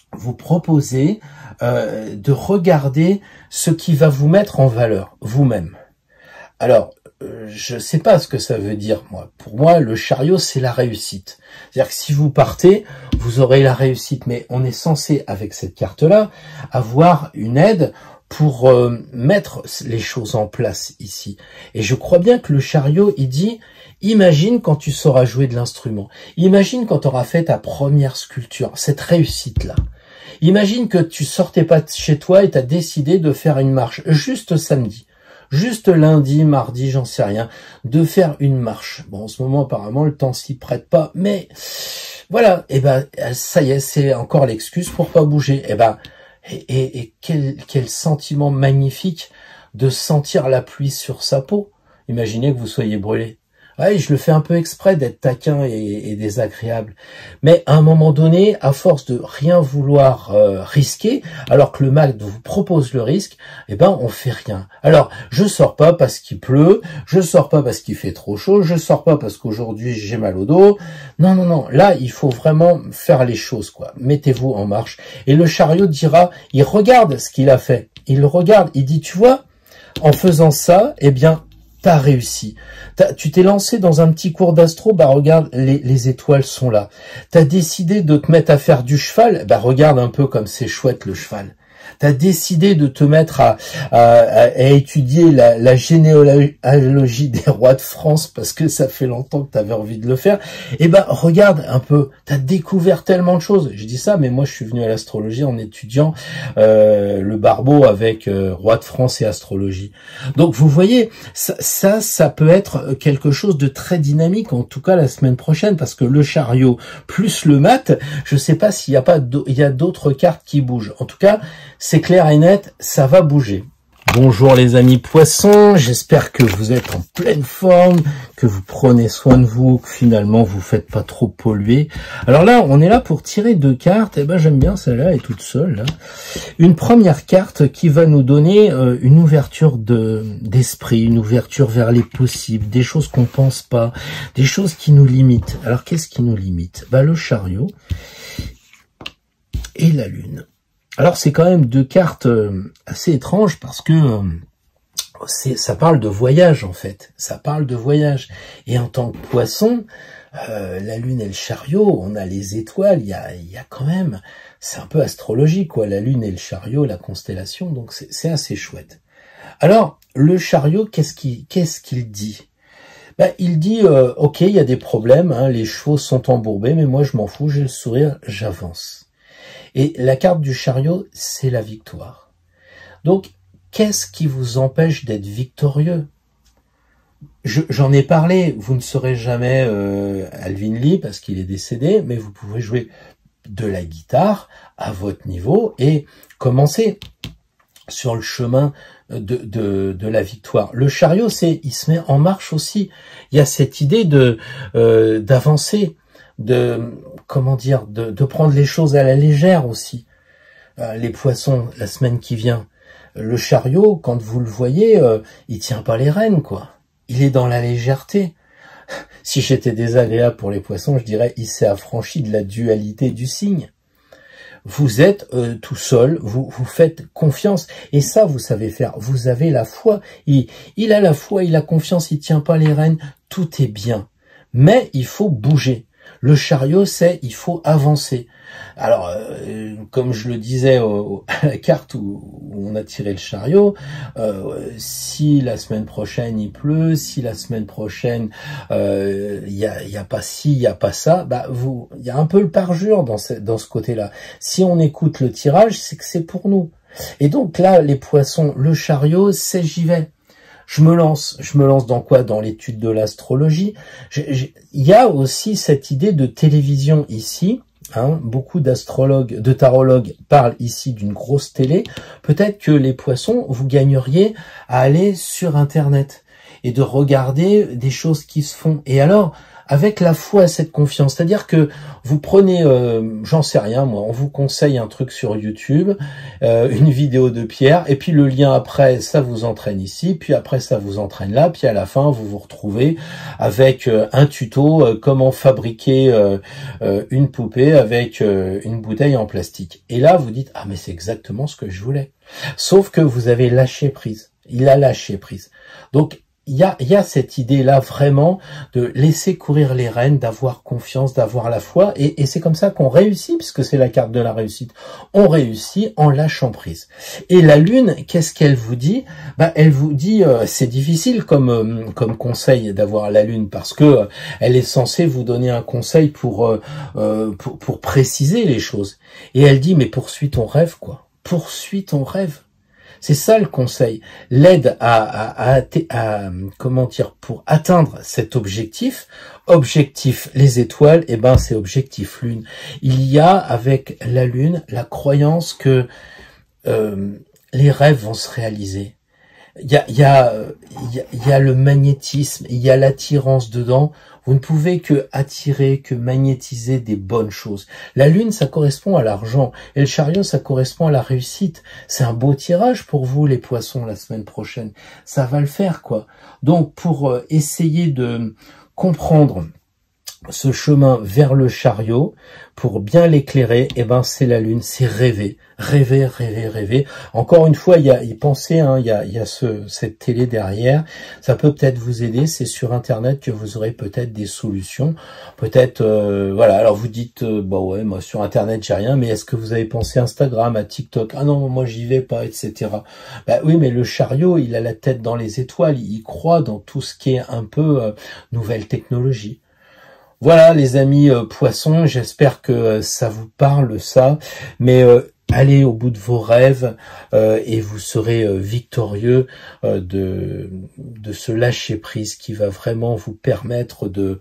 vous proposer de regarder ce qui va vous mettre en valeur, vous-même. Alors, je sais pas ce que ça veut dire, moi. Pour moi, le chariot, c'est la réussite. C'est-à-dire que si vous partez, vous aurez la réussite. Mais on est censé, avec cette carte-là, avoir une aide pour mettre les choses en place ici. Et je crois bien que le chariot, il dit, imagine quand tu sauras jouer de l'instrument. Imagine quand tu auras fait ta première sculpture, cette réussite-là. Imagine que tu sortais pas de chez toi et tu as décidé de faire une marche, juste samedi. Juste lundi, mardi, j'en sais rien, de faire une marche. Bon, en ce moment, apparemment, le temps s'y prête pas, mais voilà, et ben, ça y est, c'est encore l'excuse pour pas bouger. Et quel sentiment magnifique de sentir la pluie sur sa peau. Imaginez que vous soyez brûlé. Ouais, je le fais un peu exprès d'être taquin et désagréable. Mais à un moment donné, à force de rien vouloir risquer, alors que le MAC vous propose le risque, eh ben on fait rien. Alors, je sors pas parce qu'il pleut, je sors pas parce qu'il fait trop chaud, je sors pas parce qu'aujourd'hui j'ai mal au dos. Non, non, non. Là, il faut vraiment faire les choses, quoi. Mettez-vous en marche. Et le chariot dira, il regarde ce qu'il a fait. Il le regarde, il dit, tu vois, en faisant ça, eh bien, t'as réussi. Tu t'es lancé dans un petit cours d'astro, bah regarde, les étoiles sont là. T'as décidé de te mettre à faire du cheval, bah regarde un peu comme c'est chouette le cheval. T'as décidé de te mettre à étudier la généalogie des rois de France parce que ça fait longtemps que t'avais envie de le faire. Et ben regarde un peu, t'as découvert tellement de choses. Je dis ça, mais moi je suis venu à l'astrologie en étudiant le barbeau avec roi de France et astrologie. Donc vous voyez, ça peut être quelque chose de très dynamique, en tout cas la semaine prochaine, parce que le chariot plus le mat, je sais pas s'il y a d'autres cartes qui bougent. En tout cas, c'est clair et net, ça va bouger. Bonjour les amis poissons, j'espère que vous êtes en pleine forme, que vous prenez soin de vous, que finalement vous faites pas trop polluer. Alors là, on est là pour tirer deux cartes, et ben j'aime bien celle-là, elle est toute seule. Là. Une première carte qui va nous donner une ouverture d'esprit, une ouverture vers les possibles, des choses qu'on pense pas, des choses qui nous limitent. Alors qu'est-ce qui nous limite? Ben, le chariot et la lune. Alors c'est quand même deux cartes assez étranges parce que ça parle de voyage en fait, ça parle de voyage. Et en tant que poisson, la lune et le chariot, on a les étoiles, il y a quand même, c'est un peu astrologique quoi, la lune et le chariot, la constellation, donc c'est assez chouette. Alors le chariot, qu'est-ce qu'il dit? Ben, il dit, ok, il y a des problèmes, hein, les chevaux sont embourbés, mais moi je m'en fous, j'ai le sourire, j'avance. Et la carte du chariot, c'est la victoire. Donc, qu'est-ce qui vous empêche d'être victorieux? J'en ai parlé, vous ne serez jamais Alvin Lee parce qu'il est décédé, mais vous pouvez jouer de la guitare à votre niveau et commencer sur le chemin de la victoire. Le chariot, il se met en marche aussi. Il y a cette idée d'avancer, comment dire, de prendre les choses à la légère aussi. Les poissons, la semaine qui vient, le chariot, quand vous le voyez, il tient pas les rênes, quoi. Il est dans la légèreté. Si j'étais désagréable pour les poissons, je dirais, il s'est affranchi de la dualité du signe. Vous êtes tout seul, vous faites confiance, et ça, vous savez faire. Vous avez la foi. Il a la foi, il a confiance, il tient pas les rênes. Tout est bien. Mais il faut bouger. Le chariot, il faut avancer. Alors, comme je le disais à la carte où on a tiré le chariot, si la semaine prochaine il pleut, si la semaine prochaine il y a pas ci, il y a pas ça, bah il y a un peu le parjure dans ce côté-là. Si on écoute le tirage, c'est que c'est pour nous. Et donc là, les poissons, le chariot, c'est j'y vais. Je me lance dans quoi? Dans l'étude de l'astrologie. Il y a aussi cette idée de télévision ici. Hein, beaucoup d'astrologues, de tarologues parlent ici d'une grosse télé. Peut-être que les poissons, vous gagneriez à aller sur Internet et de regarder des choses qui se font. Et alors, avec la foi et cette confiance. C'est-à-dire que vous prenez, j'en sais rien moi, on vous conseille un truc sur YouTube, une vidéo de Pierre, et puis le lien après, ça vous entraîne ici, puis après ça vous entraîne là, puis à la fin vous vous retrouvez avec un tuto comment fabriquer une poupée avec une bouteille en plastique. Et là vous dites, ah mais c'est exactement ce que je voulais. Sauf que vous avez lâché prise. Il a lâché prise. Donc il y a cette idée-là vraiment de laisser courir les rênes, d'avoir confiance, d'avoir la foi, et c'est comme ça qu'on réussit, puisque c'est la carte de la réussite. On réussit en lâchant prise. Et la lune, qu'est-ce qu'elle vous dit? Elle vous dit, c'est difficile comme conseil d'avoir la lune, parce que elle est censée vous donner un conseil pour préciser les choses. Et elle dit, mais poursuis ton rêve, quoi. Poursuis ton rêve. C'est ça le conseil, l'aide à comment dire, pour atteindre cet objectif les étoiles, et c'est objectif lune. Il y a avec la lune la croyance que les rêves vont se réaliser. Il y a le magnétisme, il y a l'attirance dedans. Vous ne pouvez que attirer, que magnétiser des bonnes choses. La lune, ça correspond à l'argent. Et le chariot, ça correspond à la réussite. C'est un beau tirage pour vous, les poissons, la semaine prochaine. Ça va le faire, quoi. Donc, pour essayer de comprendre ce chemin vers le chariot, pour bien l'éclairer, c'est la lune, c'est rêver. Rêver, rêver, rêver. Encore une fois, il y a cette télé derrière. Ça peut peut-être vous aider. C'est sur Internet que vous aurez peut-être des solutions. Peut-être, voilà. Alors vous dites, ouais, moi sur Internet j'ai rien. Mais est-ce que vous avez pensé à Instagram, à TikTok? Ah non, moi j'y vais pas, etc. Oui, mais le chariot, il a la tête dans les étoiles. Il croit dans tout ce qui est un peu nouvelle technologie. Voilà, les amis poissons. J'espère que ça vous parle ça. Mais allez au bout de vos rêves et vous serez victorieux de ce lâcher prise qui va vraiment vous permettre de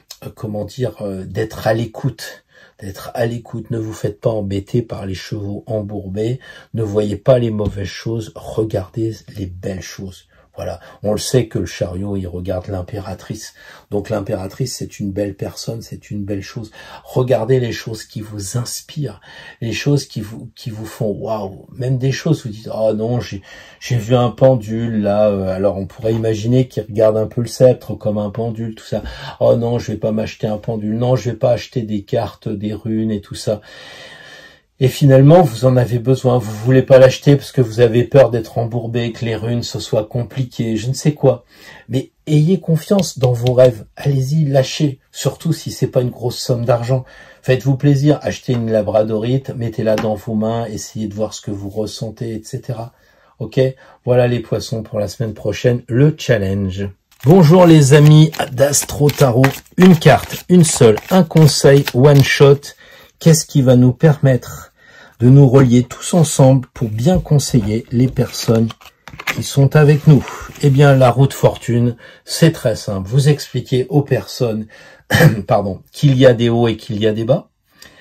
d'être à l'écoute. D'être à l'écoute, ne vous faites pas embêter par les chevaux embourbés, ne voyez pas les mauvaises choses, regardez les belles choses. Voilà, on le sait que le chariot, il regarde l'impératrice. Donc l'impératrice, c'est une belle personne, c'est une belle chose. Regardez les choses qui vous inspirent, les choses qui vous font waouh. Même des choses où vous dites, oh non, j'ai vu un pendule là. Alors on pourrait imaginer qu'il regarde un peu le sceptre comme un pendule, tout ça. Oh non, je vais pas m'acheter un pendule. Non, je vais pas acheter des cartes, des runes et tout ça. Et finalement, vous en avez besoin. Vous voulez pas l'acheter parce que vous avez peur d'être embourbé, que les runes, ce soit compliqué, je ne sais quoi. Mais ayez confiance dans vos rêves. Allez-y, lâchez. Surtout si c'est pas une grosse somme d'argent. Faites-vous plaisir. Achetez une labradorite, mettez-la dans vos mains, essayez de voir ce que vous ressentez, etc. Ok? Voilà les poissons pour la semaine prochaine. Le challenge. Bonjour les amis d'Astro Tarot. Une carte, une seule, un conseil, one shot. Qu'est-ce qui va nous permettre de nous relier tous ensemble pour bien conseiller les personnes qui sont avec nous? Eh bien, la roue de fortune, c'est très simple. Vous expliquez aux personnes qu'il y a des hauts et qu'il y a des bas,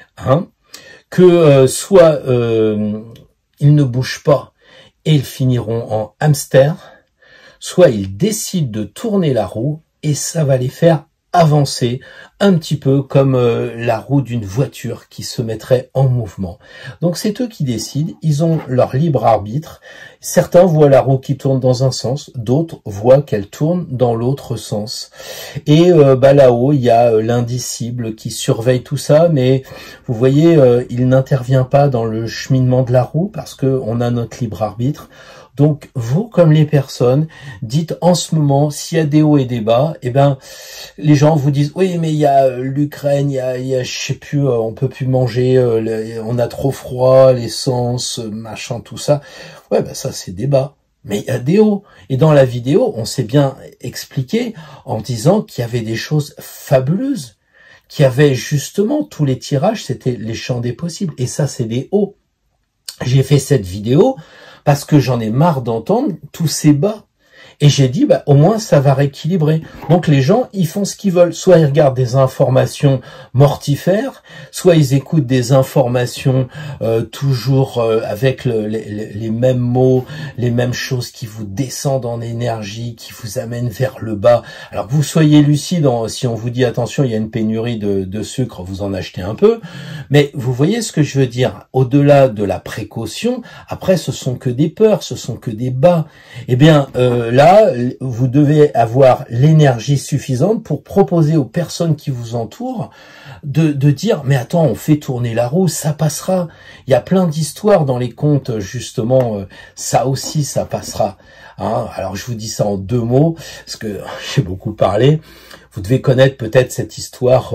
que soit ils ne bougent pas et ils finiront en hamster, soit ils décident de tourner la roue et ça va les faire avancer un petit peu comme la roue d'une voiture qui se mettrait en mouvement. Donc c'est eux qui décident, ils ont leur libre arbitre. Certains voient la roue qui tourne dans un sens, d'autres voient qu'elle tourne dans l'autre sens. Et là-haut, il y a l'indicible qui surveille tout ça, mais vous voyez, il n'intervient pas dans le cheminement de la roue parce que on a notre libre arbitre. Donc, vous, comme les personnes, dites en ce moment, s'il y a des hauts et des bas, les gens vous disent, oui, mais il y a l'Ukraine, il y a, je sais plus, on peut plus manger, on a trop froid, l'essence, machin, tout ça. Ouais, ça, c'est des bas. Mais il y a des hauts. Et dans la vidéo, on s'est bien expliqué en disant qu'il y avait des choses fabuleuses, qu'il y avait justement tous les tirages, c'était les champs des possibles. Et ça, c'est des hauts. J'ai fait cette vidéo parce que j'en ai marre d'entendre tous ces bas. Et j'ai dit, au moins, ça va rééquilibrer. Donc, les gens, ils font ce qu'ils veulent. Soit ils regardent des informations mortifères, soit ils écoutent des informations toujours avec les mêmes mots, les mêmes choses qui vous descendent en énergie, qui vous amènent vers le bas. Alors que vous soyez lucide, si on vous dit, attention, il y a une pénurie de sucre, vous en achetez un peu. Mais vous voyez ce que je veux dire? Au-delà de la précaution, après, ce sont que des peurs, ce sont que des bas. Eh bien, là, vous devez avoir l'énergie suffisante pour proposer aux personnes qui vous entourent de dire, mais attends, on fait tourner la roue, ça passera. Il y a plein d'histoires dans les contes, justement, ça aussi, ça passera. Hein, alors, je vous dis ça en 2 mots, parce que j'ai beaucoup parlé. Vous devez connaître peut-être cette histoire,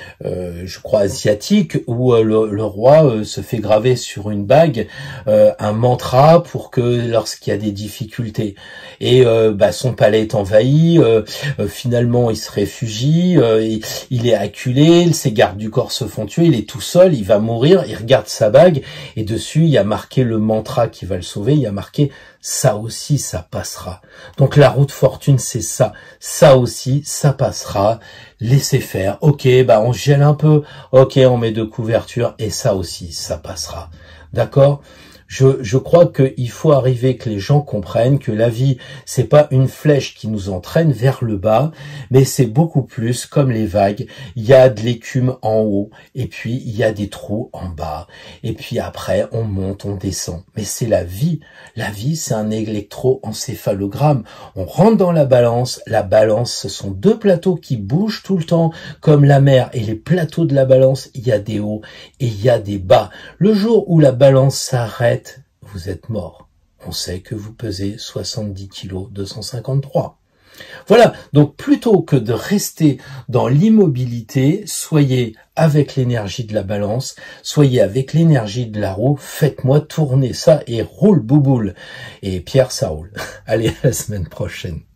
je crois, asiatique, où le roi se fait graver sur une bague un mantra pour que lorsqu'il y a des difficultés. Et son palais est envahi, finalement il se réfugie, il est acculé, ses gardes du corps se font tuer, il est tout seul, il va mourir, il regarde sa bague, et dessus il y a marqué le mantra qui va le sauver, il y a marqué « ça aussi, ça passera ». Donc la roue de fortune, c'est ça. Ça aussi, ça passera. Laissez faire. Ok, on gèle un peu. Ok, on met 2 couvertures. Et ça aussi, ça passera. D'accord ? Je crois qu'il faut arriver que les gens comprennent que la vie, c'est pas une flèche qui nous entraîne vers le bas, mais c'est beaucoup plus comme les vagues. Il y a de l'écume en haut, et puis il y a des trous en bas. Et puis après, on monte, on descend. Mais c'est la vie. La vie, c'est un électroencéphalogramme. On rentre dans la balance. La balance, ce sont 2 plateaux qui bougent tout le temps, comme la mer. Et les plateaux de la balance, il y a des hauts et il y a des bas. Le jour où la balance s'arrête, vous êtes mort. On sait que vous pesez 70 kg 253. Voilà, donc plutôt que de rester dans l'immobilité, soyez avec l'énergie de la balance, soyez avec l'énergie de la roue, faites-moi tourner ça et roule bouboule. Et Pierre, ça roule. Allez, à la semaine prochaine.